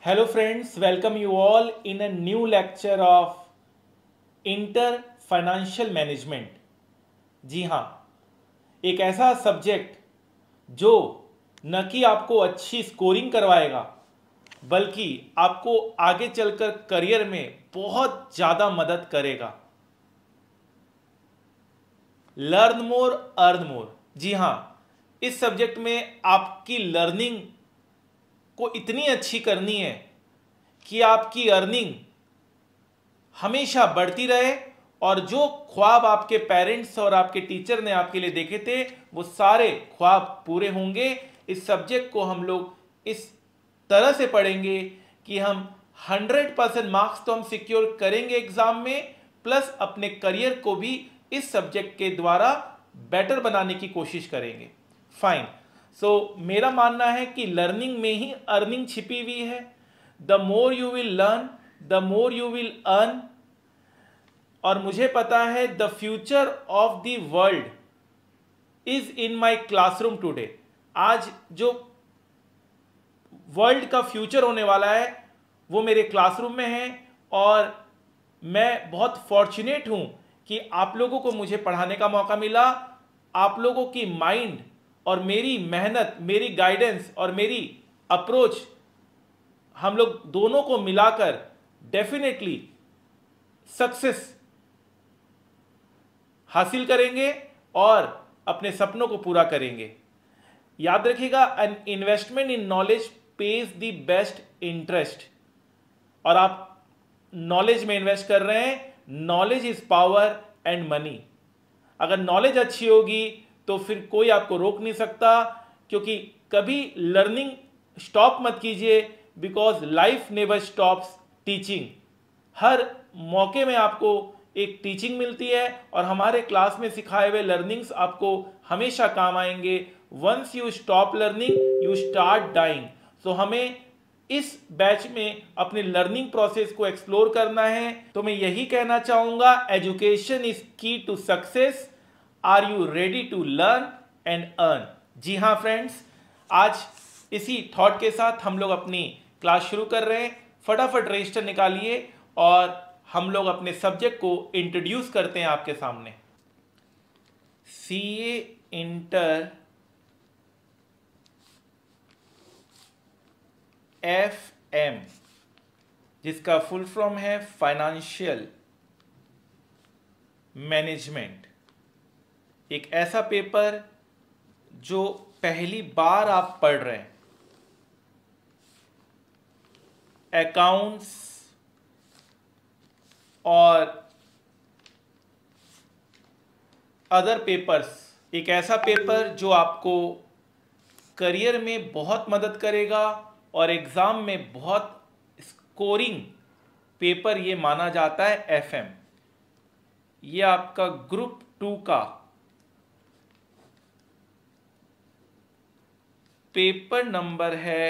Hello friends, welcome you all in a new lecture of inter financial management. जी हाँ, एक ऐसा subject जो न कि आपको अच्छी स्कोरिंग करवाएगा बल्कि आपको आगे चलकर करियर में बहुत ज़्यादा मदद करेगा। लर्न मोर अर्न मोर। जी हाँ, इस सब्जेक्ट में आपकी लर्निंग को इतनी अच्छी करनी है कि आपकी अर्निंग हमेशा बढ़ती रहे और जो ख्वाब आपके पेरेंट्स और आपके टीचर ने आपके लिए देखे थे वो सारे ख्वाब पूरे होंगे। इस सब्जेक्ट को हम लोग इस तरह से पढ़ेंगे कि हम 100% मार्क्स तो हम सिक्योर करेंगे एग्जाम में, प्लस अपने करियर को भी इस सब्जेक्ट के द्वारा बेटर बनाने की कोशिश करेंगे। फाइन। सो मेरा मानना है कि लर्निंग में ही अर्निंग छिपी हुई है। The more you will learn the more you will earn. और मुझे पता है the future of the world is in my classroom today. आज जो वर्ल्ड का फ्यूचर होने वाला है वो मेरे क्लासरूम में है और मैं बहुत फॉर्चुनेट हूं कि आप लोगों को मुझे पढ़ाने का मौका मिला। आप लोगों की माइंड और मेरी मेहनत, मेरी गाइडेंस और मेरी अप्रोच, हम लोग दोनों को मिलाकर डेफिनेटली सक्सेस हासिल करेंगे और अपने सपनों को पूरा करेंगे। याद रखिएगा, an investment in knowledge pays the best interest. और आप नॉलेज में इन्वेस्ट कर रहे हैं। Knowledge is power and money. अगर नॉलेज अच्छी होगी तो फिर कोई आपको रोक नहीं सकता, क्योंकि कभी लर्निंग स्टॉप मत कीजिए, because life never stops teaching. हर मौके में आपको एक टीचिंग मिलती है और हमारे क्लास में सिखाए हुए लर्निंग्स आपको हमेशा काम आएंगे। Once you stop learning you start dying. So हमें इस बैच में अपने लर्निंग प्रोसेस को एक्सप्लोर करना है। तो मैं यही कहना चाहूंगा, education is key to success. Are you ready to learn and earn? जी हाँ फ्रेंड्स, आज इसी थॉट के साथ हम लोग अपनी क्लास शुरू कर रहे हैं। फटाफट रजिस्टर निकालिए और हम लोग अपने सब्जेक्ट को इंट्रोड्यूस करते हैं आपके सामने। सीए इंटर FM, जिसका फुल फॉर्म है फाइनेंशियल मैनेजमेंट। एक ऐसा पेपर जो पहली बार आप पढ़ रहे हैं। अकाउंट्स और अदर पेपर्स, एक ऐसा पेपर जो आपको करियर में बहुत मदद करेगा और एग्जाम में बहुत स्कोरिंग पेपर ये माना जाता है। FM ये आपका ग्रुप 2 का पेपर नंबर है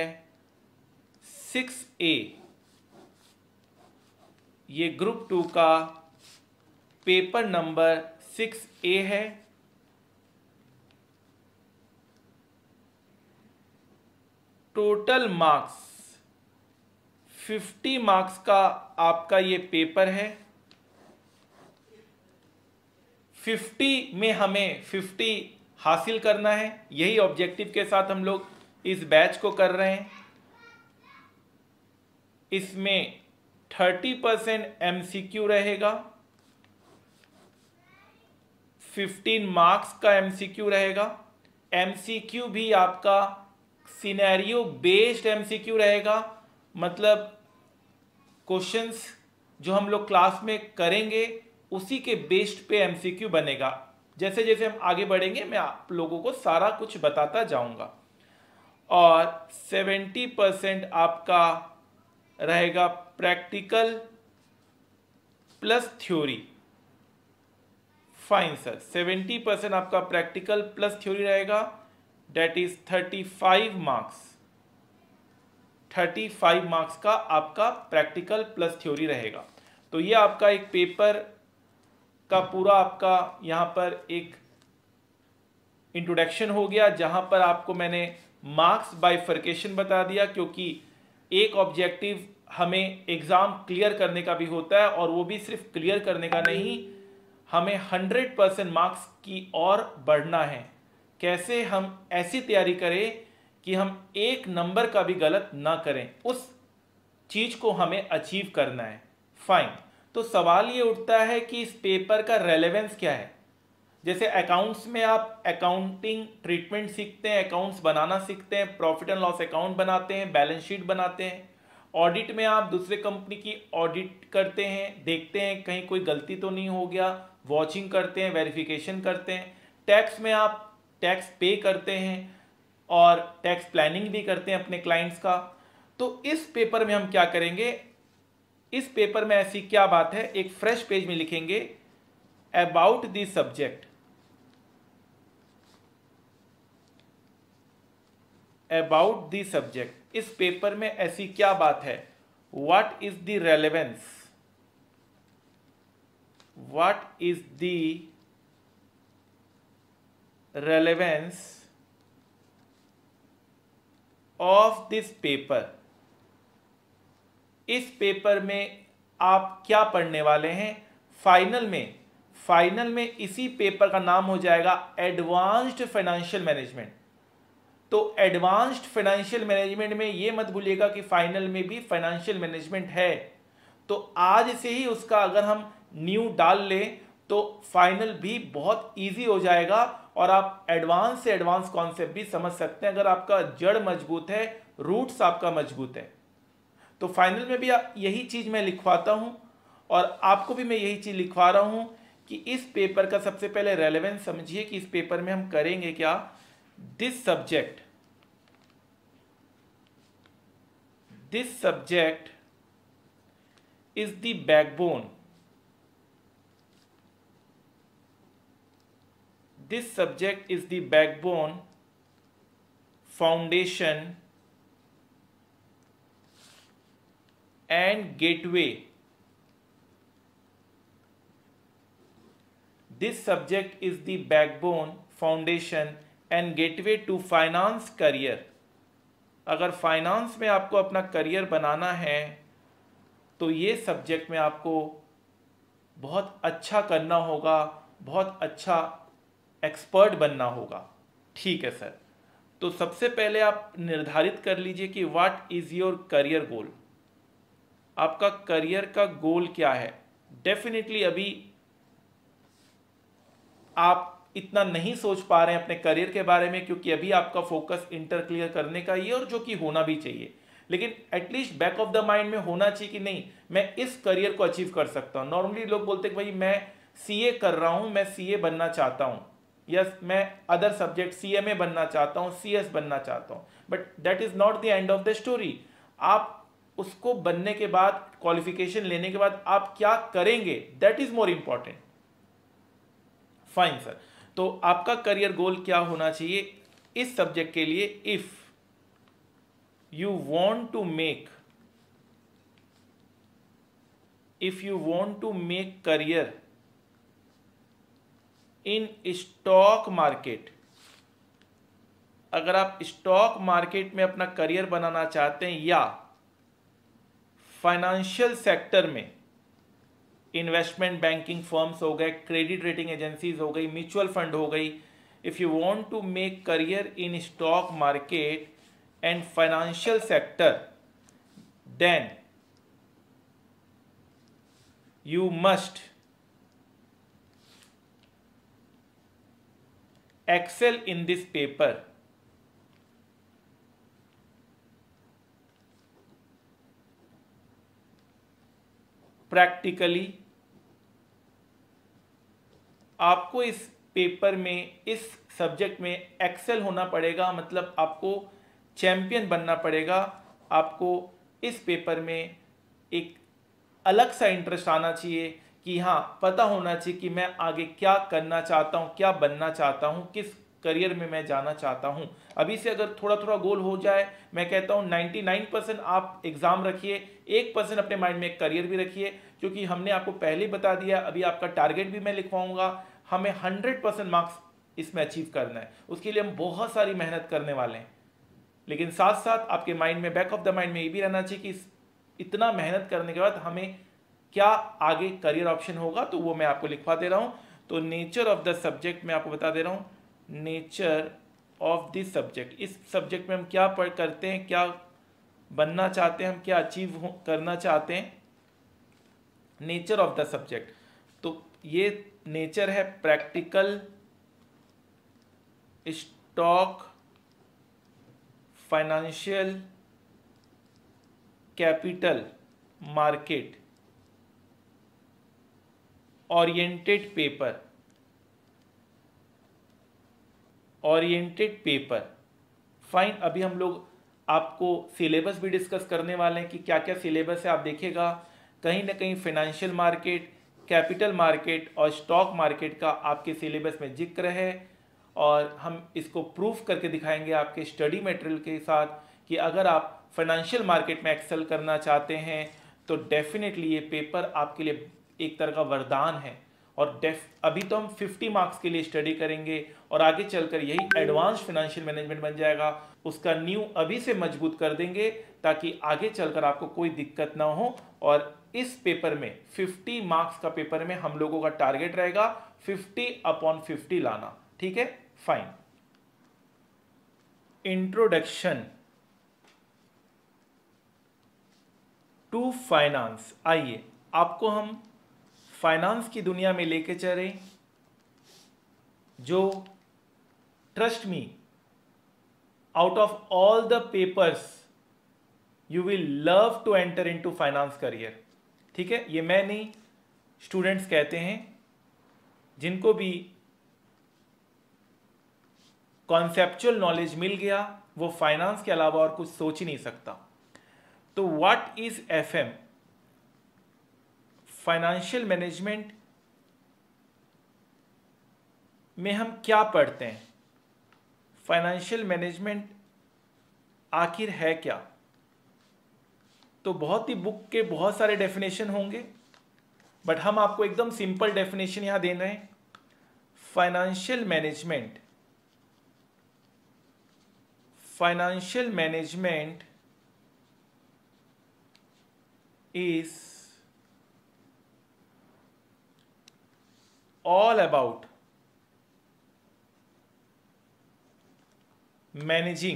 6A। ये ग्रुप 2 का पेपर नंबर 6A है। टोटल मार्क्स 50 मार्क्स का आपका ये पेपर है। 50 में हमें 50 हासिल करना है। यही ऑब्जेक्टिव के साथ हम लोग इस बैच को कर रहे हैं। इसमें 30% MCQ रहेगा, 15 मार्क्स का MCQ रहेगा। MCQ भी आपका सिनेरियो बेस्ड MCQ रहेगा, मतलब क्वेश्चंस जो हम लोग क्लास में करेंगे उसी के बेस्ड पे MCQ बनेगा। जैसे जैसे हम आगे बढ़ेंगे मैं आप लोगों को सारा कुछ बताता जाऊंगा। और 70% आपका रहेगा practical plus theory. Fine sir, 70% आपका प्रैक्टिकल प्लस थ्योरी रहेगा। That is 35 marks. 35 मार्क्स का आपका प्रैक्टिकल प्लस थ्योरी रहेगा। तो ये आपका एक पेपर का पूरा आपका यहाँ पर एक इंट्रोडक्शन हो गया, जहाँ पर आपको मैंने मार्क्स बाइफर्केशन बता दिया, क्योंकि एक ऑब्जेक्टिव हमें एग्जाम क्लियर करने का भी होता है, और वो भी सिर्फ क्लियर करने का नहीं, हमें 100% मार्क्स की ओर बढ़ना है। कैसे हम ऐसी तैयारी करें कि हम एक नंबर का भी गलत ना करें, उस चीज को हमें अचीव करना है। फाइन। तो सवाल ये उठता है कि इस पेपर का रेलेवेंस क्या है। जैसे अकाउंट्स में आप अकाउंटिंग ट्रीटमेंट सीखते हैं, अकाउंट्स बनाना सीखते हैं, प्रॉफिट एंड लॉस अकाउंट बनाते हैं, बैलेंस शीट बनाते हैं। ऑडिट में आप दूसरे कंपनी की ऑडिट करते हैं, देखते हैं कहीं कोई गलती तो नहीं हो गया, वॉचिंग करते हैं, वेरिफिकेशन करते हैं। टैक्स में आप टैक्स पे करते हैं और टैक्स प्लानिंग भी करते हैं अपने क्लाइंट्स का। तो इस पेपर में हम क्या करेंगे, इस पेपर में ऐसी क्या बात है, एक फ्रेश पेज में लिखेंगे about the subject. About the subject, इस पेपर में ऐसी क्या बात है, what is the relevance, what is the relevance of this paper. इस पेपर में आप क्या पढ़ने वाले हैं, फाइनल में इसी पेपर का नाम हो जाएगा एडवांस्ड फाइनेंशियल मैनेजमेंट। तो एडवांस्ड फाइनेंशियल मैनेजमेंट में ये मत भूलिएगा कि फाइनल में भी फाइनेंशियल मैनेजमेंट है। तो आज से ही उसका अगर हम न्यू डाल लें तो फाइनल भी बहुत इजी हो जाएगा, और आप एडवांस से एडवांस कॉन्सेप्ट भी समझ सकते हैं अगर आपका जड़ मजबूत है, रूट्स आपका मजबूत है। तो फाइनल में भी यही चीज मैं लिखवाता हूं, और आपको भी मैं यही चीज लिखवा रहा हूं कि इस पेपर का सबसे पहले रेलेवेंस समझिए कि इस पेपर में हम करेंगे क्या। This subject is the backbone, this subject is the backbone, foundation and gateway. This subject is the backbone, foundation and gateway to finance career. अगर फाइनेंस में आपको अपना करियर बनाना है तो ये सब्जेक्ट में आपको बहुत अच्छा करना होगा, बहुत अच्छा एक्सपर्ट बनना होगा। ठीक है सर। तो सबसे पहले आप निर्धारित कर लीजिए कि what is your career goal. आपका करियर का गोल क्या है। डेफिनेटली अभी आप इतना नहीं सोच पा रहे हैं अपने करियर के बारे में, क्योंकि अभी आपका फोकस इंटर क्लियर करने का ही, और जो कि होना भी चाहिए, लेकिन at least back of the mind में होना चाहिए कि नहीं, मैं इस करियर को अचीव कर सकता हूं। नॉर्मली लोग बोलते हैं कि भाई मैं सीए कर रहा हूं, मैं सीए बनना चाहता हूं, या मैं अदर सब्जेक्ट सीएमए बनना चाहता हूं, सीएस बनना चाहता हूं, but that is not the end of the story. आप उसको बनने के बाद, क्वालिफिकेशन लेने के बाद आप क्या करेंगे, that is more important. Fine sir. तो आपका करियर गोल क्या होना चाहिए इस सब्जेक्ट के लिए। If you want to make career in stock market, अगर आप स्टॉक मार्केट में अपना करियर बनाना चाहते हैं, या फाइनेंशियल सेक्टर में, इन्वेस्टमेंट बैंकिंग फर्म्स हो गए, क्रेडिट रेटिंग एजेंसीज हो गई, म्यूचुअल फंड हो गई, if you want to make career in stock market and financial sector, then you must excel in this paper. Practically आपको इस पेपर में, इस सब्जेक्ट में एक्सेल होना पड़ेगा, मतलब आपको चैंपियन बनना पड़ेगा। आपको इस पेपर में एक अलग सा इंटरेस्ट आना चाहिए कि हाँ, पता होना चाहिए कि मैं आगे क्या करना चाहता हूँ, क्या बनना चाहता हूँ, किस करियर में मैं जाना चाहता हूँ। अभी से अगर थोड़ा थोड़ा गोल हो जाए, मैं कहता हूँ 99% आप एग्जाम रखिए, 1% अपने माइंड में एक करियर भी रखिए, क्योंकि हमने आपको पहले ही बता दिया, अभी आपका टारगेट भी मैं लिखवाऊंगा। हमें 100% मार्क्स इसमें अचीव करना है, उसके लिए हम बहुत सारी मेहनत करने वाले हैं। लेकिन साथ साथ आपके माइंड में, बैक ऑफ द माइंड में ये भी रहना चाहिए कि इतना मेहनत करने के बाद हमें क्या आगे करियर ऑप्शन होगा, तो वो मैं आपको लिखवा दे रहा हूँ। तो नेचर ऑफ द सब्जेक्ट मैं आपको बता दे रहा हूँ, नेचर ऑफ दिस सब्जेक्ट, इस सब्जेक्ट में हम क्या पढ़ करते हैं, क्या बनना चाहते हैं, हम क्या अचीव करना चाहते हैं, नेचर ऑफ द सब्जेक्ट। तो ये नेचर है practical stock financial capital market oriented paper. Fine. अभी हम लोग आपको सिलेबस भी डिस्कस करने वाले हैं कि क्या क्या सिलेबस है। आप देखिएगा कहीं ना कहीं फाइनेंशियल मार्केट, कैपिटल मार्केट और स्टॉक मार्केट का आपके सिलेबस में जिक्र है, और हम इसको प्रूफ करके दिखाएंगे आपके स्टडी मटेरियल के साथ कि अगर आप फाइनेंशियल मार्केट में एक्सेल करना चाहते हैं तो डेफिनेटली ये पेपर आपके लिए एक तरह का वरदान है। और अभी तो हम 50 मार्क्स के लिए स्टडी करेंगे और आगे चलकर यही एडवांस फाइनेंशियल मैनेजमेंट बन जाएगा। उसका नींव अभी से मजबूत कर देंगे ताकि आगे चलकर आपको कोई दिक्कत ना हो। और इस पेपर में 50 मार्क्स का पेपर में हम लोगों का टारगेट रहेगा 50/50 लाना। ठीक है, फाइन। Introduction to finance. आइए आपको हम फाइनेंस की दुनिया में लेके चले, जो trust me, out of all the papers you will love to enter into finance career. ठीक है, ये मैं नहीं, स्टूडेंट्स कहते हैं जिनको भी कॉन्सेप्चुअल नॉलेज मिल गया वो फाइनेंस के अलावा और कुछ सोच ही नहीं सकता। तो what is FM? Financial management में हम क्या पढ़ते हैं, फाइनेंशियल मैनेजमेंट आखिर है क्या? तो बहुत ही बुक के बहुत सारे डेफिनेशन होंगे, बट हम आपको एकदम सिंपल डेफिनेशन यहां दे रहे हैं। Financial management is all about managing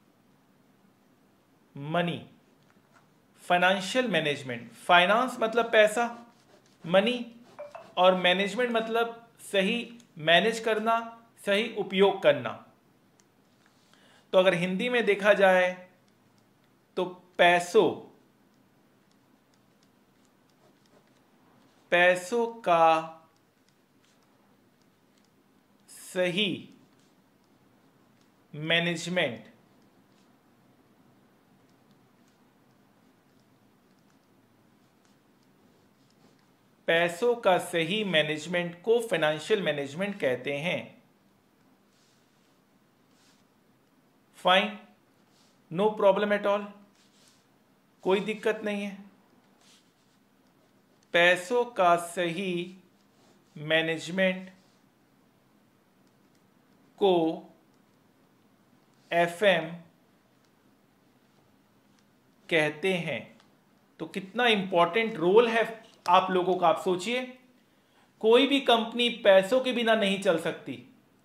money। Financial management, finance मतलब पैसा, मनी, और मैनेजमेंट मतलब सही मैनेज करना, सही उपयोग करना। तो अगर हिंदी में देखा जाए तो पैसों का सही मैनेजमेंट को फाइनेंशियल मैनेजमेंट कहते हैं। Fine, no problem at all, कोई दिक्कत नहीं है। पैसों का सही मैनेजमेंट को एफएम कहते हैं। तो कितना इंपॉर्टेंट रोल है आप लोगों का। आप सोचिए, कोई भी कंपनी पैसों के बिना नहीं चल सकती।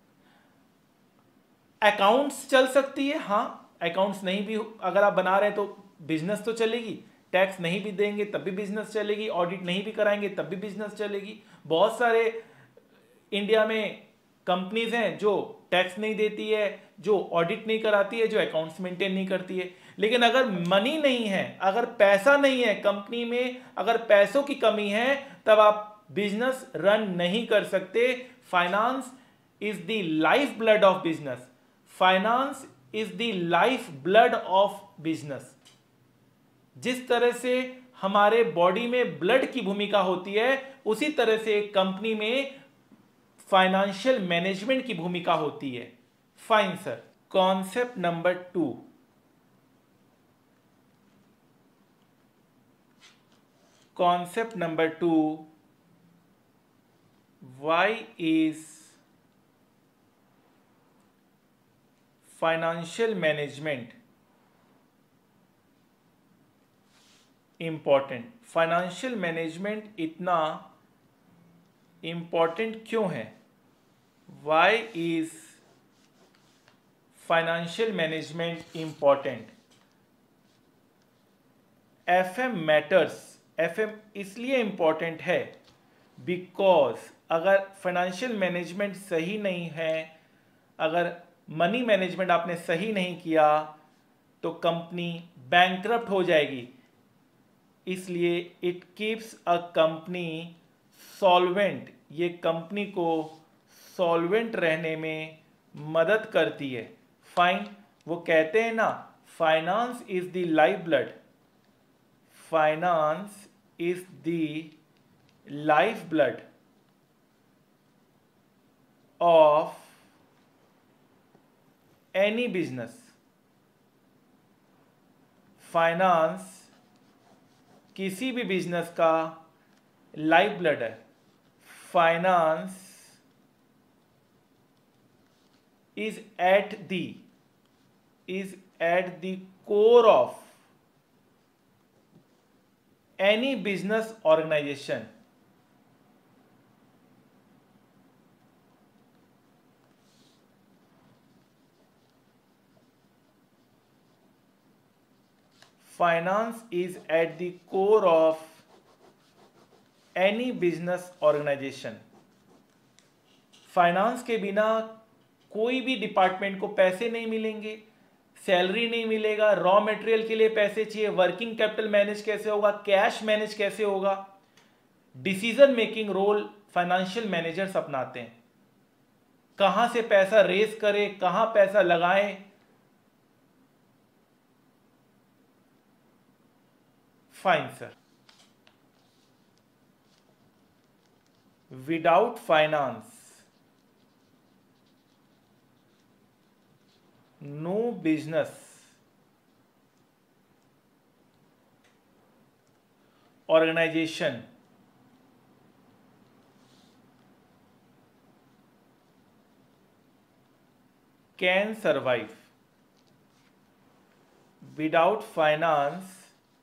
अकाउंट्स चल सकती है, हां, अकाउंट्स नहीं भी अगर आप बना रहे हैं तो बिजनेस तो चलेगी, टैक्स नहीं भी देंगे तब भी बिजनेस चलेगी, ऑडिट नहीं भी कराएंगे तब भी बिजनेस चलेगी। बहुत सारे इंडिया में कंपनीज हैं जो टैक्स नहीं देती है, जो ऑडिट नहीं कराती है, जो अकाउंट्स मेंटेन नहीं करती है। लेकिन अगर मनी नहीं है, अगर पैसा नहीं है कंपनी में, अगर पैसों की कमी है, तब आप बिजनेस रन नहीं कर सकते। Finance is the life blood of business. Finance is the life blood of business. जिस तरह से हमारे बॉडी में ब्लड की भूमिका होती है, उसी तरह से एक कंपनी में फाइनेंशियल मैनेजमेंट की भूमिका होती है। Fine sir. Concept number 2, why is financial management important. Financial management इतना इम्पॉर्टेंट क्यों है? Why is financial management important? FM matters. FM इसलिए इम्पॉर्टेंट है बिकॉज अगर फाइनेंशियल मैनेजमेंट सही नहीं है, अगर मनी मैनेजमेंट आपने सही नहीं किया तो कंपनी बैंकरप्ट हो जाएगी। इसलिए it keeps a company solvent, ये कंपनी को सॉल्वेंट रहने में मदद करती है। फाइन, वो कहते हैं ना, finance is the life blood, finance is the life blood of any business. Finance किसी भी बिजनेस का लाइफ ब्लड है। Finance is at the core of any business organization. Finance is at the core of any business organization. Finance के बिना कोई भी department को पैसे नहीं मिलेंगे, सैलरी नहीं मिलेगा, रॉ मटेरियल के लिए पैसे चाहिए, वर्किंग कैपिटल मैनेज कैसे होगा, कैश मैनेज कैसे होगा। Decision making role financial managers अपनाते हैं। कहां से पैसा रेज करें, कहां पैसा लगाएं। Fine sir, without finance no business organization can survive. Without finance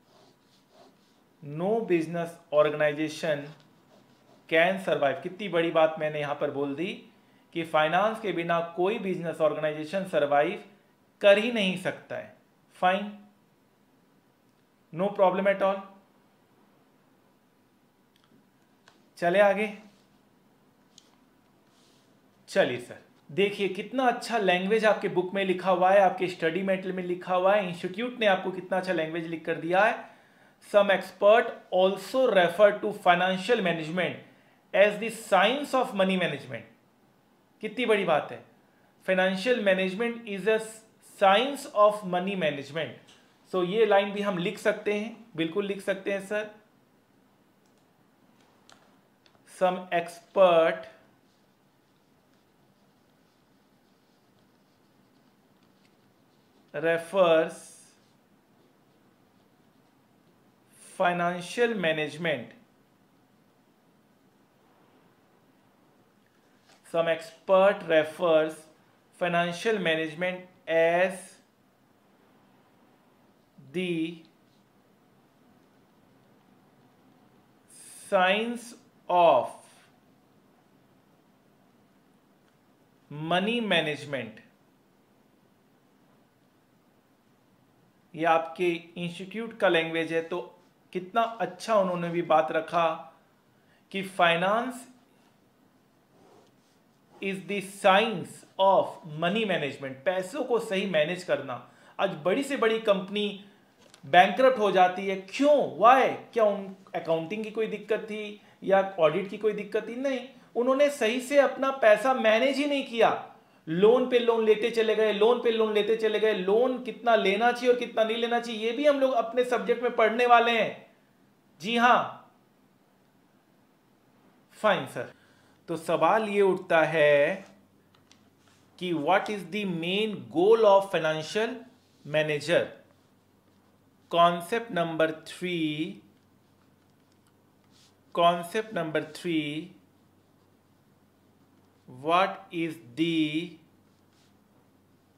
no business organization can survive. कितनी बड़ी बात मैंने यहां पर बोल दी कि फाइनेंस के बिना कोई बिजनेस ऑर्गेनाइजेशन सरवाइव कर ही नहीं सकता है। Fine, no problem at all. चले आगे। चलिए सर, देखिए कितना अच्छा लैंग्वेज आपके बुक में लिखा हुआ है, आपके स्टडी मेटेरियल में लिखा हुआ है, इंस्टीट्यूट ने आपको कितना अच्छा लैंग्वेज लिख कर दिया है। Some expert also refer to financial management as the science of money management. कितनी बड़ी बात है, financial management is a science of money management. So ये लाइन भी हम लिख सकते हैं, बिल्कुल लिख सकते हैं sir. Some expert refers financial management, some expert refers financial management as the science of money management। ये आपके इंस्टीट्यूट का लैंग्वेज है, तो कितना अच्छा उन्होंने भी बात रखा कि finance is the science of money management, पैसों को सही मैनेज करना। आज बड़ी से बड़ी कंपनी बैंकरप्ट हो जाती है, क्यों, वाई? क्या उन अकाउंटिंग की कोई दिक्कत थी या ऑडिट की कोई दिक्कत थी? नहीं, उन्होंने सही से अपना पैसा मैनेज ही नहीं किया। लोन पे लोन लेते चले गए, लोन पे लोन लेते चले गए। लोन कितना लेना चाहिए और कितना नहीं लेना चाहिए ये भी हम लोग अपने सब्जेक्ट में पढ़ने वाले हैं। जी हां, फाइन सर। तो सवाल ये उठता है कि what is the main goal of financial manager. Concept number 3, what is the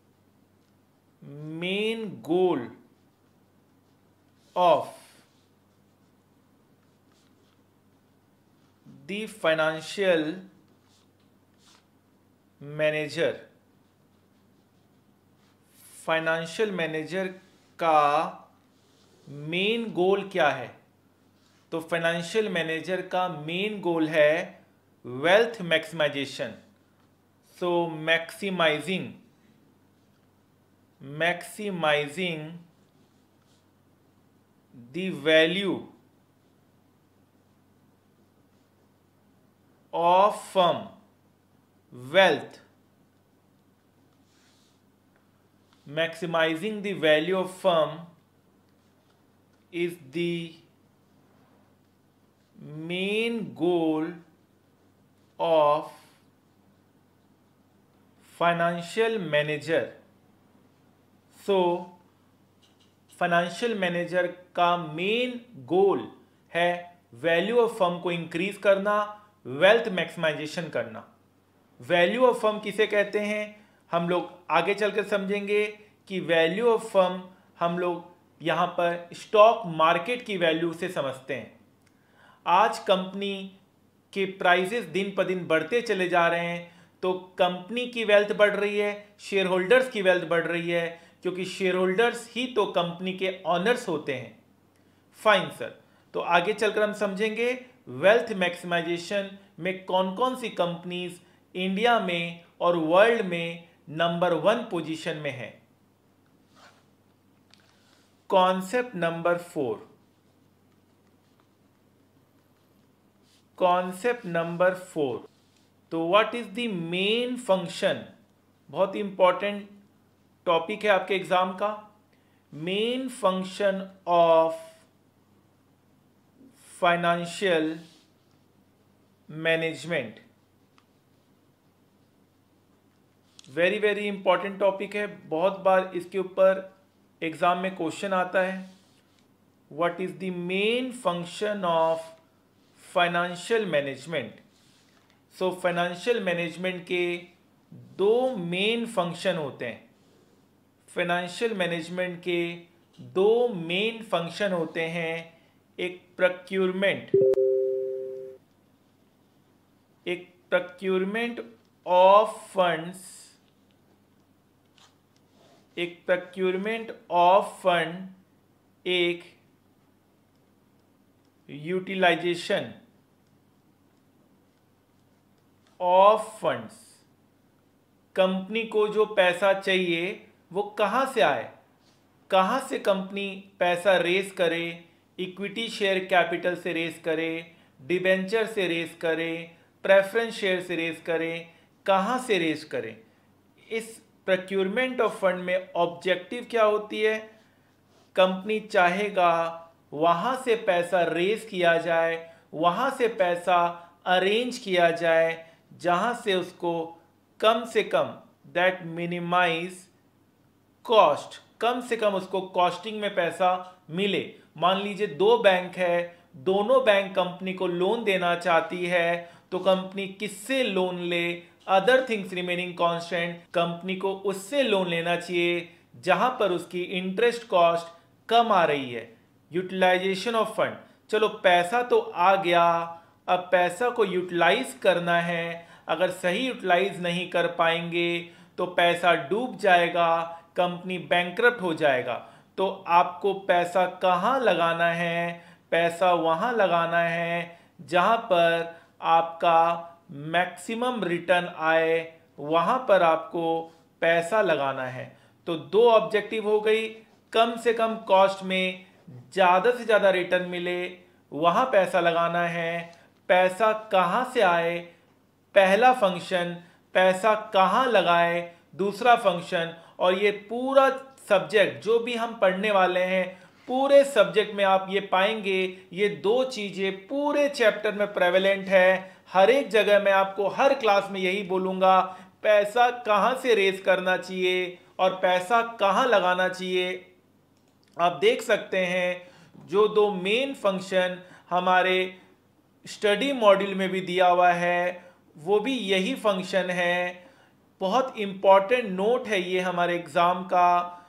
main goal of the financial manager, financial manager का मेन गोल क्या है? तो फाइनेंशियल मैनेजर का मेन गोल है wealth maximization. So maximizing the value of firm wealth, maximizing the value of firm is the main goal of financial manager। so financial manager का main goal है value of firm को increase करना, wealth maximization करना। Value of firm किसे कहते हैं हम लोग आगे चलकर समझेंगे कि वैल्यू ऑफ फर्म हम लोग यहां पर स्टॉक मार्केट की वैल्यू से समझते हैं। आज कंपनी के प्राइसेस दिन पर दिन बढ़ते चले जा रहे हैं, तो कंपनी की वेल्थ बढ़ रही है, शेयर होल्डर्स की वेल्थ बढ़ रही है, क्योंकि शेयर होल्डर्स ही तो कंपनी के ऑनर्स होते हैं। फाइन सर, तो आगे चलकर हम समझेंगे वेल्थ मैक्सिमाइजेशन में कौन कौन सी कंपनीज इंडिया में और वर्ल्ड में नंबर 1 पोजीशन में है। कॉन्सेप्ट नंबर 4, कॉन्सेप्ट नंबर 4, तो what is the main function, बहुत इंपॉर्टेंट टॉपिक है आपके एग्जाम का। Main function of financial management, very very important topic है, बहुत बार इसके ऊपर एग्जाम में क्वेश्चन आता है। What is the main function of financial management. So financial management के 2 मेन फंक्शन होते हैं। फाइनेंशियल मैनेजमेंट के 2 मेन फंक्शन होते हैं, एक प्रक्यूरमेंट ऑफ फंड्स, एक प्रक्यूरमेंट ऑफ फंड, एक यूटिलाइजेशन ऑफ फंड्स। कंपनी को जो पैसा चाहिए वो कहां से आए, कहां से कंपनी पैसा रेस करे, इक्विटी शेयर कैपिटल से रेस करे, डिबेंचर से रेस करे, प्रेफरेंस शेयर से रेस करे, कहां से रेस करे। इस प्रोक्योरमेंट ऑफ फंड में ऑब्जेक्टिव क्या होती है, कंपनी चाहेगा वहां से पैसा रेस किया जाए, वहां से पैसा अरेंज किया जाए जहां से उसको कम से कम दैट मिनिमाइज कॉस्ट, कम से कम उसको कॉस्टिंग में पैसा मिले। मान लीजिए 2 बैंक है, दोनों बैंक कंपनी को लोन देना चाहती है, तो कंपनी किससे लोन ले, other things remaining constant, company को उससे लोन लेना चाहिए जहां पर उसकी इंटरेस्ट कॉस्ट कम आ रही है। यूटिलाइजेशन ऑफ फंड, चलो पैसा तो आ गया, अब पैसा को यूटिलाइज करना है। अगर सही यूटिलाइज नहीं कर पाएंगे तो पैसा डूब जाएगा, कंपनी बैंकरप्ट हो जाएगा। तो आपको पैसा कहाँ लगाना है, पैसा वहाँ लगाना है जहाँ पर आपका मैक्सिमम रिटर्न आए, वहाँ पर आपको पैसा लगाना है। तो 2 ऑब्जेक्टिव हो गई, कम से कम कॉस्ट में ज़्यादा से ज़्यादा रिटर्न मिले, वहाँ पैसा लगाना है। पैसा कहाँ से आए, पहला फंक्शन, पैसा कहाँ लगाए, दूसरा फंक्शन। और ये पूरा सब्जेक्ट जो भी हम पढ़ने वाले हैं, पूरे सब्जेक्ट में आप ये पाएंगे, ये 2 चीज़ें पूरे चैप्टर में प्रेवेलेंट है। हर एक जगह मैं आपको हर क्लास में यही बोलूँगा, पैसा कहाँ से रेज करना चाहिए और पैसा कहाँ लगाना चाहिए। आप देख सकते हैं जो 2 मेन फंक्शन हमारे स्टडी मॉड्यूल में भी दिया हुआ है, वो भी यही फंक्शन है। बहुत इंपॉर्टेंट नोट है ये हमारे एग्जाम का।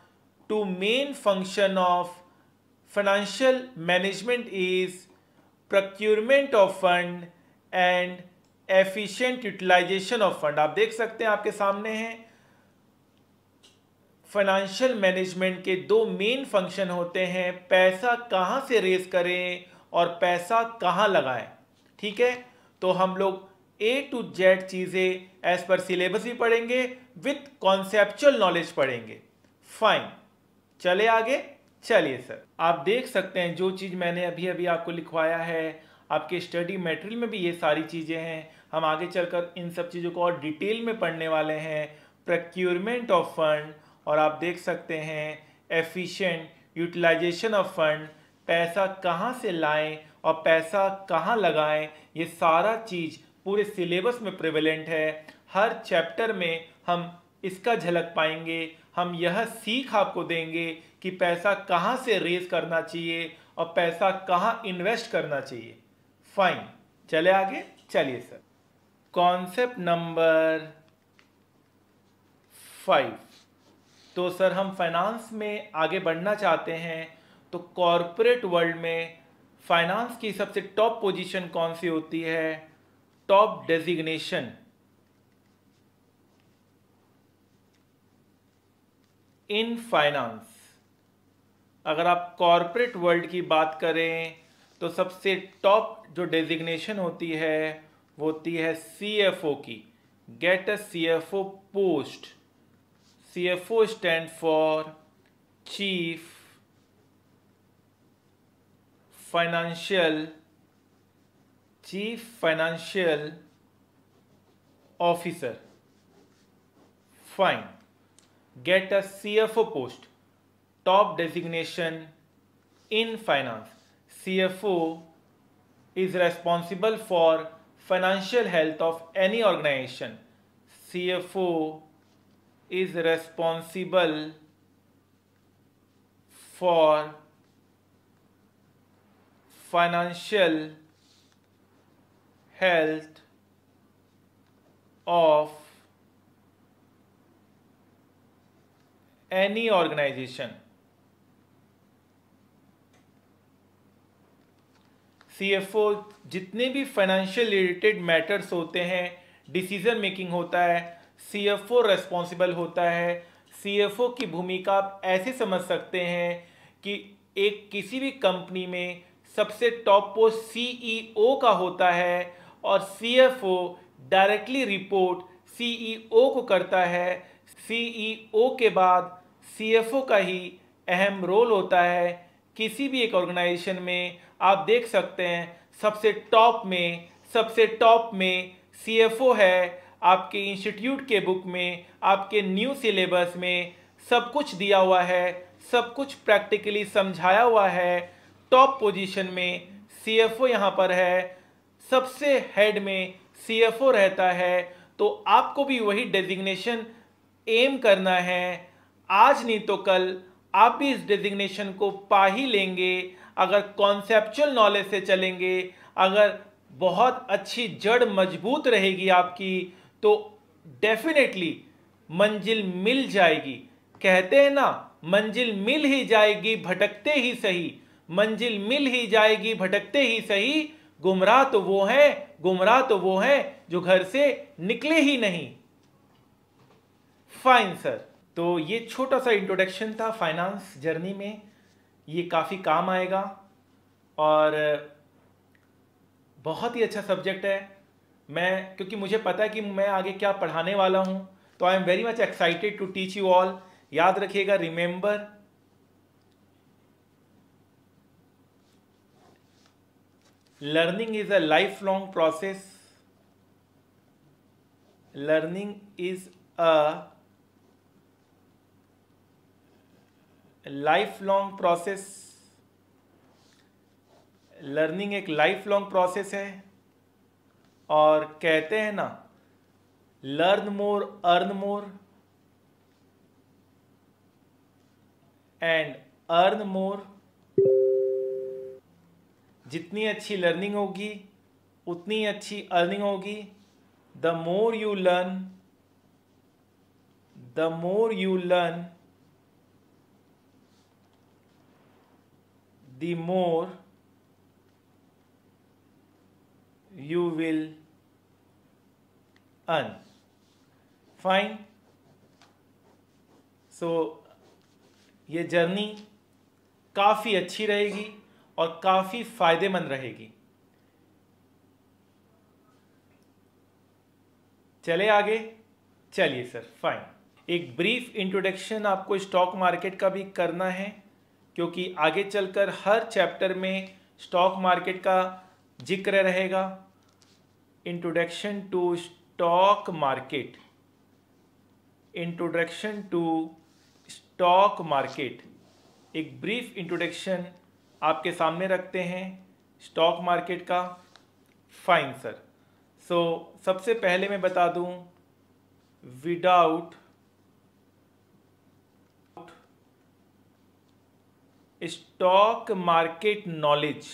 2 main function of financial management is procurement of fund and efficient utilisation of fund. आप देख सकते हैं आपके सामने हैं, फाइनेंशियल मैनेजमेंट के दो मेन फंक्शन होते हैं, पैसा कहां से रेज करें और पैसा कहां लगाएं। ठीक है, तो हम लोग A to Z चीजें एज पर सिलेबस भी पढ़ेंगे, विथ कॉन्सेप्चुअल नॉलेज पढ़ेंगे। फाइन, चले आगे। चलिए सर, आप देख सकते हैं जो चीज मैंने अभी अभी आपको लिखवाया है, आपके स्टडी मटेरियल में भी ये सारी चीजें हैं। हम आगे चलकर इन सब चीजों को और डिटेल में पढ़ने वाले हैं। प्रोक्योरमेंट ऑफ फंड, और आप देख सकते हैं एफिशिएंट यूटिलाइजेशन ऑफ फंड, पैसा कहाँ से लाएं और पैसा कहाँ लगाएं, ये सारा चीज पूरे सिलेबस में प्रेवेलेंट है। हर चैप्टर में हम इसका झलक पाएंगे। हम यह सीख आपको देंगे कि पैसा कहाँ से रेज करना चाहिए और पैसा कहाँ इन्वेस्ट करना चाहिए। फाइन, चले आगे। चलिए सर, कॉन्सेप्ट नंबर 5। तो सर हम फाइनेंस में आगे बढ़ना चाहते हैं, तो कॉरपोरेट वर्ल्ड में फाइनेंस की सबसे टॉप पोजीशन कौन सी होती है? Top designation in finance. अगर आप कॉरपोरेट वर्ल्ड की बात करें तो सबसे टॉप जो डेजिग्नेशन होती है वो होती है CFO की। Get a CFO post. CFO stand for chief financial officer. Fine, get a CFO post, top designation in finance. CFO is responsible for financial health of any organization. CFO is responsible for financial health of any organization. CFO जितने भी financial related matters होते हैं, decision making होता है, CFO responsible होता है। CFO की भूमिका आप ऐसे समझ सकते हैं कि एक किसी भी कंपनी में सबसे टॉप पोस्ट CEO का होता है और CFO डायरेक्टली रिपोर्ट CEO को करता है। CEO के बाद CFO का ही अहम रोल होता है किसी भी एक ऑर्गेनाइजेशन में। आप देख सकते हैं सबसे टॉप में CFO है। आपके इंस्टीट्यूट के बुक में, आपके न्यू सिलेबस में सब कुछ दिया हुआ है, सब कुछ प्रैक्टिकली समझाया हुआ है। टॉप पोजीशन में CFO यहाँ पर है, सबसे हेड में CFO रहता है। तो आपको भी वही डेजिग्नेशन एम करना है। आज नहीं तो कल आप भी इस डेजिग्नेशन को पा ही लेंगे अगर कॉन्सेप्चुअल नॉलेज से चलेंगे। अगर बहुत अच्छी जड़ मजबूत रहेगी आपकी तो डेफिनेटली मंजिल मिल जाएगी। कहते हैं ना, मंजिल मिल ही जाएगी भटकते ही सही। मंजिल मिल ही जाएगी भटकते ही सही। गुमराह तो वो हैं जो घर से निकले ही नहीं। फाइन सर, तो ये छोटा सा इंट्रोडक्शन था फाइनेंस जर्नी में। ये काफ़ी काम आएगा और बहुत ही अच्छा सब्जेक्ट है। क्योंकि मुझे पता है कि मैं आगे क्या पढ़ाने वाला हूं, तो I am very much excited to teach you all. याद रखिएगा, remember learning is a life long process. Learning is a life long process. Learning एक लाइफ लॉन्ग प्रोसेस है और कहते हैं ना, learn more earn more and earn more. जितनी अच्छी लर्निंग होगी उतनी अच्छी अर्निंग होगी। The more you learn the more you will earn. Fine. So ये जर्नी काफ़ी अच्छी रहेगी और काफ़ी फायदेमंद रहेगी। चले आगे। चलिए सर, फाइन। एक ब्रीफ इंट्रोडक्शन आपको स्टॉक मार्केट का भी करना है, क्योंकि आगे चलकर हर चैप्टर में स्टॉक मार्केट का जिक्र रहेगा। Introduction to stock market, introduction to stock market, एक ब्रीफ इंट्रोडक्शन आपके सामने रखते हैं स्टॉक मार्केट का। Fine sir. सो सबसे पहले मैं बता दूं, without stock market knowledge,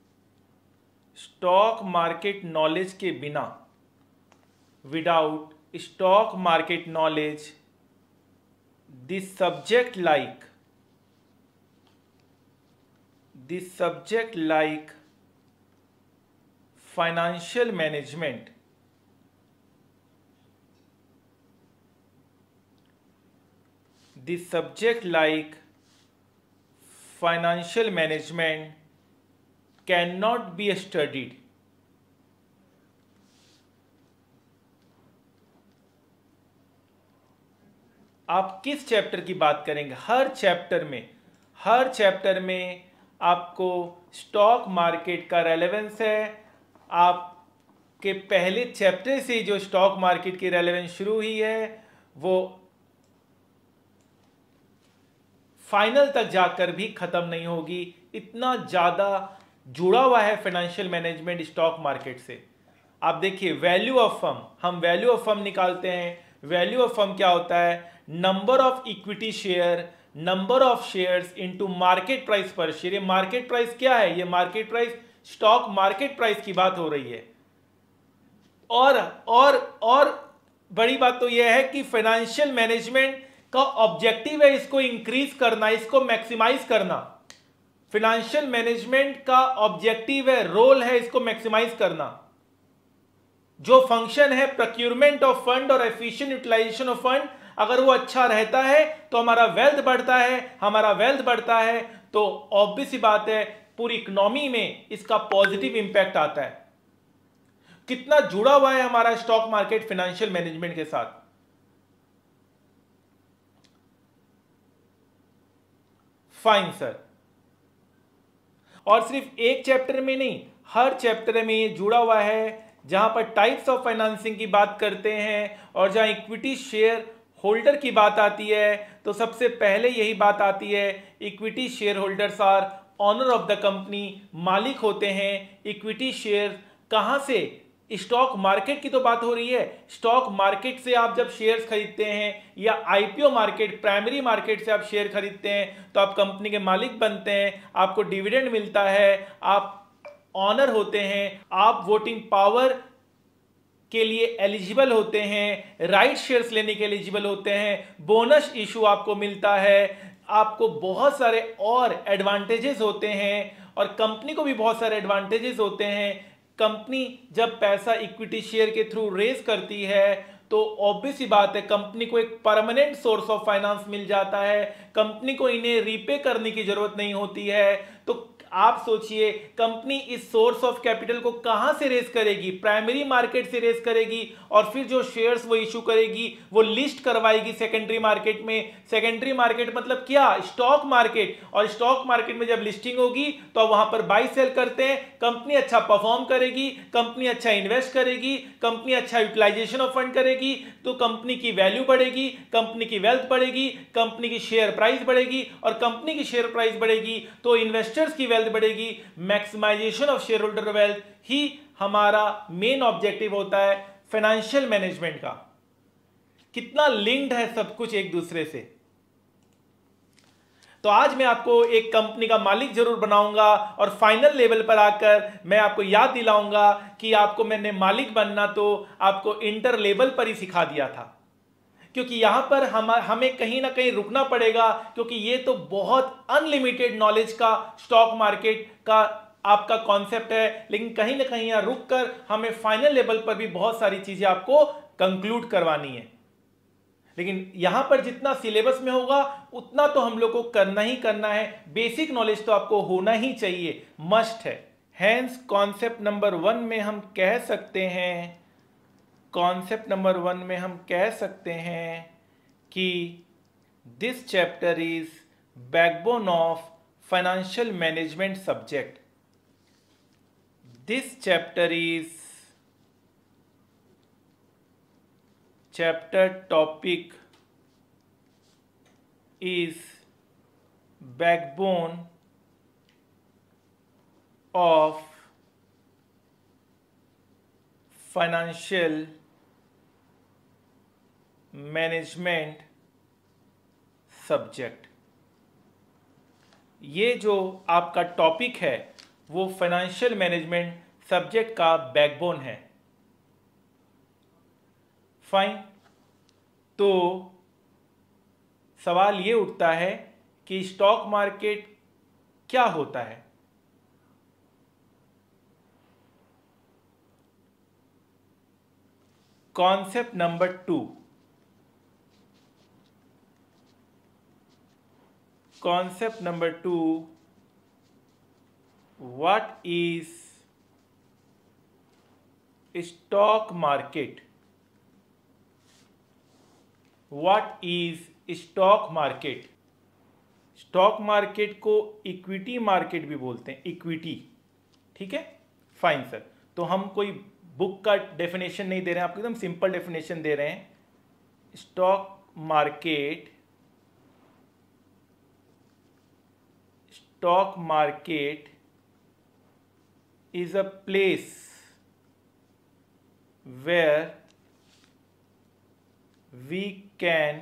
stock market knowledge के बिना, without stock market knowledge, the subject like financial management, the subject like financial management cannot be studied. आप किस चैप्टर की बात करेंगे? हर चैप्टर में आपको स्टॉक मार्केट का रेलेवेंस है। आपके पहले चैप्टर से जो स्टॉक मार्केट की रेलेवेंस शुरू हुई है, वो फाइनल तक जाकर भी खत्म नहीं होगी। इतना ज़्यादा जुड़ा हुआ है फाइनेंशियल मैनेजमेंट स्टॉक मार्केट से। आप देखिए, वैल्यू ऑफ फर्म, हम वैल्यू ऑफ फर्म निकालते हैं। वैल्यू ऑफ फर्म क्या होता है? Number of equity share, number of shares into market price per share. ये मार्केट प्राइस क्या है? ये market price, stock market price की बात हो रही है। और बड़ी बात तो यह है कि फाइनेंशियल मैनेजमेंट का ऑब्जेक्टिव है इसको इंक्रीज करना, इसको मैक्सिमाइज करना। फाइनेंशियल मैनेजमेंट का ऑब्जेक्टिव है, रोल है इसको मैक्सिमाइज करना। जो फंक्शन है प्रोक्यूरमेंट ऑफ फंड और एफिशिएंट यूटिलाइजेशन ऑफ फंड, अगर वो अच्छा रहता है तो हमारा वेल्थ बढ़ता है। हमारा वेल्थ बढ़ता है तो ऑब्वियस सी बात है पूरी इकोनॉमी में इसका पॉजिटिव इंपैक्ट आता है। कितना जुड़ा हुआ है हमारा स्टॉक मार्केट फाइनेंशियल मैनेजमेंट के साथ। Fine sir. और सिर्फ एक चैप्टर में नहीं, हर चैप्टर में ये जुड़ा हुआ है। जहां पर टाइप्स ऑफ फाइनेंसिंग की बात करते हैं और जहां इक्विटी शेयर होल्डर की बात आती है, तो सबसे पहले यही बात आती है, equity share holders are owner of the company, मालिक होते हैं। इक्विटी शेयर कहां से? स्टॉक मार्केट की तो बात हो रही है। स्टॉक मार्केट से आप जब शेयर्स खरीदते हैं या आईपीओ मार्केट, प्राइमरी मार्केट से आप शेयर खरीदते हैं तो आप कंपनी के मालिक बनते हैं, आपको डिविडेंड मिलता है, आप ऑनर होते हैं, आप वोटिंग पावर के लिए एलिजिबल होते हैं, राइट शेयर्स लेने के एलिजिबल होते हैं, बोनस इशू आपको मिलता है, आपको बहुत सारे और एडवांटेजेस होते हैं और कंपनी को भी बहुत सारे एडवांटेजेस होते हैं। कंपनी जब पैसा इक्विटी शेयर के थ्रू रेज करती है तो ऑब्वियस ही बात है कंपनी को एक परमानेंट सोर्स ऑफ फाइनेंस मिल जाता है। कंपनी को इन्हें रीपे करने की जरूरत नहीं होती है। तो आप सोचिए, कंपनी इस सोर्स ऑफ कैपिटल को कहां से रेस करेगी? प्राइमरी मार्केट से रेस करेगी और फिर जो शेयर्स वो इशू करेगी वो लिस्ट करवाएगी सेकेंडरी मार्केट में। सेकेंडरी मार्केट मतलब क्या? Stock market. और स्टॉक मार्केट में जब लिस्टिंग होगी तो वहां पर बाई सेल करते हैं। कंपनी अच्छा परफॉर्म करेगी, कंपनी अच्छा इन्वेस्ट करेगी, कंपनी अच्छा यूटिलाइजेशन ऑफ फंड करेगी तो कंपनी की वैल्यू बढ़ेगी, कंपनी की वेल्थ बढ़ेगी, कंपनी की शेयर प्राइस बढ़ेगी और कंपनी की शेयर प्राइस बढ़ेगी तो इन्वेस्टर्स की वेल्थ बढ़ेगी। Maximization of share holder wealth ही हमारा मेन ऑब्जेक्टिव होता है फाइनेंशियल मैनेजमेंट का। कितना लिंक्ड है सब कुछ एक दूसरे से। तो आज मैं आपको एक कंपनी का मालिक जरूर बनाऊंगा और फाइनल लेवल पर आकर मैं आपको याद दिलाऊंगा कि आपको मैंने मालिक बनना तो आपको इंटर लेवल पर ही सिखा दिया था, क्योंकि यहां पर हमें कहीं ना कहीं रुकना पड़ेगा, क्योंकि ये तो बहुत अनलिमिटेड नॉलेज का स्टॉक मार्केट का आपका कॉन्सेप्ट है, लेकिन कहीं ना कहीं यहां रुक कर हमें फाइनल लेवल पर भी बहुत सारी चीजें आपको कंक्लूड करवानी है। लेकिन यहां पर जितना सिलेबस में होगा उतना तो हम लोग को करना ही करना है। बेसिक नॉलेज तो आपको होना ही चाहिए, मस्ट है। हैंस कॉन्सेप्ट नंबर 1 में हम कह सकते हैं, कॉन्सेप्ट नंबर 1 में हम कह सकते हैं कि this chapter is backbone of financial management subject. This chapter is chapter topic is backbone of financial management subject। ये जो आपका टॉपिक है वो फाइनेंशियल मैनेजमेंट सब्जेक्ट का बैकबोन है। फाइन, तो सवाल ये उठता है कि स्टॉक मार्केट क्या होता है। Concept number 2, concept number 2, what is stock market. What is stock market. Stock market को इक्विटी मार्केट भी बोलते हैं, इक्विटी, ठीक है। फाइन सर, तो हम कोई बुक का डेफिनेशन नहीं दे रहे हैं, आपको एकदम सिंपल डेफिनेशन दे रहे हैं। Stock market, stock market is a place where we can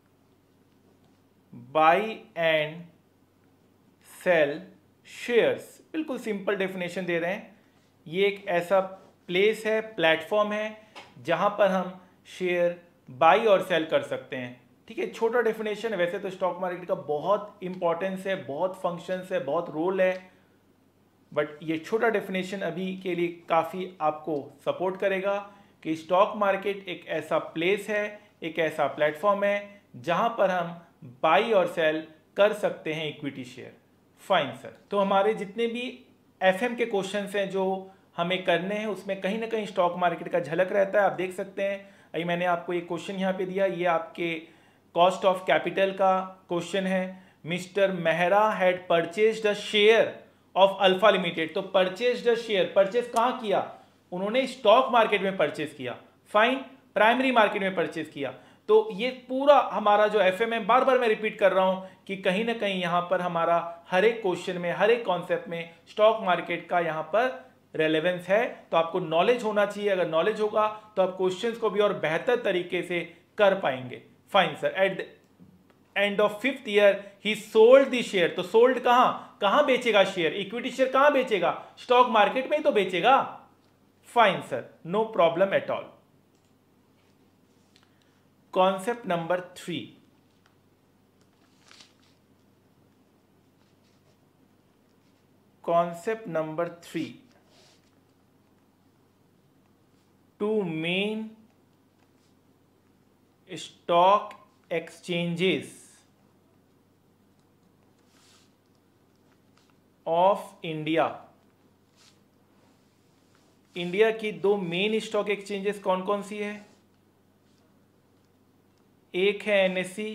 buy and sell shares। बिल्कुल सिंपल डेफिनेशन दे रहे हैं। ये एक ऐसा प्लेस है, प्लेटफॉर्म है जहां पर हम शेयर बाई और सेल कर सकते हैं, ठीक है। छोटा डेफिनेशन है, वैसे तो स्टॉक मार्केट का बहुत इंपॉर्टेंस है, बहुत फंक्शंस है, बहुत रोल है, बट ये छोटा डेफिनेशन अभी के लिए काफ़ी आपको सपोर्ट करेगा कि स्टॉक मार्केट एक ऐसा प्लेस है, एक ऐसा प्लेटफॉर्म है जहां पर हम बाई और सेल कर सकते हैं इक्विटी शेयर। फाइन सर, तो हमारे जितने भी एफएम के क्वेश्चंस हैं जो हमें करने हैं उसमें कहीं ना कहीं स्टॉक मार्केट का झलक रहता है। आप देख सकते हैं, अभी मैंने आपको एक क्वेश्चन यहाँ पे दिया, ये आपके कॉस्ट ऑफ कैपिटल का क्वेश्चन है। Mister Mehra had purchased a share of Alpha limited. तो परचेज्ड अ शेयर, परचेज कहाँ किया? उन्होंने स्टॉक मार्केट में परचेज किया। फाइन, प्राइमरी मार्केट में परचेज किया। तो ये पूरा हमारा जो एफएम है, बार बार मैं रिपीट कर रहा हूं कि कहीं ना कहीं यहां पर हमारा हर एक क्वेश्चन में, हर एक कॉन्सेप्ट में स्टॉक मार्केट का यहां पर रेलेवेंस है। तो आपको नॉलेज होना चाहिए। अगर नॉलेज होगा तो आप क्वेश्चंस को भी और बेहतर तरीके से कर पाएंगे। Fine sir, at the end of 5th year he sold the share. तो सोल्ड कहां बेचेगा शेयर? इक्विटी शेयर कहां बेचेगा? स्टॉक मार्केट में ही तो बेचेगा। Fine sir, no problem at all. Concept number 3, concept number 3, two main stock exchanges of India. India की 2 मेन स्टॉक एक्सचेंजेस कौन कौन सी है? एक है एनएसई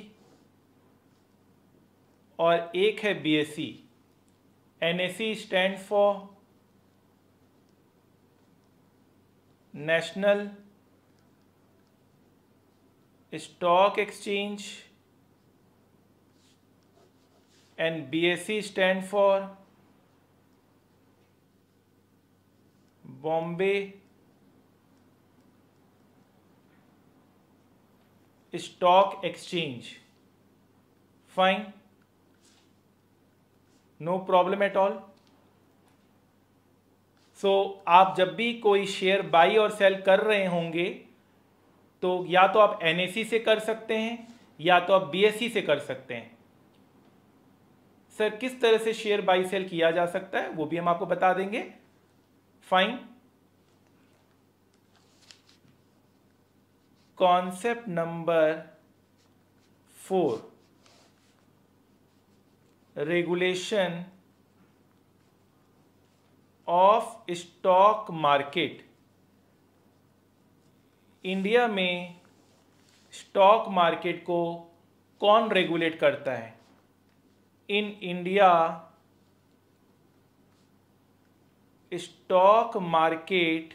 और एक है BSE. NSE stand for national stock exchange and BSE stand for Bombay stock exchange. Fine, no problem at all. So आप जब भी कोई शेयर बाई और सेल कर रहे होंगे तो या तो आप एनएसई से कर सकते हैं या तो आप बीएसई से कर सकते हैं। सर किस तरह से शेयर बाई सेल किया जा सकता है वो भी हम आपको बता देंगे। Fine. Concept number 4, regulation of stock market. India में स्टॉक मार्केट को कौन रेगुलेट करता है? In India stock market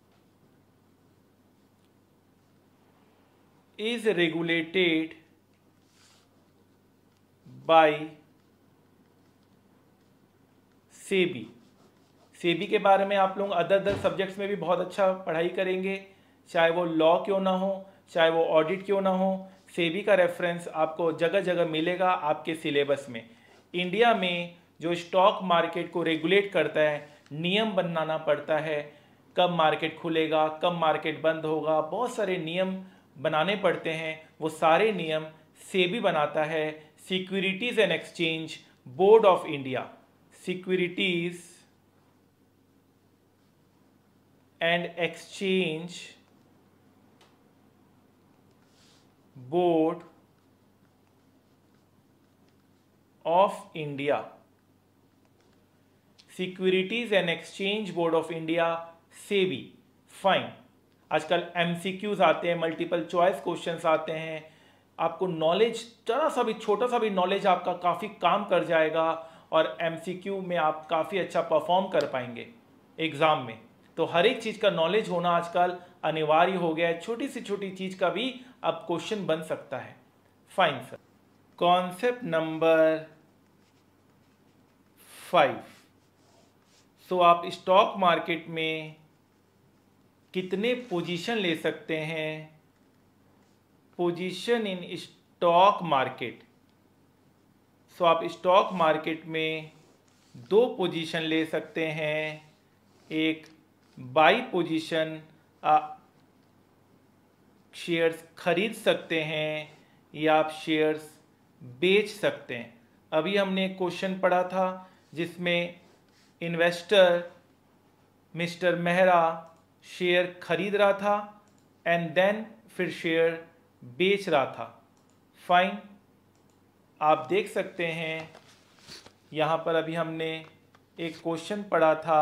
is regulated by SEBI. SEBI के बारे में आप लोग अदर सब्जेक्ट्स में भी बहुत अच्छा पढ़ाई करेंगे, चाहे वो लॉ क्यों ना हो, चाहे वो ऑडिट क्यों ना हो, सेबी का रेफरेंस आपको जगह जगह मिलेगा आपके सिलेबस में। इंडिया में जो स्टॉक मार्केट को रेगुलेट करता है, नियम बनाना पड़ता है, कब मार्केट खुलेगा, कब मार्केट बंद होगा, बहुत सारे नियम बनाने पड़ते हैं। वो सारे नियम सेबी बनाता है, securities and exchange board of India. Securities and exchange board of India. Securities and exchange board of India, SEBI. Fine. आजकल एमसीक्यूज आते हैं, मल्टीपल चॉइस क्वेश्चंस आते हैं, आपको नॉलेज जरा सा भी, छोटा सा भी नॉलेज आपका काफ़ी काम कर जाएगा और एमसीक्यू में आप काफ़ी अच्छा परफॉर्म कर पाएंगे एग्ज़ाम में। तो हर एक चीज़ का नॉलेज होना आजकल अनिवार्य हो गया है, छोटी से छोटी चीज़ का भी अब क्वेश्चन बन सकता है। Fine sir. Concept number 5, so आप स्टॉक मार्केट में कितने पोजीशन ले सकते हैं? Position in stock market. So आप स्टॉक मार्केट में 2 पोजीशन ले सकते हैं। एक बाई पोजीशन, आप शेयर्स खरीद सकते हैं या आप शेयर्स बेच सकते हैं। अभी हमने एक क्वेश्चन पढ़ा था जिसमें इन्वेस्टर मिस्टर मेहरा शेयर खरीद रहा था एंड देन फिर शेयर बेच रहा था। फाइन। आप देख सकते हैं यहाँ पर अभी हमने एक क्वेश्चन पढ़ा था,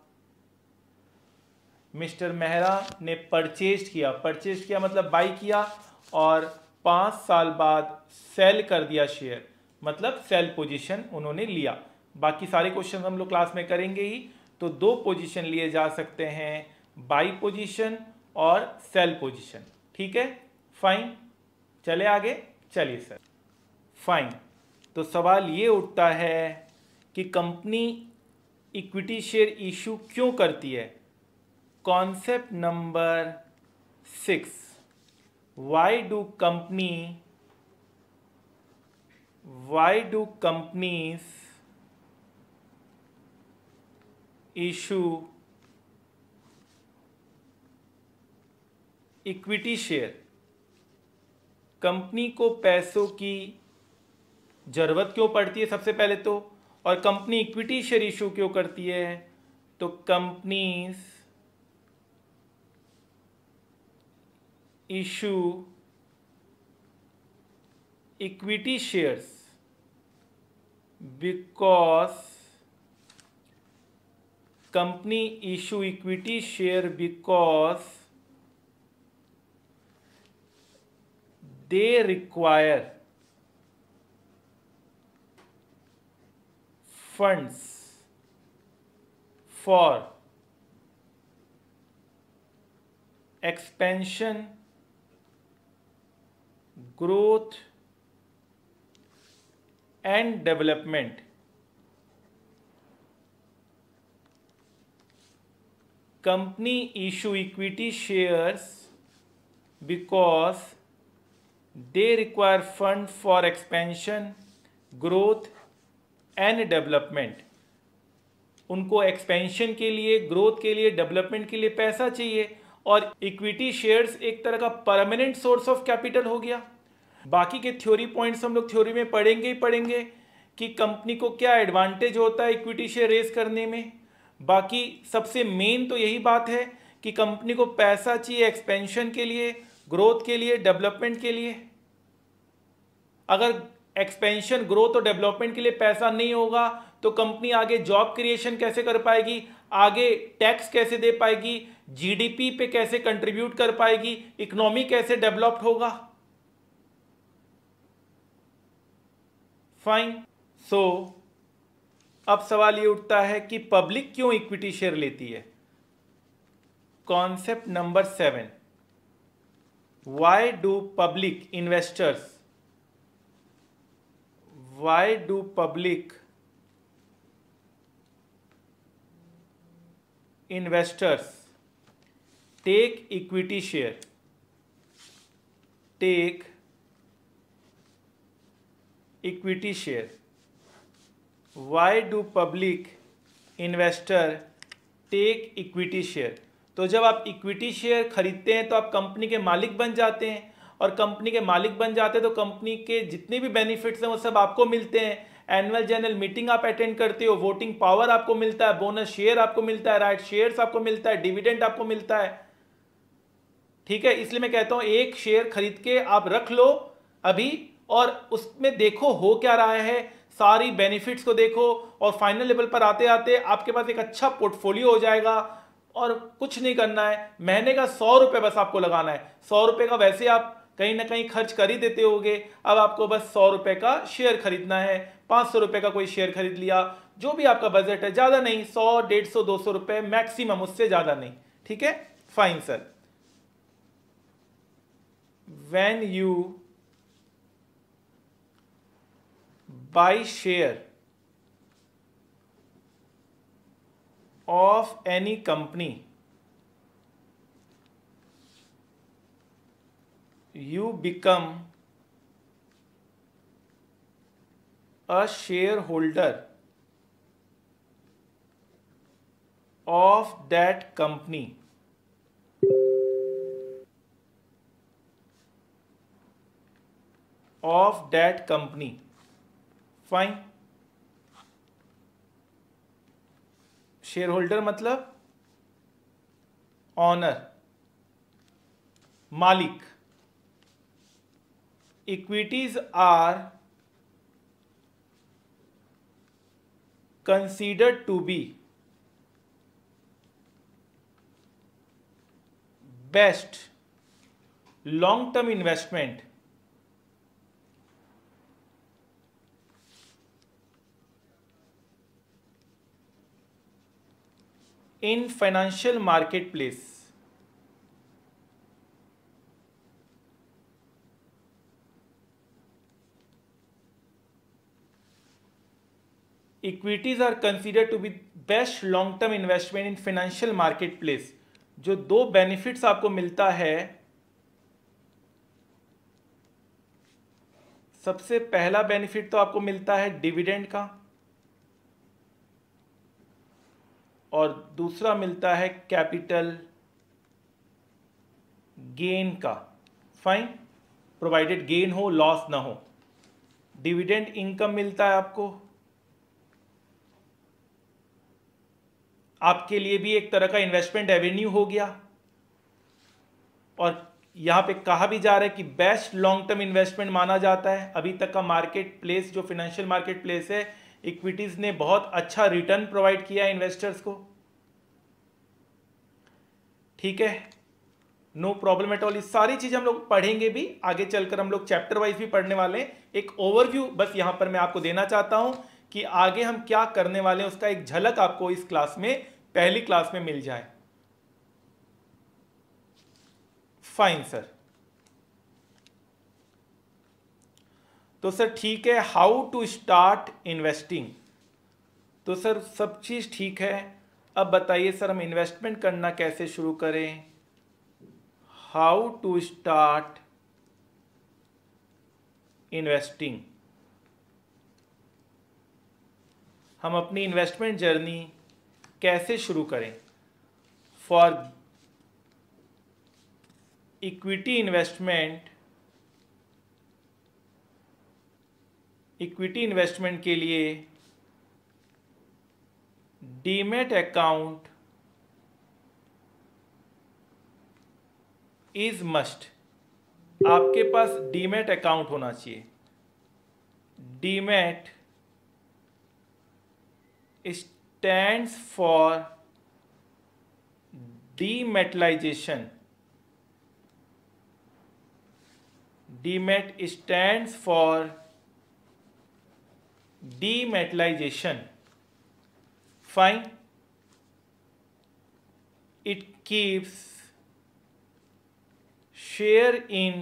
मिस्टर मेहरा ने परचेज किया मतलब बाई किया और 5 साल बाद सेल कर दिया शेयर, मतलब सेल पोजीशन उन्होंने लिया। बाकी सारे क्वेश्चन हम लोग क्लास में करेंगे ही। तो 2 पोजीशन लिए जा सकते हैं, बाई पोजीशन और सेल पोजीशन। ठीक है, फाइन। चले आगे, चलिए सर। फाइन। तो सवाल ये उठता है कि कंपनी इक्विटी शेयर इशू क्यों करती है? Concept number 6, why do companies issue equity share? Company को पैसों की ज़रूरत क्यों पड़ती है सबसे पहले तो, और कंपनी इक्विटी शेयर इशू क्यों करती है? तो companies issue equity shares because company issue equity share because they require funds for expansion, growth and development. Company issue equity shares because they require fund for expansion, growth and development. उनको expansion के लिए, growth के लिए, development के लिए पैसा चाहिए और इक्विटी शेयर्स एक तरह का परमानेंट सोर्स ऑफ कैपिटल हो गया। बाकी के थ्योरी पॉइंट्स हम लोग थ्योरी में पढ़ेंगे ही पढ़ेंगे कि कंपनी को क्या एडवांटेज होता है इक्विटी शेयर रेज करने में। बाकी सबसे मेन तो यही बात है कि कंपनी को पैसा चाहिए एक्सपेंशन के लिए, ग्रोथ के लिए, डेवलपमेंट के लिए। अगर एक्सपेंशन, ग्रोथ और डेवलपमेंट के लिए पैसा नहीं होगा तो कंपनी आगे जॉब क्रिएशन कैसे कर पाएगी, आगे टैक्स कैसे दे पाएगी, जीडीपी पे कैसे कंट्रीब्यूट कर पाएगी, इकोनॉमी कैसे डेवलप्ड होगा। फाइन। सो अब सवाल ये उठता है कि पब्लिक क्यों इक्विटी शेयर लेती है। Concept number 7, why do public investors, why do public investors take equity share, take equity share? Why do public investor take equity share? तो जब आप इक्विटी शेयर खरीदते हैं तो आप कंपनी के मालिक बन जाते हैं, और कंपनी के मालिक बन जाते हैं तो कंपनी के जितने भी बेनिफिट्स हैं वो सब आपको मिलते हैं। एनुअल जनरल मीटिंग आप अटेंड करते हो, वोटिंग पावर आपको मिलता है, बोनस शेयर आपको मिलता है, राइट शेयर्स आपको मिलता है, डिविडेंड आपको मिलता है। ठीक है, इसलिए मैं कहता हूं एक शेयर खरीद के आप रख लो अभी, और उसमें देखो हो क्या रहा है, सारी बेनिफिट्स को देखो, और फाइनल लेवल पर आते आते आपके पास एक अच्छा पोर्टफोलियो हो जाएगा। और कुछ नहीं करना है, महीने का 100 रुपये बस आपको लगाना है। 100 रुपये का वैसे आप कहीं ना कहीं खर्च कर ही देते होगे, अब आपको बस 100 रुपये का शेयर खरीदना है। 500 रुपये का कोई शेयर खरीद लिया, जो भी आपका बजट है, ज़्यादा नहीं, 100, 150, 200 रुपये मैक्सिमम, उससे ज़्यादा नहीं। ठीक है, fine sir. When you buy share of any company, you become a shareholder of that company. Of that company. Fine. Share holder मतलब ऑनर, मालिक। Equities are considered to be best long term investment in financial marketplace. Equities are considered to be best long term investment in financial marketplace. जो दो benefits आपको मिलता है, सबसे पहला benefit तो आपको मिलता है डिविडेंड का, और दूसरा मिलता है कैपिटल गेन का। फाइन, प्रोवाइडेड गेन हो, लॉस ना हो। डिविडेंड इनकम मिलता है आपको, आपके लिए भी एक तरह का इन्वेस्टमेंट रेवेन्यू हो गया। और यहां पे कहा भी जा रहा है कि बेस्ट लॉन्ग टर्म इन्वेस्टमेंट माना जाता है। अभी तक का मार्केट प्लेस, जो फाइनेंशियल मार्केट प्लेस है, इक्विटीज ने बहुत अच्छा रिटर्न प्रोवाइड किया है इन्वेस्टर्स को। ठीक है, नो प्रॉब्लम एट ऑल। ये सारी चीजें हम लोग पढ़ेंगे भी आगे चलकर, हम लोग चैप्टर वाइज भी पढ़ने वाले हैं। एक ओवरव्यू बस यहां पर मैं आपको देना चाहता हूं कि आगे हम क्या करने वाले हैं, उसका एक झलक आपको इस क्लास में, पहली क्लास में मिल जाए। Fine sir. तो सर ठीक है, हाउ टू स्टार्ट इन्वेस्टिंग। तो सर सब चीज ठीक है, अब बताइए सर हम इन्वेस्टमेंट करना कैसे शुरू करें। How to start investing. हम अपनी इन्वेस्टमेंट जर्नी कैसे शुरू करें। For equity investment equity investment के लिए डीमैट अकाउंट इज मस्ट। आपके पास डीमैट अकाउंट होना चाहिए। Demat stands for dematerialization. Demat stands for dematerialization. Fine. It keeps share in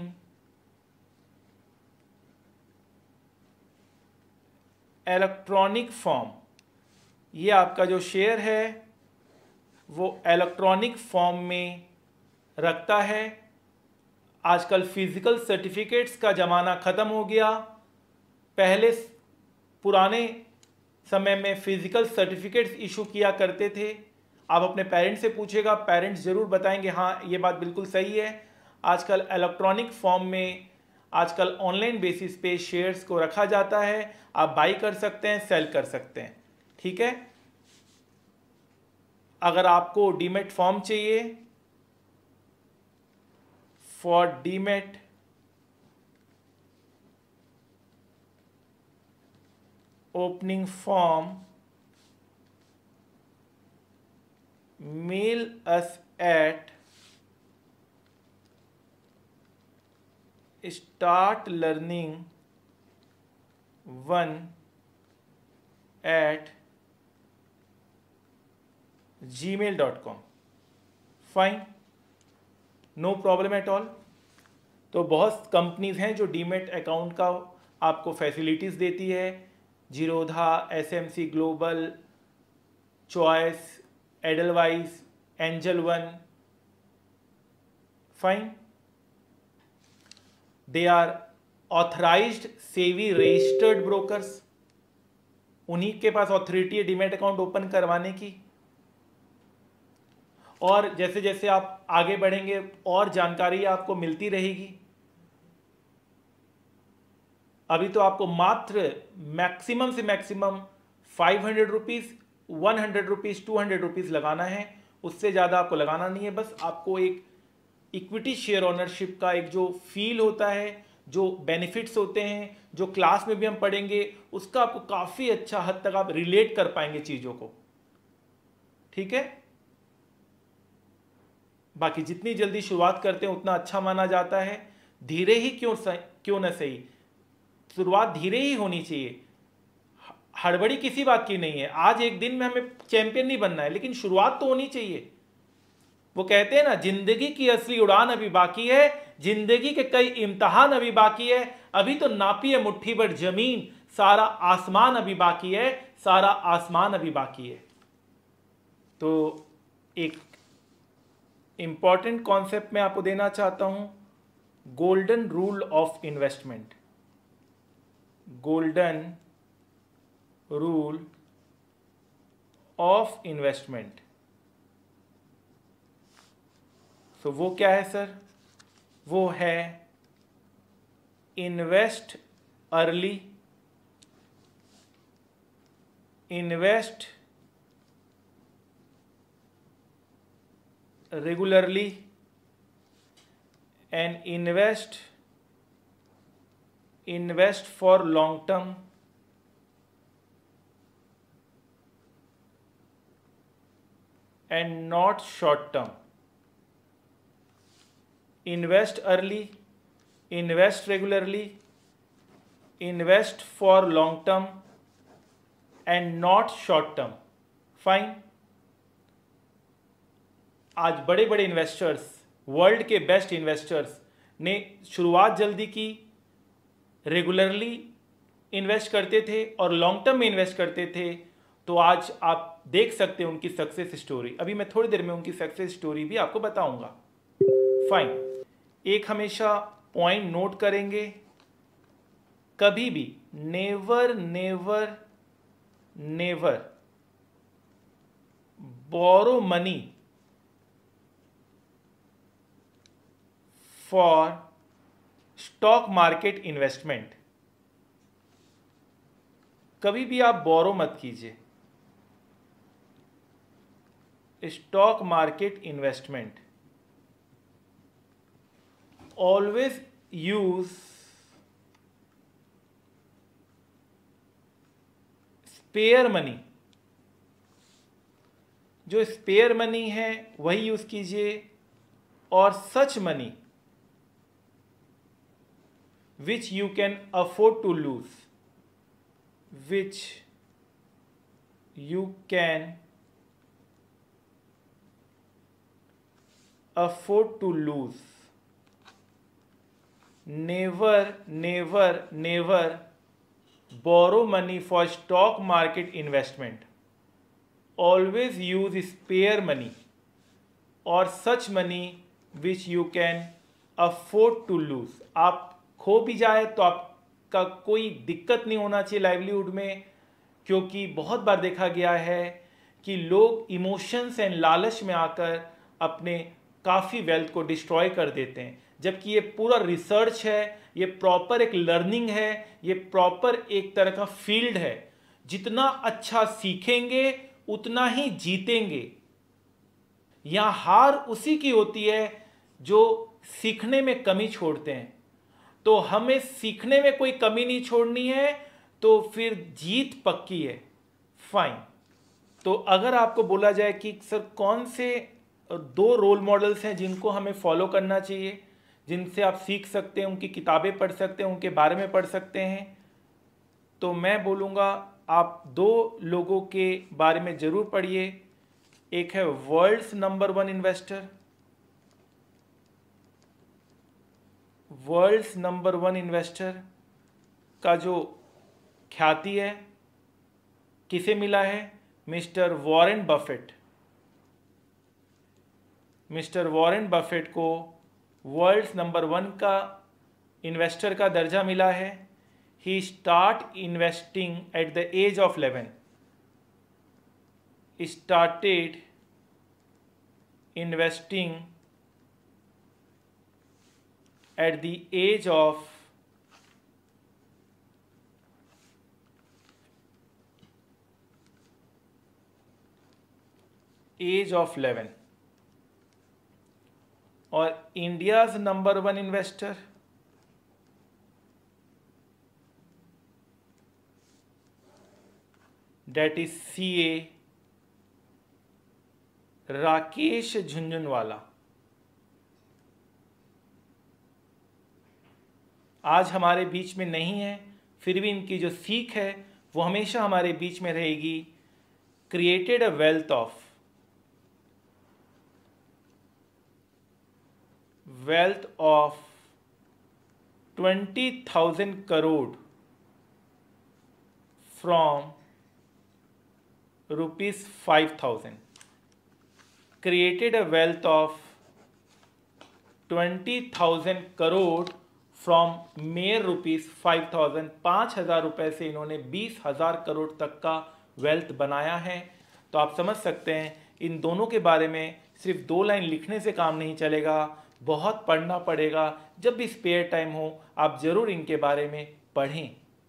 electronic form. ये आपका जो शेयर है वो इलेक्ट्रॉनिक फॉर्म में रखता है। आजकल फिजिकल सर्टिफिकेट्स का ज़माना ख़त्म हो गया। पहले पुराने समय में फिजिकल सर्टिफिकेट्स इशू किया करते थे। आप अपने पेरेंट्स से पूछेगा, पेरेंट्स ज़रूर बताएंगे हाँ ये बात बिल्कुल सही है। आजकल इलेक्ट्रॉनिक फॉर्म में, आजकल ऑनलाइन बेसिस पे शेयर्स को रखा जाता है। आप बाई कर सकते हैं, सेल कर सकते हैं। ठीक है। अगर आपको डीमैट फॉर्म चाहिए, for demat opening form, mail us at startlearning1@gmail.com। Fine, no problem at all. तो बहुत कंपनीज हैं जो डीमैट अकाउंट का आपको फैसिलिटीज़ देती है। Zerodha, SMC Global, Choice, Edelweiss, Angel One. Fine, they are authorized SEBI registered brokers. उन्हीं के पास ऑथोरिटी है डीमैट अकाउंट ओपन करवाने की। और जैसे जैसे आप आगे बढ़ेंगे और जानकारी आपको मिलती रहेगी। अभी तो आपको मात्र मैक्सिमम से मैक्सिमम 500 रुपीज़, 100 रुपीज़, 200 रुपीज़ लगाना है। उससे ज़्यादा आपको लगाना नहीं है। बस आपको एक इक्विटी शेयर ओनरशिप का एक जो फील होता है, जो बेनिफिट्स होते हैं, जो क्लास में भी हम पढ़ेंगे, उसका आपको काफ़ी अच्छा हद तक आप रिलेट कर पाएंगे चीज़ों को। ठीक है। बाकी जितनी जल्दी शुरुआत करते हैं उतना अच्छा माना जाता है। धीरे ही क्यों ना सही, शुरुआत धीरे ही होनी चाहिए। हड़बड़ी किसी बात की नहीं है। आज एक दिन में हमें चैंपियन नहीं बनना है, लेकिन शुरुआत तो होनी चाहिए। वो कहते हैं ना, जिंदगी की असली उड़ान अभी बाकी है, जिंदगी के कई इम्तिहान अभी बाकी है। अभी तो नापी है मुट्ठी भर जमीन, सारा आसमान अभी बाकी है, सारा आसमान अभी बाकी है। तो एक इंपॉर्टेंट कॉन्सेप्ट मैं आपको देना चाहता हूं, golden rule of investment. Golden rule of investment. तो वो क्या है सर? वो है invest early, invest regularly and invest for long term, and not short term. Invest early, invest regularly, invest for long term and not short term. Fine. आज बड़े बड़े investors, world के बेस्ट इन्वेस्टर्स ने शुरुआत जल्दी की, रेगुलरली इन्वेस्ट करते थे और लॉन्ग टर्म में इन्वेस्ट करते थे। तो आज आप देख सकते हैं उनकी सक्सेस स्टोरी। अभी मैं थोड़ी देर में उनकी सक्सेस स्टोरी भी आपको बताऊंगा। फाइन, एक हमेशा पॉइंट नोट करेंगे, कभी भी never never never borrow money for stock market investment. कभी भी आप बोरो मत कीजिए। Stock market investment, always use spare money. जो स्पेयर मनी है वही यूज कीजिए, और such money which you can afford to lose, which you can afford to lose. Never borrow money for stock market investment. Always use spare money or such money which you can afford to lose. आप खो भी जाए तो आपका कोई दिक्कत नहीं होना चाहिए लाइवलीहुड में, क्योंकि बहुत बार देखा गया है कि लोग इमोशंस एंड लालच में आकर अपने काफ़ी वेल्थ को डिस्ट्रॉय कर देते हैं, जबकि ये पूरा रिसर्च है, ये प्रॉपर एक लर्निंग है, ये प्रॉपर एक तरह का फील्ड है। जितना अच्छा सीखेंगे उतना ही जीतेंगे। यहां हार उसी की होती है जो सीखने में कमी छोड़ते हैं। तो हमें सीखने में कोई कमी नहीं छोड़नी है, तो फिर जीत पक्की है। फाइन। तो अगर आपको बोला जाए कि सर कौन से 2 रोल मॉडल्स हैं जिनको हमें फॉलो करना चाहिए, जिनसे आप सीख सकते हैं, उनकी किताबें पढ़ सकते हैं, उनके बारे में पढ़ सकते हैं, तो मैं बोलूँगा आप 2 लोगों के बारे में ज़रूर पढ़िए। एक है world's number 1 investor. World's number 1 investor का जो ख्याति है किसे मिला है? Mister Warren Buffett. Mister Warren Buffett को वर्ल्ड्स नंबर 1 का इन्वेस्टर का दर्जा मिला है। He start investing at the age of 11। Started investing at the age of 11। और India's number 1 investor that is CA Rakesh Jhunjhunwala. आज हमारे बीच में नहीं है, फिर भी इनकी जो सीख है वो हमेशा हमारे बीच में रहेगी। Created a wealth of 20,000 crore from rupees 5,000. Created a wealth of 20,000 crore from mere rupees 5,000। 5,000 रुपये से इन्होंने 20,000 करोड़ तक का वेल्थ बनाया है। तो आप समझ सकते हैं इन दोनों के बारे में सिर्फ 2 लाइन लिखने से काम नहीं चलेगा, बहुत पढ़ना पड़ेगा। जब भी स्पेयर टाइम हो आप ज़रूर इनके बारे में पढ़ें।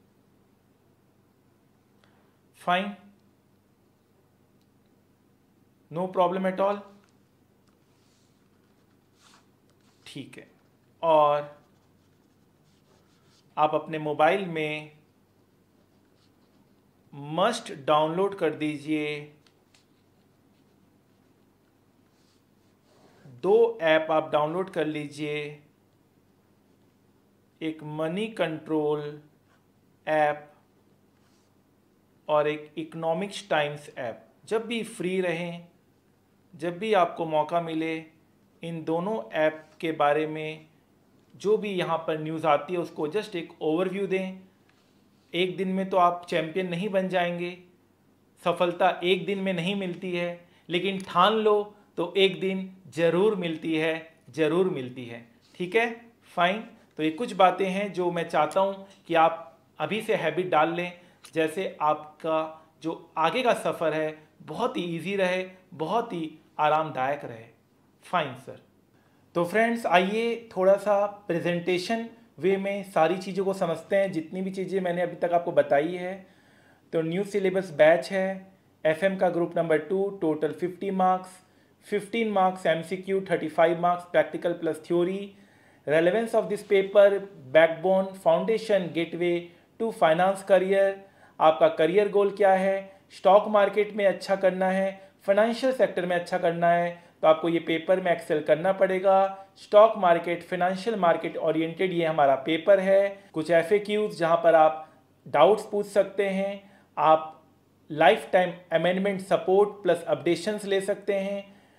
Fine, no problem at all. ठीक है, और आप अपने मोबाइल में मस्ट डाउनलोड कर दीजिए 2 ऐप आप डाउनलोड कर लीजिए। एक मनी कंट्रोल ऐप और एक इकोनॉमिक्स टाइम्स ऐप। जब भी फ्री रहें, जब भी आपको मौका मिले, इन दोनों ऐप के बारे में जो भी यहाँ पर न्यूज़ आती है उसको जस्ट एक ओवरव्यू दें। एक दिन में तो आप चैंपियन नहीं बन जाएंगे, सफलता एक दिन में नहीं मिलती है, लेकिन ठान लो तो एक दिन ज़रूर मिलती है, ज़रूर मिलती है। ठीक है, फाइन। तो ये कुछ बातें हैं जो मैं चाहता हूँ कि आप अभी से हैबिट डाल लें, जैसे आपका जो आगे का सफ़र है बहुत ही ईजी रहे, बहुत ही आरामदायक रहे। Fine sir. तो फ्रेंड्स, आइए थोड़ा सा प्रेजेंटेशन वे में सारी चीज़ों को समझते हैं, जितनी भी चीज़ें मैंने अभी तक आपको बताई है। तो न्यू सिलेबस बैच है, FM का group number 2, total 50 marks, 15 marks MCQ, 35 marks practical plus theory. Relevance of this paper, backbone, foundation, gateway to finance career. आपका करियर गोल क्या है, स्टॉक मार्केट में अच्छा करना है, फाइनेंशियल सेक्टर में अच्छा करना है, तो आपको ये पेपर में एक्सेल करना पड़ेगा। Stock market, financial market oriented ये हमारा पेपर है। कुछ FAQs जहाँ पर आप डाउट्स पूछ सकते हैं, आप lifetime amendment support plus updations ले सकते हैं।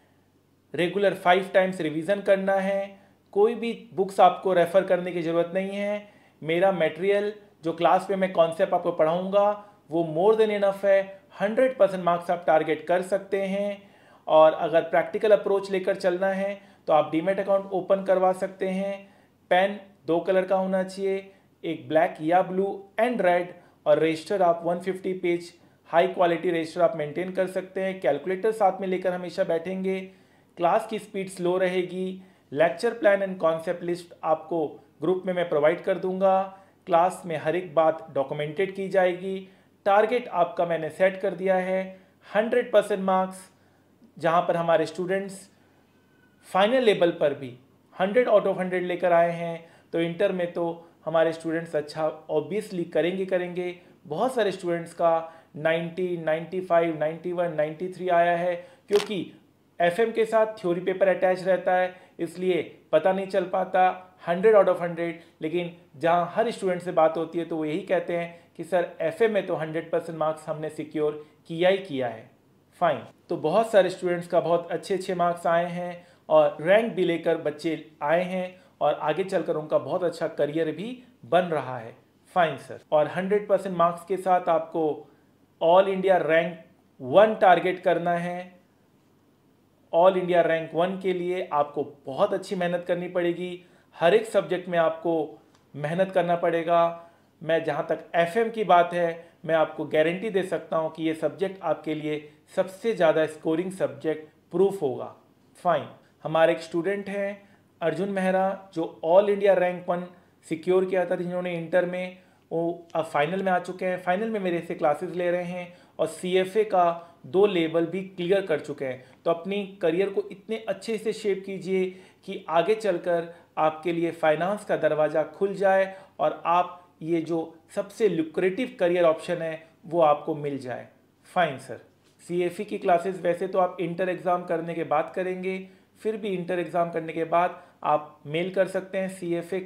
रेगुलर 5 टाइम्स रिवीजन करना है। कोई भी बुक्स आपको रेफर करने की ज़रूरत नहीं है। मेरा मटेरियल जो क्लास में मैं कॉन्सेप्ट आपको पढ़ाऊंगा वो मोर देन इनफ है। 100% मार्क्स आप टारगेट कर सकते हैं। और अगर प्रैक्टिकल अप्रोच लेकर चलना है तो आप डीमैट अकाउंट ओपन करवा सकते हैं। पेन 2 कलर का होना चाहिए, एक ब्लैक या ब्लू एंड रेड, और रजिस्टर आप 150 पेज हाई क्वालिटी रजिस्टर आप मेंटेन कर सकते हैं। कैलकुलेटर साथ में लेकर हमेशा बैठेंगे। क्लास की स्पीड स्लो रहेगी। Lecture plan and concept list आपको ग्रुप में मैं प्रोवाइड कर दूंगा। क्लास में हर एक बात डॉक्यूमेंटेड की जाएगी। टारगेट आपका मैंने सेट कर दिया है 100% मार्क्स, जहां पर हमारे स्टूडेंट्स फाइनल लेवल पर भी 100 आउट ऑफ 100 लेकर आए हैं। तो इंटर में तो हमारे स्टूडेंट्स अच्छा ऑब्वियसली करेंगे। बहुत सारे स्टूडेंट्स का 90, 95, 91, 93 आया है, क्योंकि FM के साथ थ्योरी पेपर अटैच रहता है, इसलिए पता नहीं चल पाता 100 आउट ऑफ 100। लेकिन जहां हर स्टूडेंट से बात होती है तो वो यही कहते हैं कि सर FM में तो 100% मार्क्स हमने सिक्योर किया ही किया है। फाइन, तो बहुत सारे स्टूडेंट्स का बहुत अच्छे मार्क्स आए हैं और रैंक भी लेकर बच्चे आए हैं और आगे चलकर उनका बहुत अच्छा करियर भी बन रहा है। फाइन सर, और 100% मार्क्स के साथ आपको ऑल इंडिया रैंक 1 टारगेट करना है। ऑल इंडिया रैंक 1 के लिए आपको बहुत अच्छी मेहनत करनी पड़ेगी। हर एक सब्जेक्ट में आपको मेहनत करना पड़ेगा। मैं जहाँ तक FM की बात है, मैं आपको गारंटी दे सकता हूँ कि ये सब्जेक्ट आपके लिए सबसे ज़्यादा स्कोरिंग सब्जेक्ट प्रूफ होगा। फाइन, हमारे एक स्टूडेंट हैं अर्जुन मेहरा, जो ऑल इंडिया रैंक 1 सिक्योर किया था जिन्होंने इंटर में, वो अब फाइनल में आ चुके हैं। फाइनल में मेरे से क्लासेस ले रहे हैं और CFA का 2 लेवल भी क्लियर कर चुके हैं। तो अपनी करियर को इतने अच्छे से शेप कीजिए कि आगे चलकर आपके लिए फाइनेंस का दरवाज़ा खुल जाए और आप ये जो सबसे लुक्रेटिव करियर ऑप्शन है वो आपको मिल जाए। फाइन सर, CFA की क्लासेस वैसे तो आप इंटर एग्ज़ाम करने के बाद करेंगे, फिर भी इंटर एग्ज़ाम करने के बाद आप मेल कर सकते हैं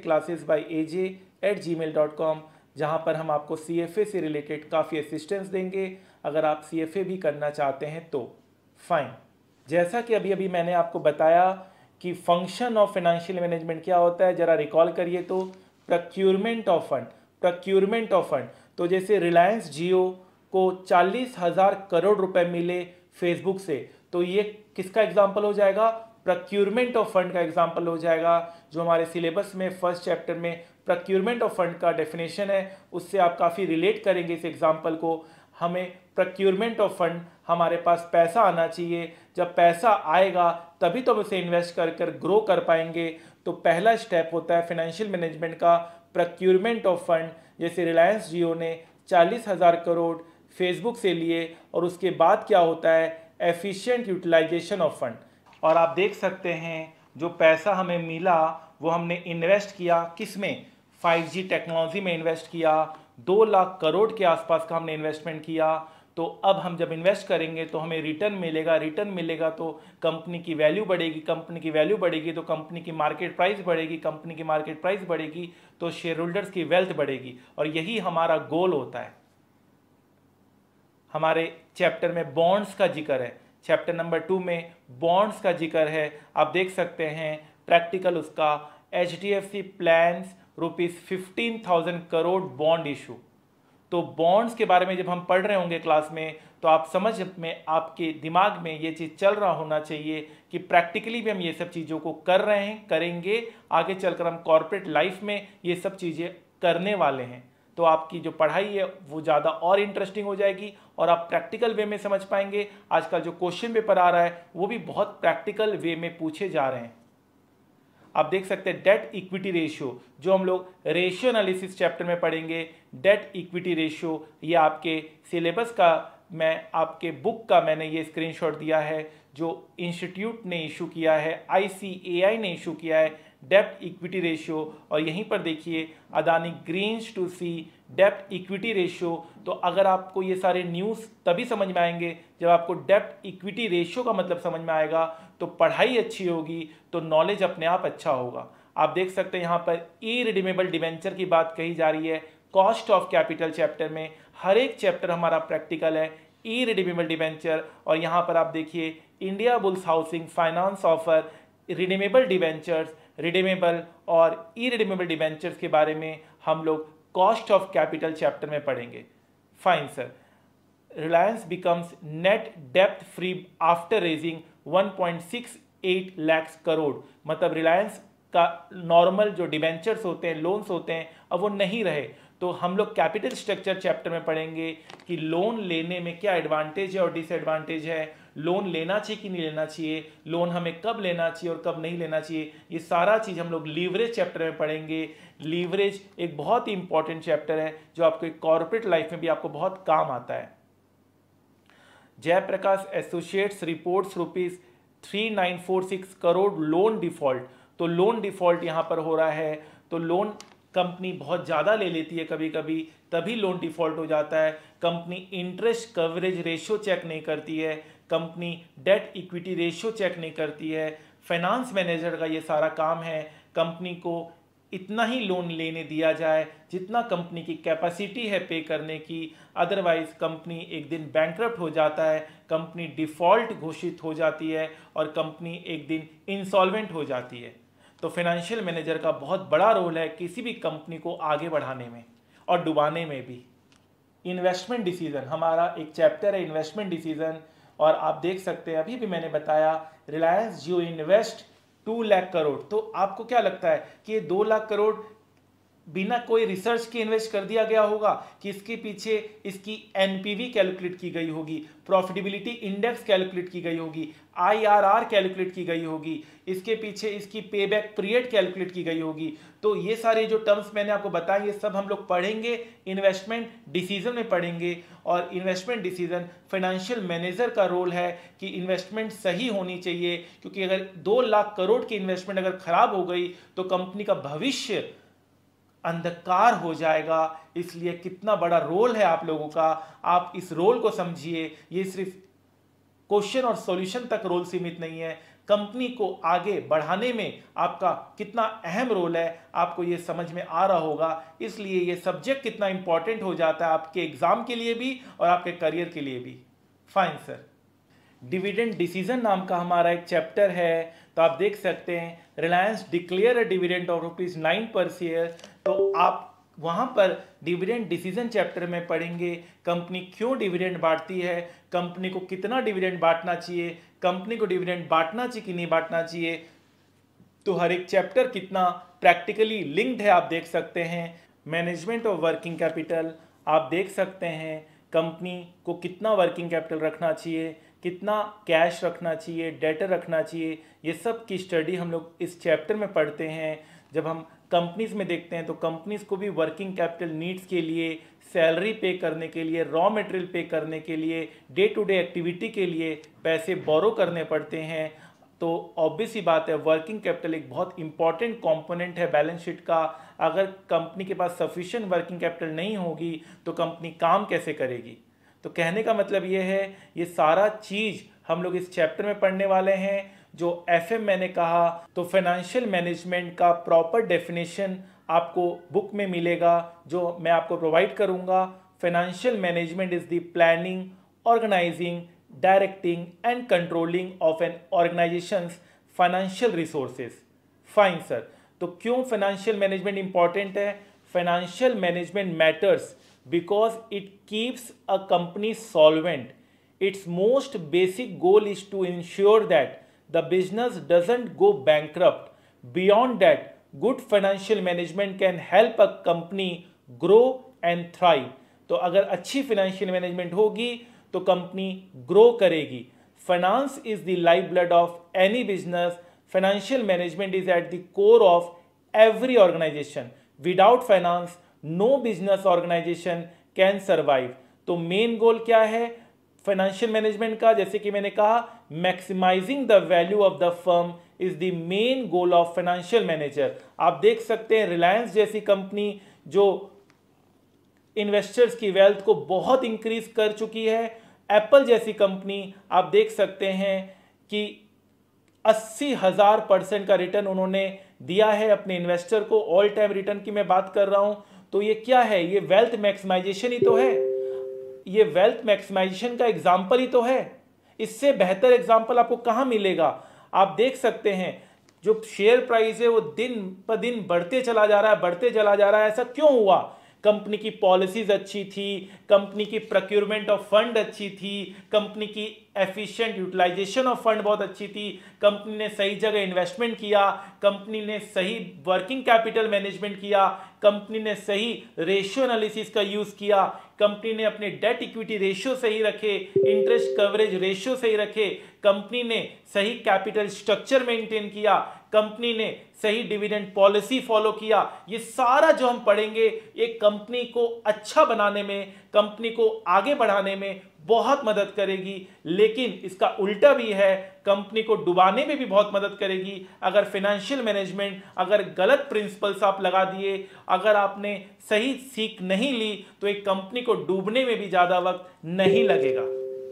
cfaclassesbyaj@gmail.com, जहां पर हम आपको CFA से रिलेटेड काफ़ी असिस्टेंस देंगे अगर आप CFA भी करना चाहते हैं तो। फाइन, जैसा कि अभी मैंने आपको बताया कि फंक्शन ऑफ फाइनेंशियल मैनेजमेंट क्या होता है, ज़रा रिकॉल करिए तो। Procurement of fund, procurement of fund, तो जैसे रिलायंस जियो को 40,000 करोड़ रुपए मिले फेसबुक से, तो ये किसका एग्जाम्पल हो जाएगा, प्रोक्यूरमेंट ऑफ फंड का एग्जाम्पल हो जाएगा। जो हमारे सिलेबस में फर्स्ट चैप्टर में प्रोक्यूरमेंट ऑफ फंड का डेफिनेशन है, उससे आप काफ़ी रिलेट करेंगे इस एग्जाम्पल को। हमें प्रोक्यूरमेंट ऑफ फंड, हमारे पास पैसा आना चाहिए, जब पैसा आएगा तभी तो हम उसे इन्वेस्ट कर ग्रो कर पाएंगे। तो पहला स्टेप होता है फाइनेंशियल मैनेजमेंट का प्रोक्यूरमेंट ऑफ फंड। जैसे रिलायंस जियो ने 40,000 करोड़ फेसबुक से लिए, और उसके बाद क्या होता है, एफिशिएंट यूटिलाइजेशन ऑफ फंड। और आप देख सकते हैं जो पैसा हमें मिला वो हमने इन्वेस्ट किया किस में, 5G टेक्नोलॉजी में इन्वेस्ट किया। 2 लाख करोड़ के आसपास का हमने इन्वेस्टमेंट किया। तो अब हम जब इन्वेस्ट करेंगे तो हमें रिटर्न मिलेगा तो कंपनी की वैल्यू बढ़ेगी, कंपनी की वैल्यू बढ़ेगी तो कंपनी की मार्केट प्राइस बढ़ेगी, कंपनी की मार्केट प्राइस बढ़ेगी तो शेयर होल्डर्स की वेल्थ बढ़ेगी। और यही हमारा गोल होता है। हमारे चैप्टर में बॉन्ड्स का जिक्र है, चैप्टर नंबर 2 में बॉन्ड्स का जिक्र है। आप देख सकते हैं प्रैक्टिकल उसका, HDFC plans ₹15,000 crore bond issue. तो बॉन्ड्स के बारे में जब हम पढ़ रहे होंगे क्लास में, तो आप समझ में, आपके दिमाग में ये चीज़ चल रहा होना चाहिए कि प्रैक्टिकली भी हम ये सब चीज़ों को कर रहे हैं, करेंगे, आगे चलकर हम कॉर्पोरेट लाइफ में ये सब चीज़ें करने वाले हैं। तो आपकी जो पढ़ाई है वो ज़्यादा और इंटरेस्टिंग हो जाएगी और आप प्रैक्टिकल वे में समझ पाएंगे। आज का जो क्वेश्चन पेपर आ रहा है वो भी बहुत प्रैक्टिकल वे में पूछे जा रहे हैं। आप देख सकते हैं डेट इक्विटी रेशियो, जो हम लोग रेशियो एनालिसिस चैप्टर में पढ़ेंगे। डेट इक्विटी रेशियो ये आपके सिलेबस का, मैं आपके बुक का मैंने ये स्क्रीनशॉट दिया है जो इंस्टीट्यूट ने इशू किया है, ICAI ने इशू किया है, डेप्ट इक्विटी रेशियो। और यहीं पर देखिए अदानी ग्रीन्स टू सी डेप्ट इक्विटी रेशियो। तो अगर आपको ये सारे न्यूज़ तभी समझ में आएंगे जब आपको डेप्ट इक्विटी रेशियो का मतलब समझ में आएगा, तो पढ़ाई अच्छी होगी तो नॉलेज अपने आप अच्छा होगा। आप देख सकते हैं यहाँ पर इरिडीमेबल डिवेंचर की बात कही जा रही है। कॉस्ट ऑफ कैपिटल चैप्टर में हर एक चैप्टर हमारा प्रैक्टिकल है, इरिडीमेबल डिवेंचर। और यहाँ पर आप देखिए Indiabulls housing finance offer redeemable debentures, redeemable और इरिडीमेबल डिवेंचर्स के बारे में हम लोग कॉस्ट ऑफ कैपिटल चैप्टर में पढ़ेंगे। Fine sir. Reliance becomes net डेप्थ free after raising 1.68 lakh crore. मतलब रिलायंस का नॉर्मल जो डिवेंचर्स होते हैं, लोन्स होते हैं, अब वो नहीं रहे। तो हम लोग कैपिटल स्ट्रक्चर चैप्टर में पढ़ेंगे कि लोन लेने में क्या एडवांटेज है और डिसएडवांटेज है, लोन लेना चाहिए कि नहीं लेना चाहिए, लोन हमें कब लेना चाहिए और कब नहीं लेना चाहिए। ये सारा चीज़ हम लोग लीवरेज चैप्टर में पढ़ेंगे। लीवरेज एक बहुत ही इंपॉर्टेंट चैप्टर है जो आपको कॉर्पोरेट लाइफ में भी आपको बहुत काम आता है। Jaiprakash associates reports ₹3946 crore loan default. तो लोन डिफॉल्ट यहाँ पर हो रहा है, तो लोन कंपनी बहुत ज़्यादा ले लेती है कभी कभी, तभी लोन डिफॉल्ट हो जाता है। Company interest coverage ratio check नहीं करती है, company debt equity ratio check नहीं करती है। फाइनेंस मैनेजर का ये सारा काम है, कंपनी को इतना ही लोन लेने दिया जाए जितना कंपनी की कैपेसिटी है पे करने की, अदरवाइज कंपनी एक दिन बैंकरप्ट हो जाता है, कंपनी डिफॉल्ट घोषित हो जाती है और कंपनी एक दिन इंसॉल्वेंट हो जाती है। तो फाइनेंशियल मैनेजर का बहुत बड़ा रोल है किसी भी कंपनी को आगे बढ़ाने में और डुबाने में भी। इन्वेस्टमेंट डिसीजन हमारा एक चैप्टर है, इन्वेस्टमेंट डिसीजन। और आप देख सकते हैं अभी भी मैंने बताया रिलायंस जियो इन्वेस्ट 2 लाख करोड़। तो आपको क्या लगता है कि ये 2 लाख करोड़ बिना कोई रिसर्च के इन्वेस्ट कर दिया गया होगा, कि इसके पीछे इसकी एनपीवी कैलकुलेट की गई होगी, प्रॉफिटेबिलिटी इंडेक्स कैलकुलेट की गई होगी, IRR कैलकुलेट की गई होगी, इसके पीछे इसकी पेबैक पीरियड कैलकुलेट की गई होगी। तो ये सारे जो टर्म्स मैंने आपको बताए ये सब हम लोग पढ़ेंगे, इन्वेस्टमेंट डिसीजन में पढ़ेंगे। और इन्वेस्टमेंट डिसीजन फाइनेंशियल मैनेजर का रोल है कि इन्वेस्टमेंट सही होनी चाहिए, क्योंकि अगर 2 लाख करोड़ की इन्वेस्टमेंट अगर खराब हो गई तो कंपनी का भविष्य अंधकार हो जाएगा। इसलिए कितना बड़ा रोल है आप लोगों का, आप इस रोल को समझिए। ये सिर्फ क्वेश्चन और सॉल्यूशन तक रोल सीमित नहीं है, कंपनी को आगे बढ़ाने में आपका कितना अहम रोल है आपको ये समझ में आ रहा होगा। इसलिए ये सब्जेक्ट कितना इंपॉर्टेंट हो जाता है आपके एग्जाम के लिए भी और आपके करियर के लिए भी। Fine sir. डिविडेंड डिसीजन नाम का हमारा एक चैप्टर है। तो आप देख सकते हैं Reliance declare a dividend of ₹9 per share. तो आप वहाँ पर डिविडेंड डिसीजन चैप्टर में पढ़ेंगे कंपनी क्यों डिविडेंड बांटती है, कंपनी को कितना डिविडेंड बांटना चाहिए, कंपनी को डिविडेंड बांटना चाहिए कि नहीं बांटना चाहिए। तो हर एक चैप्टर कितना प्रैक्टिकली लिंक्ड है आप देख सकते हैं। मैनेजमेंट ऑफ वर्किंग कैपिटल आप देख सकते हैं, कंपनी को कितना वर्किंग कैपिटल रखना चाहिए, कितना कैश रखना चाहिए, डेटर रखना चाहिए, ये सब की स्टडी हम लोग इस चैप्टर में पढ़ते हैं। जब हम कंपनीज में देखते हैं तो कंपनीज को भी वर्किंग कैपिटल नीड्स के लिए, सैलरी पे करने के लिए, रॉ मटेरियल पे करने के लिए, डे टू डे एक्टिविटी के लिए पैसे बोरो करने पड़ते हैं। तो ऑब्वियस ही बात है वर्किंग कैपिटल एक बहुत इंपॉर्टेंट कंपोनेंट है बैलेंस शीट का। अगर कंपनी के पास सफिशिएंट वर्किंग कैपिटल नहीं होगी तो कंपनी काम कैसे करेगी। तो कहने का मतलब ये है ये सारा चीज़ हम लोग इस चैप्टर में पढ़ने वाले हैं। जो FM मैंने कहा, तो फाइनेंशियल मैनेजमेंट का प्रॉपर डेफिनेशन आपको बुक में मिलेगा जो मैं आपको प्रोवाइड करूंगा। Financial management is the planning, organising, directing and controlling of an organisation's financial resources. Fine sir. तो क्यों फाइनेंशियल मैनेजमेंट इंपॉर्टेंट है? Financial management matters because it keeps a company solvent. Its most basic goal is to ensure that the business doesn't go bankrupt. Beyond that, good financial management can help a company grow and thrive. तो अगर अच्छी financial management होगी तो company grow करेगी। Finance is the life blood of any business. Financial management is at the core of every organisation, without finance no business organisation can survive. तो main goal क्या है financial management का? जैसे कि मैंने कहा, maximising the value of the firm is the main goal of financial manager. आप देख सकते हैं रिलायंस जैसी कंपनी जो इन्वेस्टर्स की वेल्थ को बहुत इंक्रीज कर चुकी है, एप्पल जैसी कंपनी आप देख सकते हैं कि 80,000% का रिटर्न उन्होंने दिया है अपने इन्वेस्टर को, ऑल टाइम रिटर्न की मैं बात कर रहा हूं। तो ये क्या है? ये वेल्थ मैक्सिमाइजेशन ही तो है, ये वेल्थ मैक्सिमाइजेशन का एग्जाम्पल ही तो है। इससे बेहतर एग्जाम्पल आपको कहां मिलेगा? आप देख सकते हैं जो शेयर प्राइस है वो दिन पर दिन बढ़ते चला जा रहा है, बढ़ते चला जा रहा है। ऐसा क्यों हुआ? कंपनी की पॉलिसीज अच्छी थी, कंपनी की प्रोक्योरमेंट ऑफ फंड अच्छी थी, कंपनी की एफिशिएंट यूटिलाइजेशन ऑफ फंड बहुत अच्छी थी, कंपनी ने सही जगह इन्वेस्टमेंट किया, कंपनी ने सही वर्किंग कैपिटल मैनेजमेंट किया, कंपनी ने सही रेशियो एनालिसिस का यूज किया, कंपनी ने अपने डेट इक्विटी रेशियो सही रखे, इंटरेस्ट कवरेज रेशियो सही रखे, कंपनी ने सही कैपिटल स्ट्रक्चर मेंटेन किया, कंपनी ने सही डिविडेंड पॉलिसी फॉलो किया। ये सारा जो हम पढ़ेंगे ये कंपनी को अच्छा बनाने में, कंपनी को आगे बढ़ाने में बहुत मदद करेगी। लेकिन इसका उल्टा भी है, कंपनी को डुबाने में भी बहुत मदद करेगी। अगर फाइनेंशियल मैनेजमेंट, अगर गलत प्रिंसिपल्स आप लगा दिए, अगर आपने सही सीख नहीं ली, तो एक कंपनी को डूबने में भी ज्यादा वक्त नहीं लगेगा।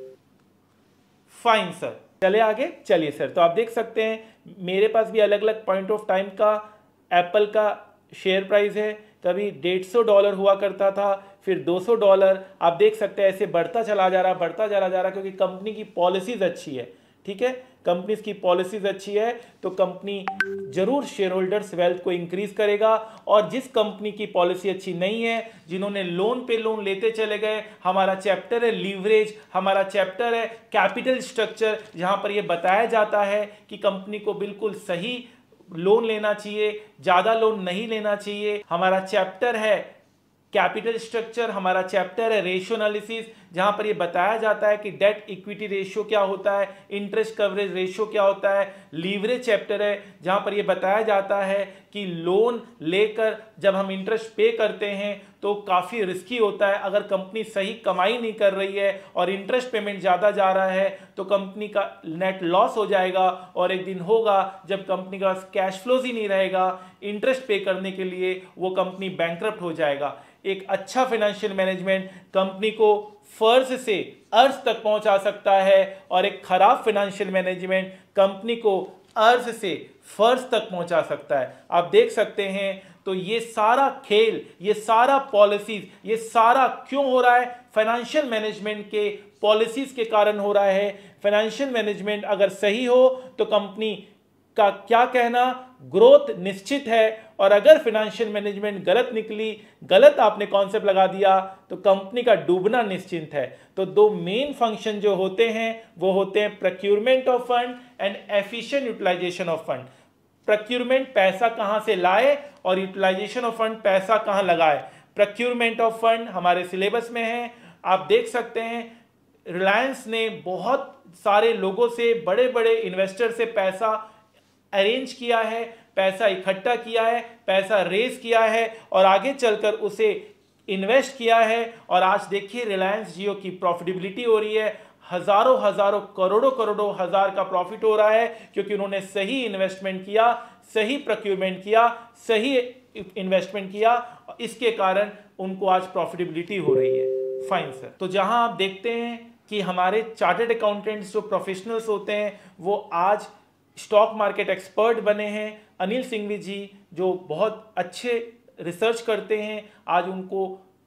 फाइन सर, चले आगे। चलिए सर, तो आप देख सकते हैं मेरे पास भी अलग अलग पॉइंट ऑफ टाइम का एप्पल का शेयर प्राइस है। कभी $150 हुआ करता था, फिर $200। आप देख सकते हैं ऐसे बढ़ता चला जा रहा, बढ़ता चला जा रहा, क्योंकि कंपनी की पॉलिसीज अच्छी है। ठीक है, कंपनीज की पॉलिसीज अच्छी है तो कंपनी जरूर शेयर होल्डर्स वेल्थ को इंक्रीज करेगा। और जिस कंपनी की पॉलिसी अच्छी नहीं है, जिन्होंने लोन पे लोन लेते चले गए, हमारा चैप्टर है लीवरेज, हमारा चैप्टर है कैपिटल स्ट्रक्चर, जहां पर यह बताया जाता है कि कंपनी को बिल्कुल सही लोन लेना चाहिए, ज्यादा लोन नहीं लेना चाहिए। हमारा चैप्टर है कैपिटल स्ट्रक्चर, हमारा चैप्टर है रेशियो एनालिसिस, जहां पर ये बताया जाता है कि डेट इक्विटी रेशियो क्या होता है, इंटरेस्ट कवरेज रेशियो क्या होता है। लीवरेज चैप्टर है जहां पर ये बताया जाता है कि लोन लेकर जब हम इंटरेस्ट पे करते हैं तो काफी रिस्की होता है। अगर कंपनी सही कमाई नहीं कर रही है और इंटरेस्ट पेमेंट ज्यादा जा रहा है तो कंपनी का नेट लॉस हो जाएगा, और एक दिन होगा जब कंपनी के पास कैश फ्लोज ही नहीं रहेगा इंटरेस्ट पे करने के लिए, वो कंपनी बैंकरप्ट हो जाएगा। एक अच्छा फाइनेंशियल मैनेजमेंट कंपनी को फर्ज से अर्ज तक पहुंचा सकता है, और एक खराब फाइनेंशियल मैनेजमेंट कंपनी को अर्ज से फर्ज तक पहुंचा सकता है। आप देख सकते हैं तो ये सारा खेल, ये सारा पॉलिसीज, ये सारा क्यों हो रहा है? फाइनेंशियल मैनेजमेंट के पॉलिसीज के कारण हो रहा है। फाइनेंशियल मैनेजमेंट अगर सही हो तो कंपनी का क्या कहना, ग्रोथ निश्चित है। और अगर फाइनेंशियल मैनेजमेंट गलत निकली, गलत आपने कॉन्सेप्ट लगा दिया, तो कंपनी का डूबना निश्चित है। तो दो मेन फंक्शन जो होते हैं वो होते हैं procurement of fund and efficient utilisation of fund. Procurement पैसा कहां से लाए और यूटिलाइजेशन ऑफ फंड पैसा कहां लगाए। प्रोक्योरमेंट ऑफ फंड हमारे सिलेबस में है, आप देख सकते हैं। रिलायंस ने बहुत सारे लोगों से, बड़े बड़े इन्वेस्टर से पैसा अरेंज किया है, पैसा इकट्ठा किया है, पैसा रेज किया है और आगे चलकर उसे इन्वेस्ट किया है। और आज देखिए रिलायंस जियो की प्रॉफिटेबिलिटी हो रही है, हजारों हजारों करोड़ों करोड़ों हजार का प्रॉफिट हो रहा है, क्योंकि उन्होंने सही इन्वेस्टमेंट किया, सही प्रोक्योरमेंट किया, सही इन्वेस्टमेंट किया, इसके कारण उनको आज प्रॉफिटेबिलिटी हो रही है। फाइन सर, तो जहां आप देखते हैं कि हमारे चार्टर्ड अकाउंटेंट्स जो प्रोफेशनल्स होते हैं वो आज स्टॉक मार्केट एक्सपर्ट बने हैं। अनिल सिंघवी जी जो बहुत अच्छे रिसर्च करते हैं, आज उनको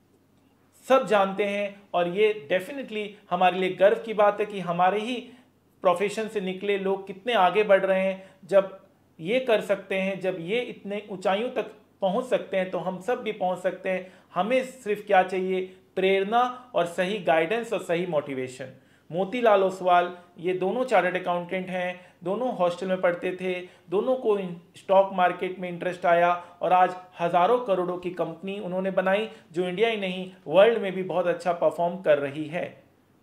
सब जानते हैं, और ये डेफिनेटली हमारे लिए गर्व की बात है कि हमारे ही प्रोफेशन से निकले लोग कितने आगे बढ़ रहे हैं। जब ये कर सकते हैं, जब ये इतने ऊंचाइयों तक पहुंच सकते हैं, तो हम सब भी पहुंच सकते हैं। हमें सिर्फ क्या चाहिए? प्रेरणा और सही गाइडेंस और सही मोटिवेशन। मोतीलाल ओसवाल ये दोनों चार्टर्ड अकाउंटेंट हैं, दोनों हॉस्टल में पढ़ते थे, दोनों को स्टॉक मार्केट में इंटरेस्ट आया और आज हजारों करोड़ों की कंपनी उन्होंने बनाई, जो इंडिया ही नहीं वर्ल्ड में भी बहुत अच्छा परफॉर्म कर रही है।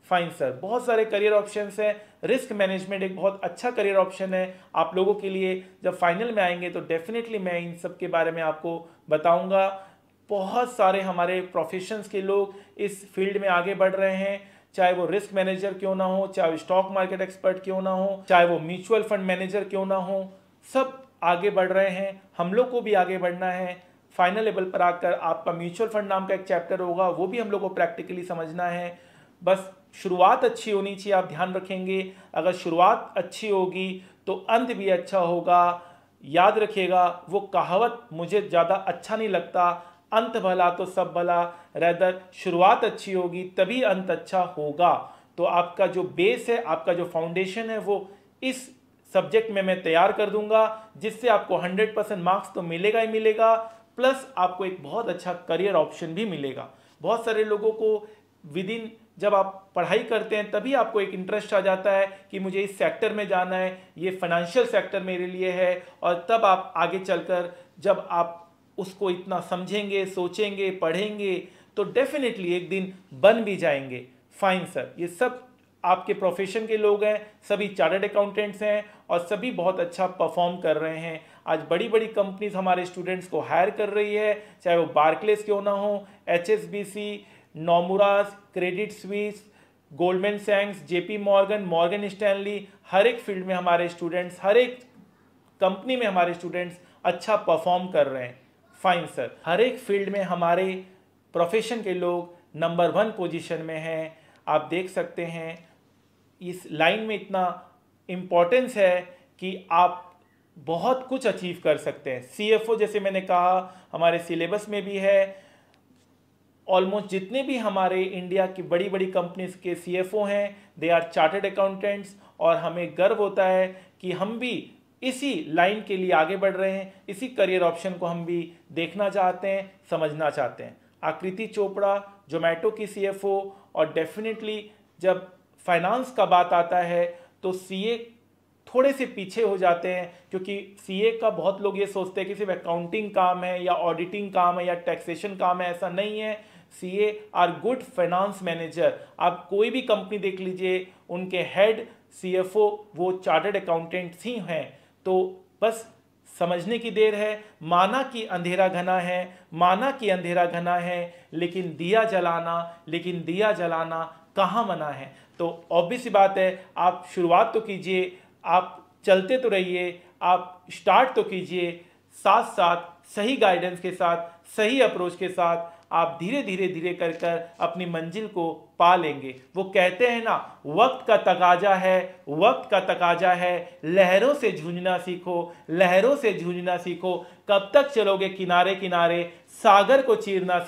फाइन सर, बहुत सारे करियर ऑप्शंस हैं। रिस्क मैनेजमेंट एक बहुत अच्छा करियर ऑप्शन है आप लोगों के लिए। जब फाइनल में आएंगे तो डेफिनेटली मैं इन सब के बारे में आपको बताऊंगा। बहुत सारे हमारे प्रोफेशंस के लोग इस फील्ड में आगे बढ़ रहे हैं, चाहे वो रिस्क मैनेजर क्यों ना हो, चाहे वो स्टॉक मार्केट एक्सपर्ट क्यों ना हो, चाहे वो म्यूचुअल फंड मैनेजर क्यों ना हो, सब आगे बढ़ रहे हैं। हम लोग को भी आगे बढ़ना है। फाइनल लेवल पर आकर आपका म्यूचुअल फंड नाम का एक चैप्टर होगा, वो भी हम लोग को प्रैक्टिकली समझना है। बस शुरुआत अच्छी होनी चाहिए, आप ध्यान रखेंगे। अगर शुरुआत अच्छी होगी तो अंत भी अच्छा होगा। याद रखिएगा वो कहावत, मुझे ज़्यादा अच्छा नहीं लगता, अंत भला तो सब भला, रेदर शुरुआत अच्छी होगी तभी अंत अच्छा होगा। तो आपका जो बेस है, आपका जो फाउंडेशन है, वो इस सब्जेक्ट में मैं तैयार कर दूंगा, जिससे आपको 100% मार्क्स तो मिलेगा ही मिलेगा, प्लस आपको एक बहुत अच्छा करियर ऑप्शन भी मिलेगा। बहुत सारे लोगों को विद इन, जब आप पढ़ाई करते हैं तभी आपको एक इंटरेस्ट आ जाता है कि मुझे इस सेक्टर में जाना है, ये फाइनेंशियल सेक्टर मेरे लिए है, और तब आप आगे चलकर जब आप उसको इतना समझेंगे, सोचेंगे, पढ़ेंगे, तो डेफिनेटली एक दिन बन भी जाएंगे। फाइन सर, ये सब आपके प्रोफेशन के लोग हैं, सभी चार्टर्ड अकाउंटेंट्स हैं और सभी बहुत अच्छा परफॉर्म कर रहे हैं। आज बड़ी बड़ी कंपनीज हमारे स्टूडेंट्स को हायर कर रही है, चाहे वो बार्कलेस क्यों ना हो, HSBC, Nomura's, credit Suisse, Goldman सैक्स, JP मॉर्गन, मॉर्गन स्टैनली, हर एक फील्ड में हमारे स्टूडेंट्स, हर एक कंपनी में हमारे स्टूडेंट्स अच्छा परफॉर्म कर रहे हैं। फाइन सर, हर एक फील्ड में हमारे प्रोफेशन के लोग नंबर 1 पोजीशन में हैं। आप देख सकते हैं इस लाइन में इतना इम्पोर्टेंस है कि आप बहुत कुछ अचीव कर सकते हैं। CFO जैसे मैंने कहा हमारे सिलेबस में भी है। ऑलमोस्ट जितने भी हमारे इंडिया की बड़ी बड़ी कंपनीज के CFO हैं, दे आर चार्टर्ड अकाउंटेंट्स, और हमें गर्व होता है कि हम भी इसी लाइन के लिए आगे बढ़ रहे हैं। इसी करियर ऑप्शन को हम भी देखना चाहते हैं, समझना चाहते हैं। आकृति चोपड़ा जोमेटो की CFO, और डेफिनेटली जब फाइनेंस का बात आता है तो CA थोड़े से पीछे हो जाते हैं, क्योंकि CA का बहुत लोग ये सोचते हैं कि सिर्फ अकाउंटिंग काम है या ऑडिटिंग काम है या टैक्सेशन काम है। ऐसा नहीं है। CA are good finance manager. आप कोई भी कंपनी देख लीजिए, उनके हेड CFO वो चार्टर्ड अकाउंटेंट्स ही हैं। तो बस समझने की देर है। माना कि अंधेरा घना है, माना कि अंधेरा घना है, लेकिन दिया जलाना कहाँ मना है। तो ऑब्वियस सी बात है, आप शुरुआत तो कीजिए, आप चलते तो रहिए, आप स्टार्ट तो कीजिए, साथ साथ सही गाइडेंस के साथ, सही अप्रोच के साथ आप धीरे धीरे कर अपनी मंजिल को पा लेंगे। वो कहते हैं ना, वक्त का तकाजा है, लहरों से जूझना सीखो, कब तक चलोगे किनारे किनारे, सागर को चीरना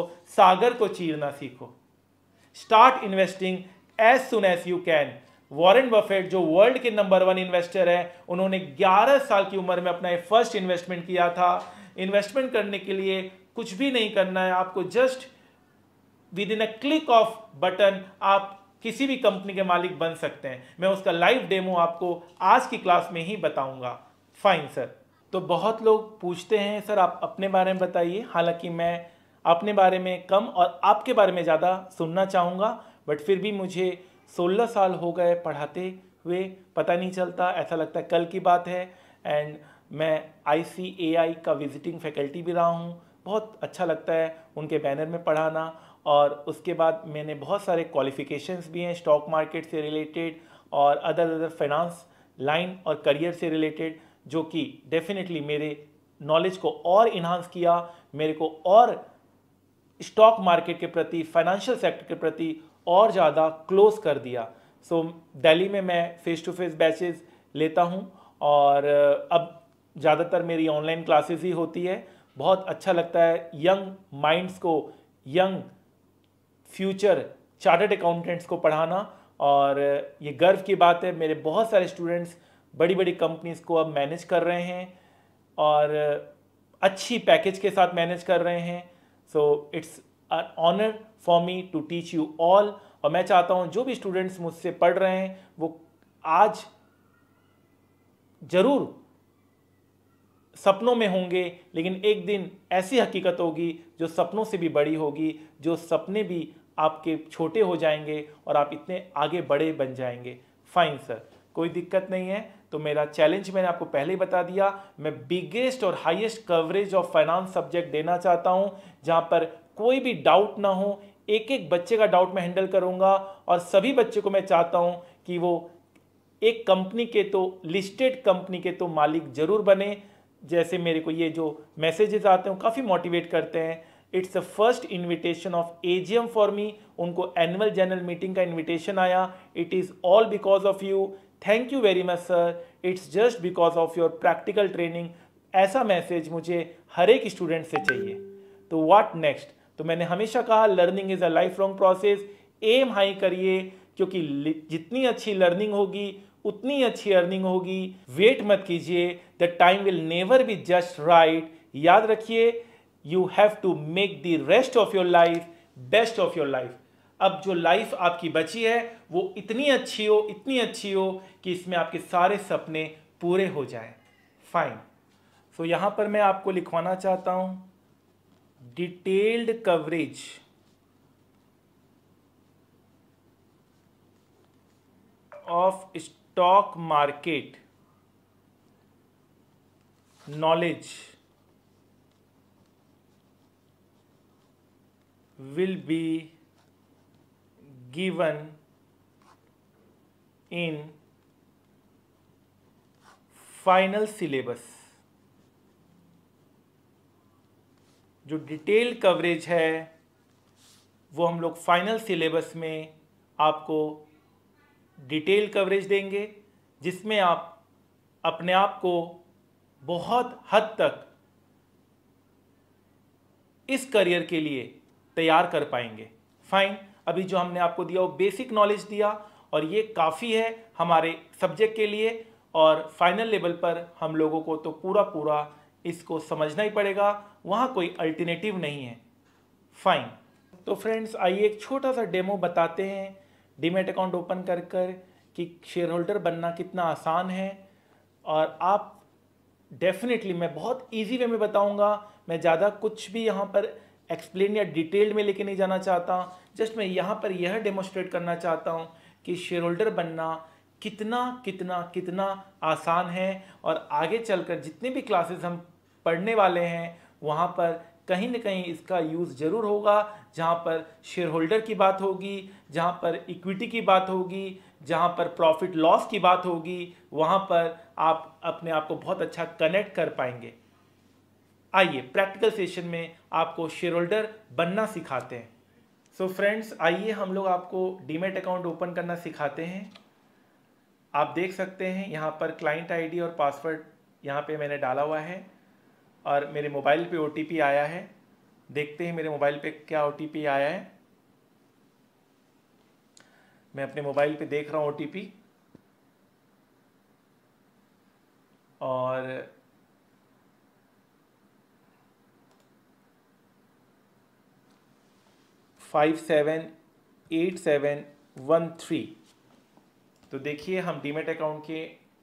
सीखो। Start investing as soon as you can. Warren Buffett जो वर्ल्ड के नंबर 1 इन्वेस्टर हैं, उन्होंने 11 साल की उम्र में अपना फर्स्ट इन्वेस्टमेंट किया था। इन्वेस्टमेंट करने के लिए कुछ भी नहीं करना है आपको, just within a click of button आप किसी भी कंपनी के मालिक बन सकते हैं। मैं उसका लाइव डेमो आपको आज की क्लास में ही बताऊंगा। Fine sir. तो बहुत लोग पूछते हैं सर आप अपने बारे में बताइए। हालांकि मैं अपने बारे में कम और आपके बारे में ज़्यादा सुनना चाहूँगा, बट फिर भी मुझे 16 साल हो गए पढ़ाते हुए, पता नहीं चलता, ऐसा लगता है कल की बात है। एंड मैं ICAI का विजिटिंग फैकल्टी भी रहा हूँ। बहुत अच्छा लगता है उनके बैनर में पढ़ाना। और उसके बाद मैंने बहुत सारे क्वालिफिकेशंस भी हैं स्टॉक मार्केट से रिलेटेड और अदर फाइनेंस लाइन और करियर से रिलेटेड, जो कि डेफिनेटली मेरे नॉलेज को और इन्हांस किया, मेरे को और स्टॉक मार्केट के प्रति, फाइनेंशियल सेक्टर के प्रति और ज़्यादा क्लोज कर दिया। सो दिल्ली में मैं फेस टू फेस बैचेस लेता हूँ, और अब ज़्यादातर मेरी ऑनलाइन क्लासेस ही होती है। बहुत अच्छा लगता है यंग माइंड्स को, यंग फ्यूचर चार्टर्ड अकाउंटेंट्स को पढ़ाना, और ये गर्व की बात है मेरे बहुत सारे स्टूडेंट्स बड़ी बड़ी कंपनीज को अब मैनेज कर रहे हैं और अच्छी पैकेज के साथ मैनेज कर रहे हैं। So it's an honor for me to teach you all। और मैं चाहता हूँ जो भी स्टूडेंट्स मुझसे पढ़ रहे हैं वो आज जरूर सपनों में होंगे, लेकिन एक दिन ऐसी हकीकत होगी जो सपनों से भी बड़ी होगी, जो सपने भी आपके छोटे हो जाएंगे और आप इतने आगे बड़े बन जाएंगे। फाइन सर, कोई दिक्कत नहीं है। तो मेरा चैलेंज मैंने आपको पहले ही बता दिया, मैं बिगेस्ट और highest coverage of finance subject देना चाहता हूं, जहां पर कोई भी डाउट ना हो। एक एक बच्चे का डाउट मैं हैंडल करूंगा और सभी बच्चे को मैं चाहता हूं कि वो एक कंपनी के तो लिस्टेड कंपनी के तो मालिक जरूर बने। जैसे मेरे को ये जो मैसेजेस आते हैं काफ़ी मोटिवेट करते हैं। It's the first invitation of AGM for me, उनको एनुअल जनरल मीटिंग का इन्विटेशन आया। It is all because of you, thank you very much sir, it's just because of your practical training. ऐसा message मुझे हर एक student से चाहिए। तो व्हाट नेक्स्ट? तो मैंने हमेशा कहा learning is a life long process. Aim high करिए, क्योंकि जितनी अच्छी लर्निंग होगी उतनी अच्छी अर्निंग होगी। वेट मत कीजिए, the time will never be just right. याद रखिए, you have to make the rest of your life best of your life. अब जो लाइफ आपकी बची है वो इतनी अच्छी हो, इतनी अच्छी हो कि इसमें आपके सारे सपने पूरे हो जाएं। फाइन। सो यहां पर मैं आपको लिखवाना चाहता हूं detailed coverage of stock market knowledge will be given in final syllabus। जो डिटेल कवरेज है वो हम लोग फाइनल सिलेबस में आपको डिटेल कवरेज देंगे, जिसमें आप अपने आप को बहुत हद तक इस करियर के लिए तैयार कर पाएंगे। फाइन। अभी जो हमने आपको दिया वो बेसिक नॉलेज दिया और ये काफ़ी है हमारे सब्जेक्ट के लिए, और फाइनल लेवल पर हम लोगों को तो पूरा इसको समझना ही पड़ेगा, वहाँ कोई अल्टरनेटिव नहीं है। फाइन। तो फ्रेंड्स आइए एक छोटा सा डेमो बताते हैं डीमैट अकाउंट ओपन कर कि शेयर होल्डर बनना कितना आसान है। और आप डेफिनेटली, मैं बहुत ईजी वे में बताऊंगा, मैं ज़्यादा कुछ भी यहाँ पर एक्सप्लेन या डिटेल्ड में लेके नहीं जाना चाहता। जस्ट मैं यहाँ पर यह डेमोस्ट्रेट करना चाहता हूँ कि शेयर होल्डर बनना कितना कितना कितना आसान है। और आगे चलकर जितने भी क्लासेस हम पढ़ने वाले हैं वहाँ पर कहीं ना कहीं इसका यूज़ ज़रूर होगा, जहाँ पर शेयर होल्डर की बात होगी, जहाँ पर इक्विटी की बात होगी, जहाँ पर प्रॉफिट लॉस की बात होगी, वहाँ पर आप अपने आप को बहुत अच्छा कनेक्ट कर पाएंगे। आइए प्रैक्टिकल सेशन में आपको शेयर होल्डर बनना सिखाते हैं। सो फ्रेंड्स आइए हम लोग आपको डीमैट अकाउंट ओपन करना सिखाते हैं। आप देख सकते हैं यहाँ पर क्लाइंट आईडी और पासवर्ड यहाँ पे मैंने डाला हुआ है और मेरे मोबाइल पे ओटीपी आया है। देखते हैं मेरे मोबाइल पे क्या ओटीपी आया है। मैं अपने मोबाइल पे देख रहा हूँ ओटीपी, और फाइव 878713। तो देखिए हम डीमैट अकाउंट के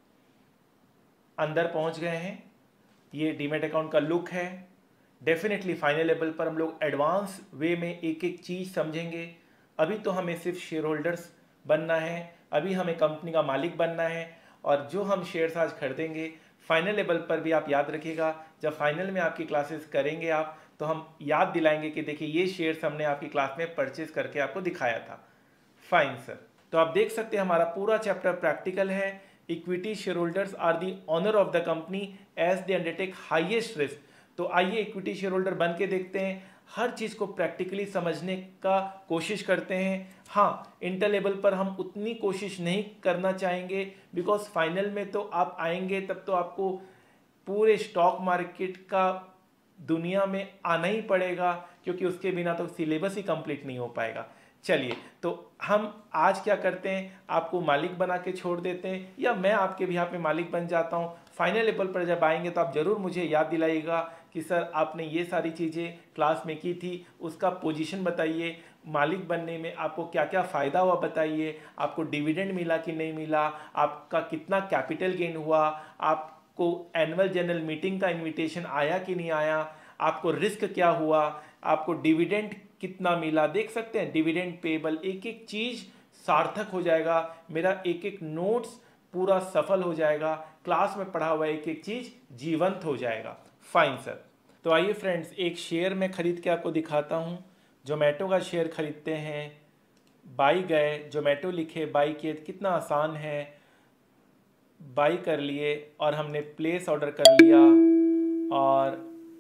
अंदर पहुंच गए हैं। ये डीमैट अकाउंट का लुक है। डेफिनेटली फाइनल लेवल पर हम लोग एडवांस वे में एक एक चीज़ समझेंगे। अभी तो हमें सिर्फ शेयर होल्डर्स बनना है, अभी हमें कंपनी का मालिक बनना है। और जो हम शेयर्स आज खरीदेंगे फाइनल लेवल पर भी आप याद रखिएगा, जब फाइनल में आपकी क्लासेस करेंगे आप, तो हम याद दिलाएंगे कि देखिए ये शेयर्स हमने आपकी क्लास में परचेज करके आपको दिखाया था। Fine sir. तो आप देख सकते हैं हमारा पूरा चैप्टर प्रैक्टिकल है। Equity share holders are the owner of the company as they undertake highest risk. तो आइए इक्विटी शेयर होल्डर बन के देखते हैं, हर चीज़ को प्रैक्टिकली समझने का कोशिश करते हैं। हाँ, इंटर लेवल पर हम उतनी कोशिश नहीं करना चाहेंगे, बिकॉज फाइनल में तो आप आएंगे तब तो आपको पूरे स्टॉक मार्केट का दुनिया में आना ही पड़ेगा, क्योंकि उसके बिना तो सिलेबस ही कंप्लीट नहीं हो पाएगा। चलिए तो हम आज क्या करते हैं, आपको मालिक बना के छोड़ देते हैं, या मैं आपके भी यहाँ पे मालिक बन जाता हूँ। फाइनल लेवल पर जब आएंगे तो आप ज़रूर मुझे याद दिलाइएगा कि सर आपने ये सारी चीज़ें क्लास में की थी, उसका पोजीशन बताइए, मालिक बनने में आपको क्या क्या फ़ायदा हुआ बताइए, आपको डिविडेंड मिला कि नहीं मिला, आपका कितना कैपिटल गेन हुआ, आपको एनुअल जनरल मीटिंग का इन्विटेशन आया कि नहीं आया, आपको रिस्क क्या हुआ, आपको डिविडेंड कितना मिला देख सकते हैं, डिविडेंड पेबल, एक एक चीज सार्थक हो जाएगा, मेरा एक एक नोट्स पूरा सफल हो जाएगा, क्लास में पढ़ा हुआ एक एक चीज जीवंत हो जाएगा। Fine sir. तो आइए फ्रेंड्स, एक शेयर मैं खरीद के आपको दिखाता हूँ। जोमेटो का शेयर खरीदते हैं, बाई गए, जोमेटो लिखे, बाई किए, कितना आसान है, बाई कर लिए और हमने प्लेस ऑर्डर कर लिया और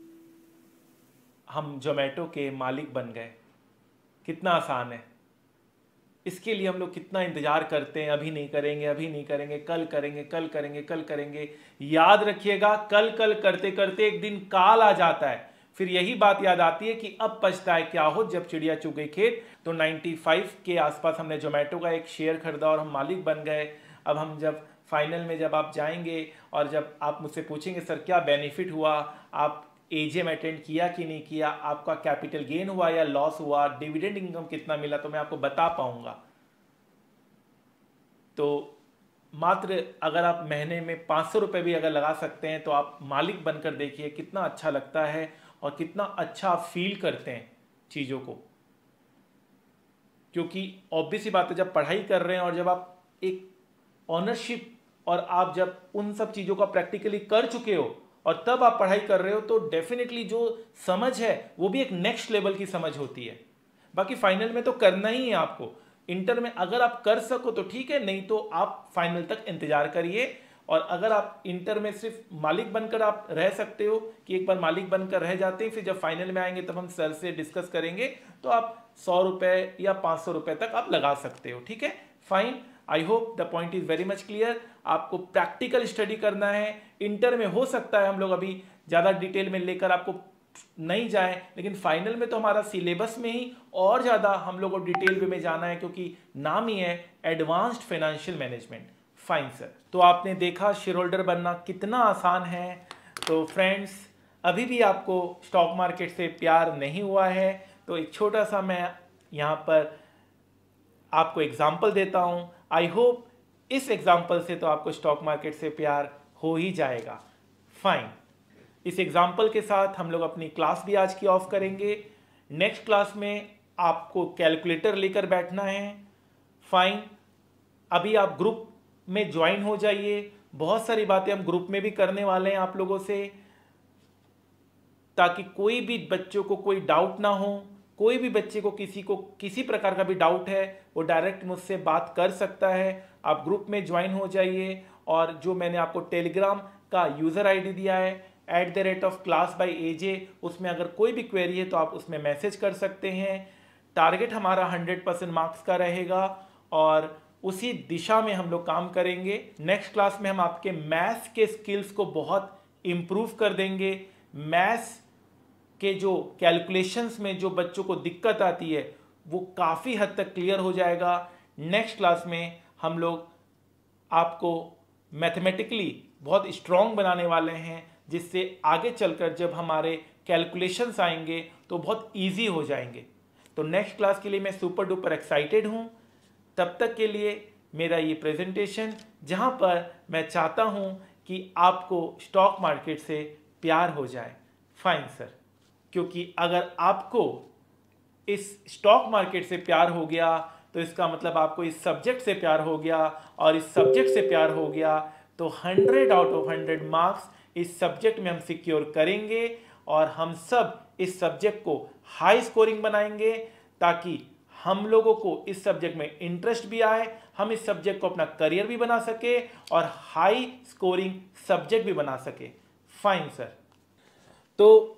हम जोमेटो के मालिक बन गए। कितना आसान है। इसके लिए हम लोग कितना इंतजार करते हैं, अभी नहीं करेंगे, अभी नहीं करेंगे, कल करेंगे, कल करेंगे, कल करेंगे। याद रखिएगा, कल कल करते करते एक दिन काल आ जाता है, फिर यही बात याद आती है कि अब पछताए क्या हो जब चिड़िया चुग गई खेत। तो 95 के आसपास हमने जोमेटो का एक शेयर खरीदा और हम मालिक बन गए। अब हम जब फाइनल में जब आप जाएंगे और जब आप मुझसे पूछेंगे सर क्या बेनिफिट हुआ, आप एजीएम अटेंड किया कि नहीं किया, आपका कैपिटल गेन हुआ या लॉस हुआ, डिविडेंड इनकम कितना मिला, तो मैं आपको बता पाऊंगा। तो मात्र अगर आप महीने में 500 रुपये भी अगर लगा सकते हैं तो आप मालिक बनकर देखिए कितना अच्छा लगता है और कितना अच्छा आप फील करते हैं चीज़ों को। क्योंकि ऑब्वियस ही बात है, जब पढ़ाई कर रहे हैं और जब आप एक ऑनरशिप और आप जब उन सब चीज़ों का प्रैक्टिकली कर चुके हो और तब आप पढ़ाई कर रहे हो, तो डेफिनेटली जो समझ है वो भी एक नेक्स्ट लेवल की समझ होती है। बाकी फाइनल में तो करना ही है आपको। इंटर में अगर आप कर सको तो ठीक है, नहीं तो आप फाइनल तक इंतजार करिए। और अगर आप इंटर में सिर्फ मालिक बनकर आप रह सकते हो कि एक बार मालिक बनकर रह जाते हैं, फिर जब फाइनल में आएंगे तब हम सर से डिस्कस करेंगे, तो आप 100 रुपये या 500 रुपये तक आप लगा सकते हो। ठीक है, fine. I hope the point is very much clear. आपको प्रैक्टिकल स्टडी करना है। इंटर में हो सकता है हम लोग अभी ज़्यादा डिटेल में लेकर आपको नहीं जाए, लेकिन फाइनल में तो हमारा सिलेबस में ही और ज़्यादा हम लोग को डिटेल वे में जाना है, क्योंकि नाम ही है advanced financial management. Fine sir. तो आपने देखा शेयर होल्डर बनना कितना आसान है। तो फ्रेंड्स, अभी भी आपको स्टॉक मार्केट से प्यार नहीं हुआ है, तो एक छोटा सा मैं यहाँ पर आपको एग्जाम्पल देता हूँ। आई होप इस एग्जाम्पल से तो आपको स्टॉक मार्केट से प्यार हो ही जाएगा। फाइन। इस एग्जाम्पल के साथ हम लोग अपनी क्लास भी आज की ऑफ करेंगे। नेक्स्ट क्लास में आपको कैलकुलेटर लेकर बैठना है। फाइन। अभी आप ग्रुप में ज्वाइन हो जाइए। बहुत सारी बातें हम ग्रुप में भी करने वाले हैं आप लोगों से, ताकि कोई भी बच्चों को कोई डाउट ना हो। कोई भी बच्चे को किसी प्रकार का भी डाउट है वो डायरेक्ट मुझसे बात कर सकता है। आप ग्रुप में ज्वाइन हो जाइए। और जो मैंने आपको टेलीग्राम का यूज़र आईडी दिया है @class_by_aj, उसमें अगर कोई भी क्वेरी है तो आप उसमें मैसेज कर सकते हैं। टारगेट हमारा 100% मार्क्स का रहेगा और उसी दिशा में हम लोग काम करेंगे। नेक्स्ट क्लास में हम आपके मैथ्स के स्किल्स को बहुत इम्प्रूव कर देंगे। मैथ्स के जो कैलकुलेशंस में जो बच्चों को दिक्कत आती है वो काफ़ी हद तक क्लियर हो जाएगा। नेक्स्ट क्लास में हम लोग आपको मैथमेटिकली बहुत स्ट्रॉन्ग बनाने वाले हैं, जिससे आगे चलकर जब हमारे कैलकुलेशंस आएंगे तो बहुत इजी हो जाएंगे। तो नेक्स्ट क्लास के लिए मैं सुपर डुपर एक्साइटेड हूँ। तब तक के लिए मेरा ये प्रेजेंटेशन, जहाँ पर मैं चाहता हूँ कि आपको स्टॉक मार्केट से प्यार हो जाए। Fine sir. क्योंकि अगर आपको इस स्टॉक मार्केट से प्यार हो गया तो इसका मतलब आपको इस सब्जेक्ट से प्यार हो गया, और इस सब्जेक्ट से प्यार हो गया तो 100 आउट ऑफ 100 मार्क्स इस सब्जेक्ट में हम सिक्योर करेंगे और हम सब इस सब्जेक्ट को हाई स्कोरिंग बनाएंगे, ताकि हम लोगों को इस सब्जेक्ट में इंटरेस्ट भी आए, हम इस सब्जेक्ट को अपना करियर भी बना सके और हाई स्कोरिंग सब्जेक्ट भी बना सके। Fine sir. तो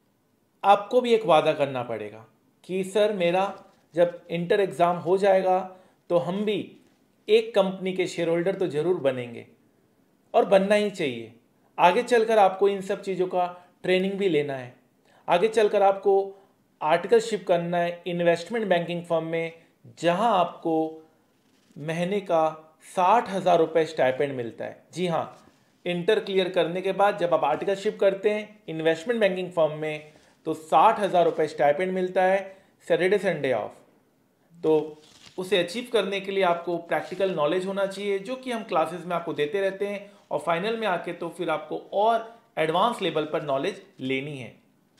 आपको भी एक वादा करना पड़ेगा कि सर मेरा जब इंटर एग्ज़ाम हो जाएगा तो हम भी एक कंपनी के शेयर होल्डर तो ज़रूर बनेंगे, और बनना ही चाहिए। आगे चलकर आपको इन सब चीज़ों का ट्रेनिंग भी लेना है। आगे चलकर आपको आर्टिकलशिप करना है इन्वेस्टमेंट बैंकिंग फर्म में, जहां आपको महीने का 60,000 रुपये स्टाइपेंड मिलता है। जी हाँ, इंटर क्लियर करने के बाद जब आप आर्टिकलशिप करते हैं इन्वेस्टमेंट बैंकिंग फर्म में तो 60,000 रुपये स्टाइपेंड मिलता है, सैटरडे संडे ऑफ। तो उसे अचीव करने के लिए आपको प्रैक्टिकल नॉलेज होना चाहिए, जो कि हम क्लासेस में आपको देते रहते हैं, और फाइनल में आके तो फिर आपको और एडवांस लेवल पर नॉलेज लेनी है।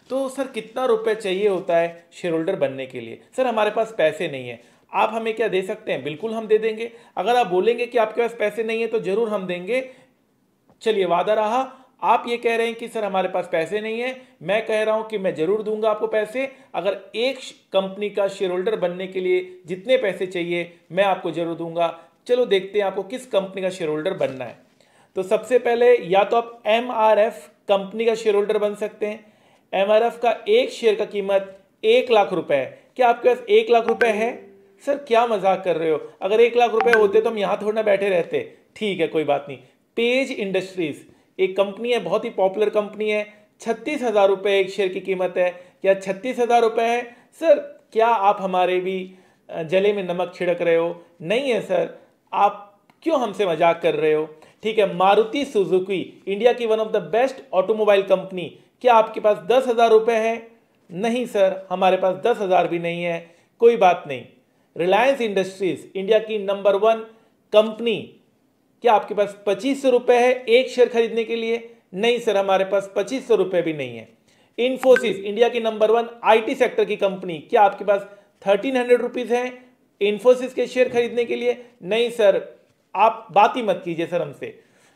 तो सर कितना रुपए चाहिए होता है शेयर होल्डर बनने के लिए? सर हमारे पास पैसे नहीं है, आप हमें क्या दे सकते हैं? बिल्कुल हम दे देंगे। अगर आप बोलेंगे कि आपके पास पैसे नहीं है तो जरूर हम देंगे। चलिए वादा रहा। आप ये कह रहे हैं कि सर हमारे पास पैसे नहीं है, मैं कह रहा हूं कि मैं जरूर दूंगा आपको पैसे। अगर एक कंपनी का शेयर होल्डर बनने के लिए जितने पैसे चाहिए मैं आपको जरूर दूंगा। चलो देखते हैं आपको किस कंपनी का शेयर होल्डर बनना है। तो सबसे पहले या तो आप MRF कंपनी का शेयर होल्डर बन सकते हैं। MRF का एक शेयर का कीमत 1 लाख रुपए है। क्या आपके पास 1 लाख रुपए है? सर क्या मजाक कर रहे हो? अगर 1 लाख रुपए होते तो हम यहां थोड़ा ना बैठे रहते। ठीक है कोई बात नहीं। पेज इंडस्ट्रीज एक कंपनी है, बहुत ही पॉपुलर कंपनी है। 36,000 रुपए एक शेयर की कीमत है। क्या 36,000 रुपए है? सर क्या आप हमारे भी जले में नमक छिड़क रहे हो? नहीं है सर, आप क्यों हमसे मजाक कर रहे हो? ठीक है, मारुति सुजुकी इंडिया की one of the best automobile company, क्या आपके पास 10,000 रुपए है? नहीं सर, हमारे पास 10,000 भी नहीं है। कोई बात नहीं। रिलायंस इंडस्ट्रीज इंडिया की नंबर 1 कंपनी, क्या आपके पास 2500 रुपए है एक शेयर खरीदने के लिए? नहीं सर, हमारे पास 2500 रुपए भी नहीं है। इंफोसिस इंडिया की नंबर 1 IT सेक्टर की कंपनी, क्या आपके पास 1300 रुपीज है इंफोसिस के शेयर खरीदने के लिए? नहीं सर, आप बात ही मत कीजिए सर हमसे।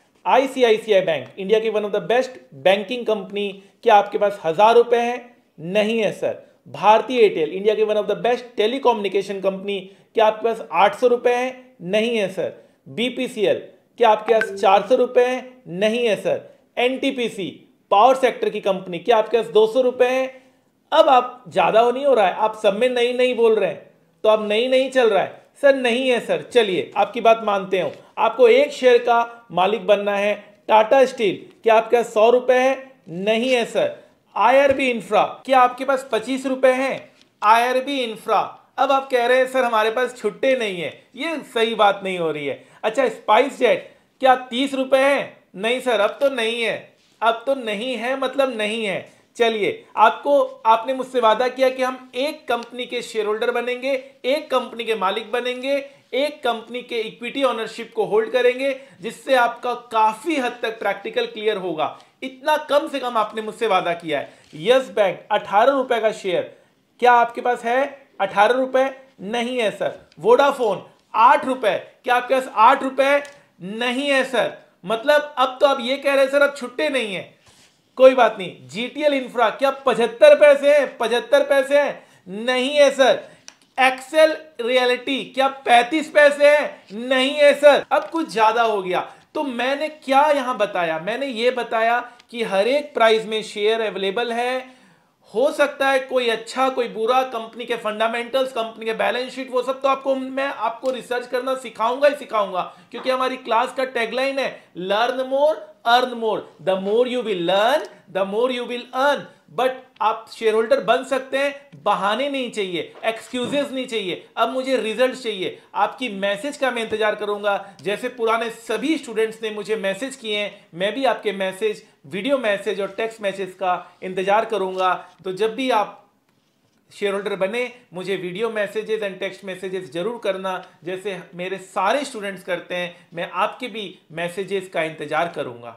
ICICI बैंक इंडिया की one of the best banking company, क्या आपके पास 1000 रुपए है? नहीं है सर। भारतीय एयरटेल इंडिया की one of the best telecommunication company, क्या आपके पास 800 रुपए है? नहीं है सर। BPCL, क्या आपके पास 400 रुपए है? नहीं है सर। NTPC पावर सेक्टर की कंपनी, क्या आपके पास 200 रुपए है? अब आप ज्यादा नहीं हो रहा है, आप सब में नहीं नहीं बोल रहे हैं, तो अब नहीं नहीं चल रहा है। सर नहीं है सर, चलिए आपकी बात मानते हो। आपको एक शेयर का मालिक बनना है। टाटा स्टील, क्या आपके पास 100 रुपए है? नहीं है सर। IRB इंफ्रा, क्या आपके पास 25 रुपए हैं? IRB इंफ्रा, अब आप कह रहे हैं सर हमारे पास छुट्टे नहीं है, ये सही बात नहीं हो रही है। अच्छा, स्पाइस जेट, क्या 30 रुपए है? नहीं सर, अब तो नहीं है। अब तो नहीं है मतलब नहीं है। चलिए, आपने मुझसे वादा किया कि हम एक कंपनी के शेयर होल्डर बनेंगे, एक कंपनी के मालिक बनेंगे, एक कंपनी के इक्विटी ओनरशिप को होल्ड करेंगे, जिससे आपका काफी हद तक प्रैक्टिकल क्लियर होगा। इतना कम से कम आपने मुझसे वादा किया है। यस बैंक 18 रुपए का शेयर, क्या आपके पास है 18 रुपए? नहीं है सर। वोडाफोन 8 रुपए, क्या आपके पास 8 रुपए? नहीं है सर। मतलब अब तो आप ये कह रहे हैं सर अब छुट्टे नहीं है। कोई बात नहीं। GTL इंफ्रा, क्या 75 पैसे हैं? 75 पैसे हैं? नहीं है सर। एक्सेल रियलिटी, क्या 35 पैसे हैं? नहीं है सर। अब कुछ ज्यादा हो गया। तो मैंने क्या यहां बताया? मैंने ये बताया कि हर एक प्राइस में शेयर अवेलेबल है। हो सकता है कोई अच्छा कोई बुरा, कंपनी के फंडामेंटल्स, कंपनी के बैलेंस शीट, वो सब तो मैं आपको रिसर्च करना सिखाऊंगा ही सिखाऊंगा, क्योंकि हमारी क्लास का टैगलाइन है learn more earn more. The more you will learn the more you will earn. But आप शेयर होल्डर बन सकते हैं, बहाने नहीं चाहिए, एक्सक्यूजेस नहीं चाहिए। अब मुझे रिजल्ट चाहिए। आपकी मैसेज का मैं इंतजार करूंगा। जैसे पुराने सभी स्टूडेंट्स ने मुझे मैसेज किए हैं, मैं भी आपके मैसेज, वीडियो मैसेज और टेक्स्ट मैसेज का इंतजार करूंगा। तो जब भी आप शेयर होल्डर बने, मुझे video messages and text messages जरूर करना, जैसे मेरे सारे स्टूडेंट्स करते हैं। मैं आपके भी मैसेजेस का इंतजार करूंगा।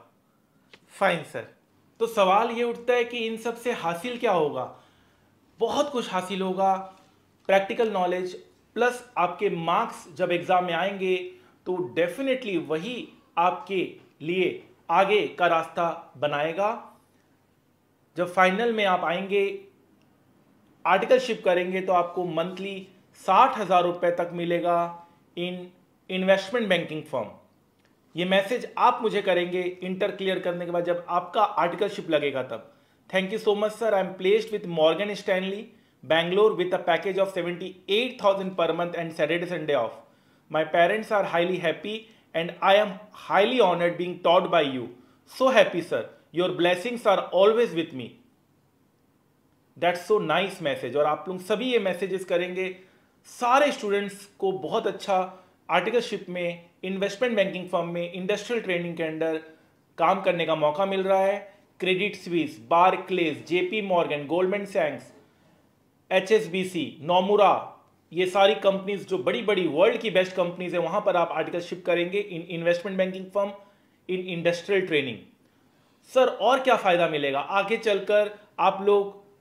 Fine sir. तो सवाल ये उठता है कि इन सब से हासिल क्या होगा? बहुत कुछ हासिल होगा। प्रैक्टिकल नॉलेज प्लस आपके मार्क्स जब एग्जाम में आएंगे तो डेफिनेटली वही आपके लिए आगे का रास्ता बनाएगा। जब फाइनल में आप आएंगे, आर्टिकलशिप करेंगे, तो आपको मंथली 60,000 रुपए तक मिलेगा इन इन्वेस्टमेंट बैंकिंग फर्म। ये मैसेज आप मुझे करेंगे इंटर क्लियर करने के बाद, जब आपका आर्टिकलशिप लगेगा तब। Thank you so much sir. I am placed with Morgan Stanley Bangalore with a package of 78,000 per month and Saturday Sunday off. My parents are highly happy and I am highly honored being taught by you. So happy sir. Your blessings are always with me. That's so nice message. और आप लोग सभी ये messages करेंगे। सारे students को बहुत अच्छा आर्टिकलशिप में, इन्वेस्टमेंट बैंकिंग फर्म में, इंडस्ट्रियल ट्रेनिंग के अंडर काम करने का मौका मिल रहा है। Credit Suisse, Barclays, JP Morgan, Goldman सैक्स, HSBC, नोमुरा, ये सारी कंपनीज जो बड़ी बड़ी वर्ल्ड की बेस्ट कंपनीज है, वहां पर आप आर्टिकलशिप करेंगे in investment banking firm, in industrial training. Sir और क्या फायदा मिलेगा? आगे चलकर आप लोग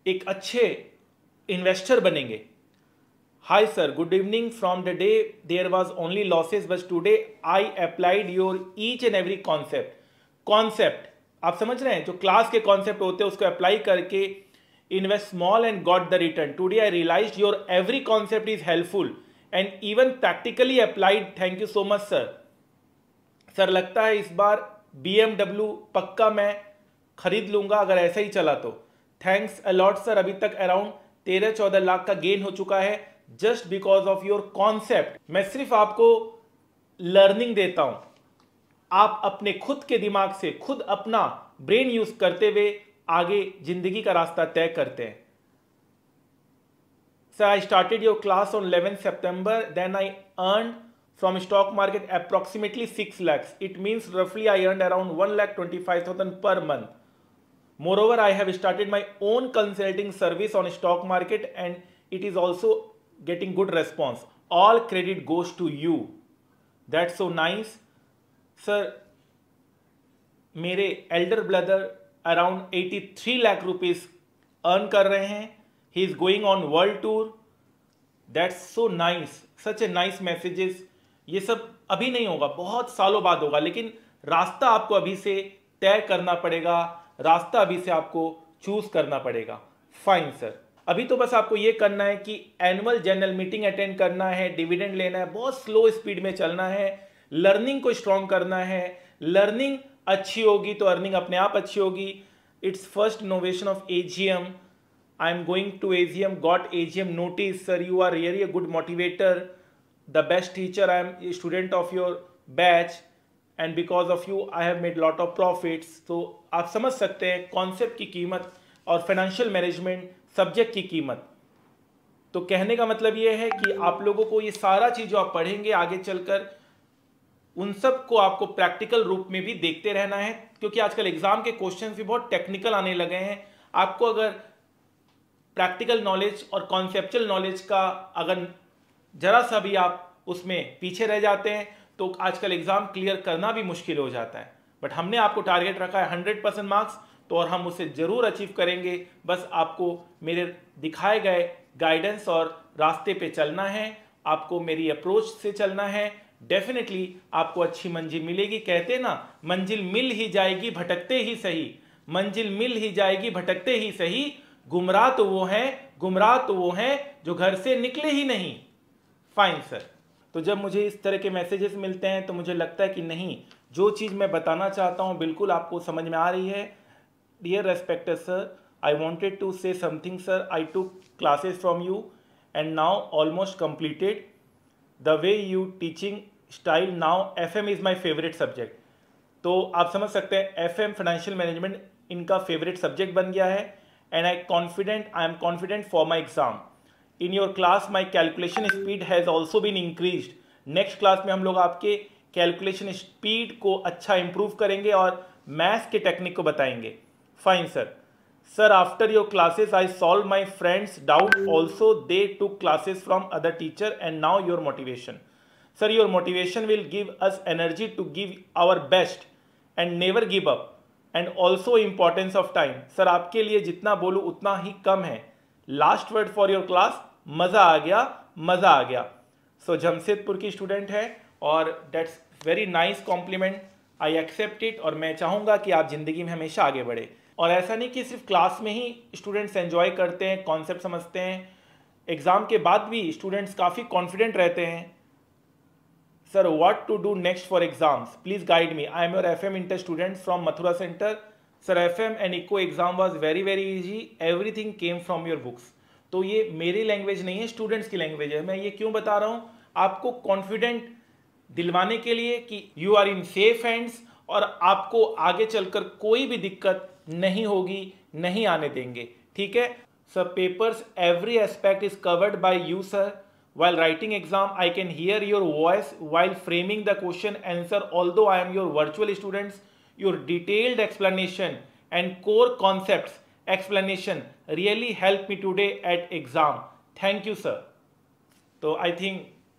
एक अच्छे इन्वेस्टर बनेंगे। Hi sir, good evening. From the day there was only losses, but today I applied your each and every concept. Concept आप समझ रहे हैं, जो क्लास के कॉन्सेप्ट होते हैं उसको अप्लाई करके invest small and got the return. Today I realized your every concept is helpful and even practically applied. Thank you so much sir. Sir लगता है इस बार BMW पक्का मैं खरीद लूंगा अगर ऐसा ही चला तो। Thanks a lot sir. अभी तक अराउंड 13-14 लाख का गेन हो चुका है just because of your concept. मैं सिर्फ आपको लर्निंग देता हूं, आप अपने खुद के दिमाग से खुद अपना ब्रेन यूज करते हुए आगे जिंदगी का रास्ता तय करते हैं। Sir I started your class on 11 September, then I earn from stock market approximately 6 lakhs. It means roughly I earned around 1,25,000 per month. Moreover, I have started my own consulting service on stock market and it is also getting good response. All credit goes to you. That's so nice. Sir, मेरे elder brother around 83 lakh rupees earn कर रहे हैं. He is going on world tour. That's so nice. Such a nice messages. ये सब अभी नहीं होगा, बहुत सालों बाद होगा, लेकिन रास्ता आपको अभी से तय करना पड़ेगा, रास्ता अभी से आपको चूज करना पड़ेगा। फाइन सर, अभी तो बस आपको ये करना है कि एनुअल जनरल मीटिंग अटेंड करना है, डिविडेंड लेना है, बहुत स्लो स्पीड में चलना है, लर्निंग को स्ट्रॉन्ग करना है। लर्निंग अच्छी होगी तो अर्निंग अपने आप अच्छी होगी। It's first innovation of AGM. I am going to AGM, got AGM notice. Sir, you are really a good motivator, the best teacher. I am a student of your batch and because of you I have made lot of profits. तो आप समझ सकते हैं concept की कीमत और financial management subject की कीमत। तो कहने का मतलब ये है कि आप लोगों को ये सारा चीज जो आप पढ़ेंगे आगे चलकर उन सब को आपको प्रैक्टिकल रूप में भी देखते रहना है, क्योंकि आजकल एग्जाम के क्वेश्चंस भी बहुत टेक्निकल आने लगे हैं। आपको अगर प्रैक्टिकल नॉलेज और कॉन्सेप्चुअल नॉलेज का अगर जरा सा भी आप उसमें पीछे रह जाते हैं तो आजकल एग्जाम क्लियर करना भी मुश्किल हो जाता है। बट हमने आपको टारगेट रखा है 100% मार्क्स, तो और हम उसे जरूर अचीव करेंगे। बस आपको मेरे दिखाए गए गाइडेंस और रास्ते पे चलना है, आपको मेरी अप्रोच से चलना है। डेफिनेटली आपको अच्छी मंजिल मिलेगी। कहते ना, मंजिल मिल ही जाएगी भटकते ही सही, मंजिल मिल ही जाएगी भटकते ही सही। गुमराह तो वो हैं जो घर से निकले ही नहीं। Fine sir. तो जब मुझे इस तरह के मैसेजेस मिलते हैं तो मुझे लगता है कि नहीं, जो चीज़ मैं बताना चाहता हूँ बिल्कुल आपको समझ में आ रही है। Dear respected sir, I wanted to say something sir. I took classes from you and now almost completed the way you teaching style. Now FM is my favourite subject. तो आप समझ सकते हैं FM फाइनेंशियल मैनेजमेंट इनका favourite subject बन गया है। And I am confident for my exam. In your class my calculation speed has also been increased. Next class में हम लोग आपके कैलकुलेशन स्पीड को अच्छा इंप्रूव करेंगे और मैथ्स के टेक्निक को बताएंगे। Fine sir. Sir, after your classes I solve my friends doubt also, they took classes from other teacher and now your motivation. Sir, your motivation will give us energy to give our best and never give up and also importance of time. Sir, आपके लिए जितना बोलूँ उतना ही कम है। Last word for your class, मज़ा आ गया। सो जमशेदपुर की स्टूडेंट है और dates very nice compliment, I accept it. और मैं चाहूँगा कि आप ज़िंदगी में हमेशा आगे बढ़े। और ऐसा नहीं कि सिर्फ क्लास में ही स्टूडेंट्स एंजॉय करते हैं, कॉन्सेप्ट समझते हैं, एग्ज़ाम के बाद भी स्टूडेंट्स काफ़ी कॉन्फिडेंट रहते हैं। Sir, what to do next for exams, please guide me. I am your FM inter student from Mathura centre. Sir, FM and eco exam was very easy, everything came from your books. तो ये मेरी language नहीं है, students की language है। मैं ये क्यों बता रहा हूँ, आपको कॉन्फिडेंट दिलवाने के लिए कि you are in safe hands और आपको आगे चलकर कोई भी दिक्कत नहीं होगी, नहीं आने देंगे। ठीक है sir. Papers every aspect is covered by you sir. While writing exam, I can hear your voice while framing the question answer. Although I am your virtual students, your detailed explanation and core concepts explanation really helped me today at exam. Thank you sir. तो I think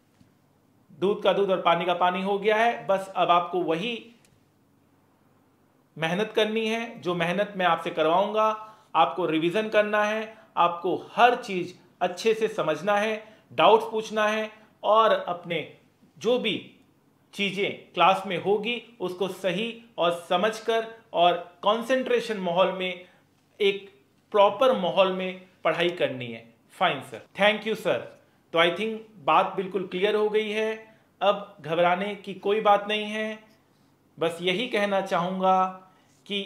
दूध का दूध और पानी का पानी हो गया है। बस अब आपको वही मेहनत करनी है जो मेहनत मैं आपसे करवाऊंगा। आपको रिवीजन करना है, आपको हर चीज अच्छे से समझना है, डाउट्स पूछना है और अपने जो भी चीजें क्लास में होगी उसको सही और समझकर और कंसंट्रेशन माहौल में, एक प्रॉपर माहौल में पढ़ाई करनी है। Fine sir, thank you sir. तो आई थिंक बात बिल्कुल क्लियर हो गई है, अब घबराने की कोई बात नहीं है। बस यही कहना चाहूंगा कि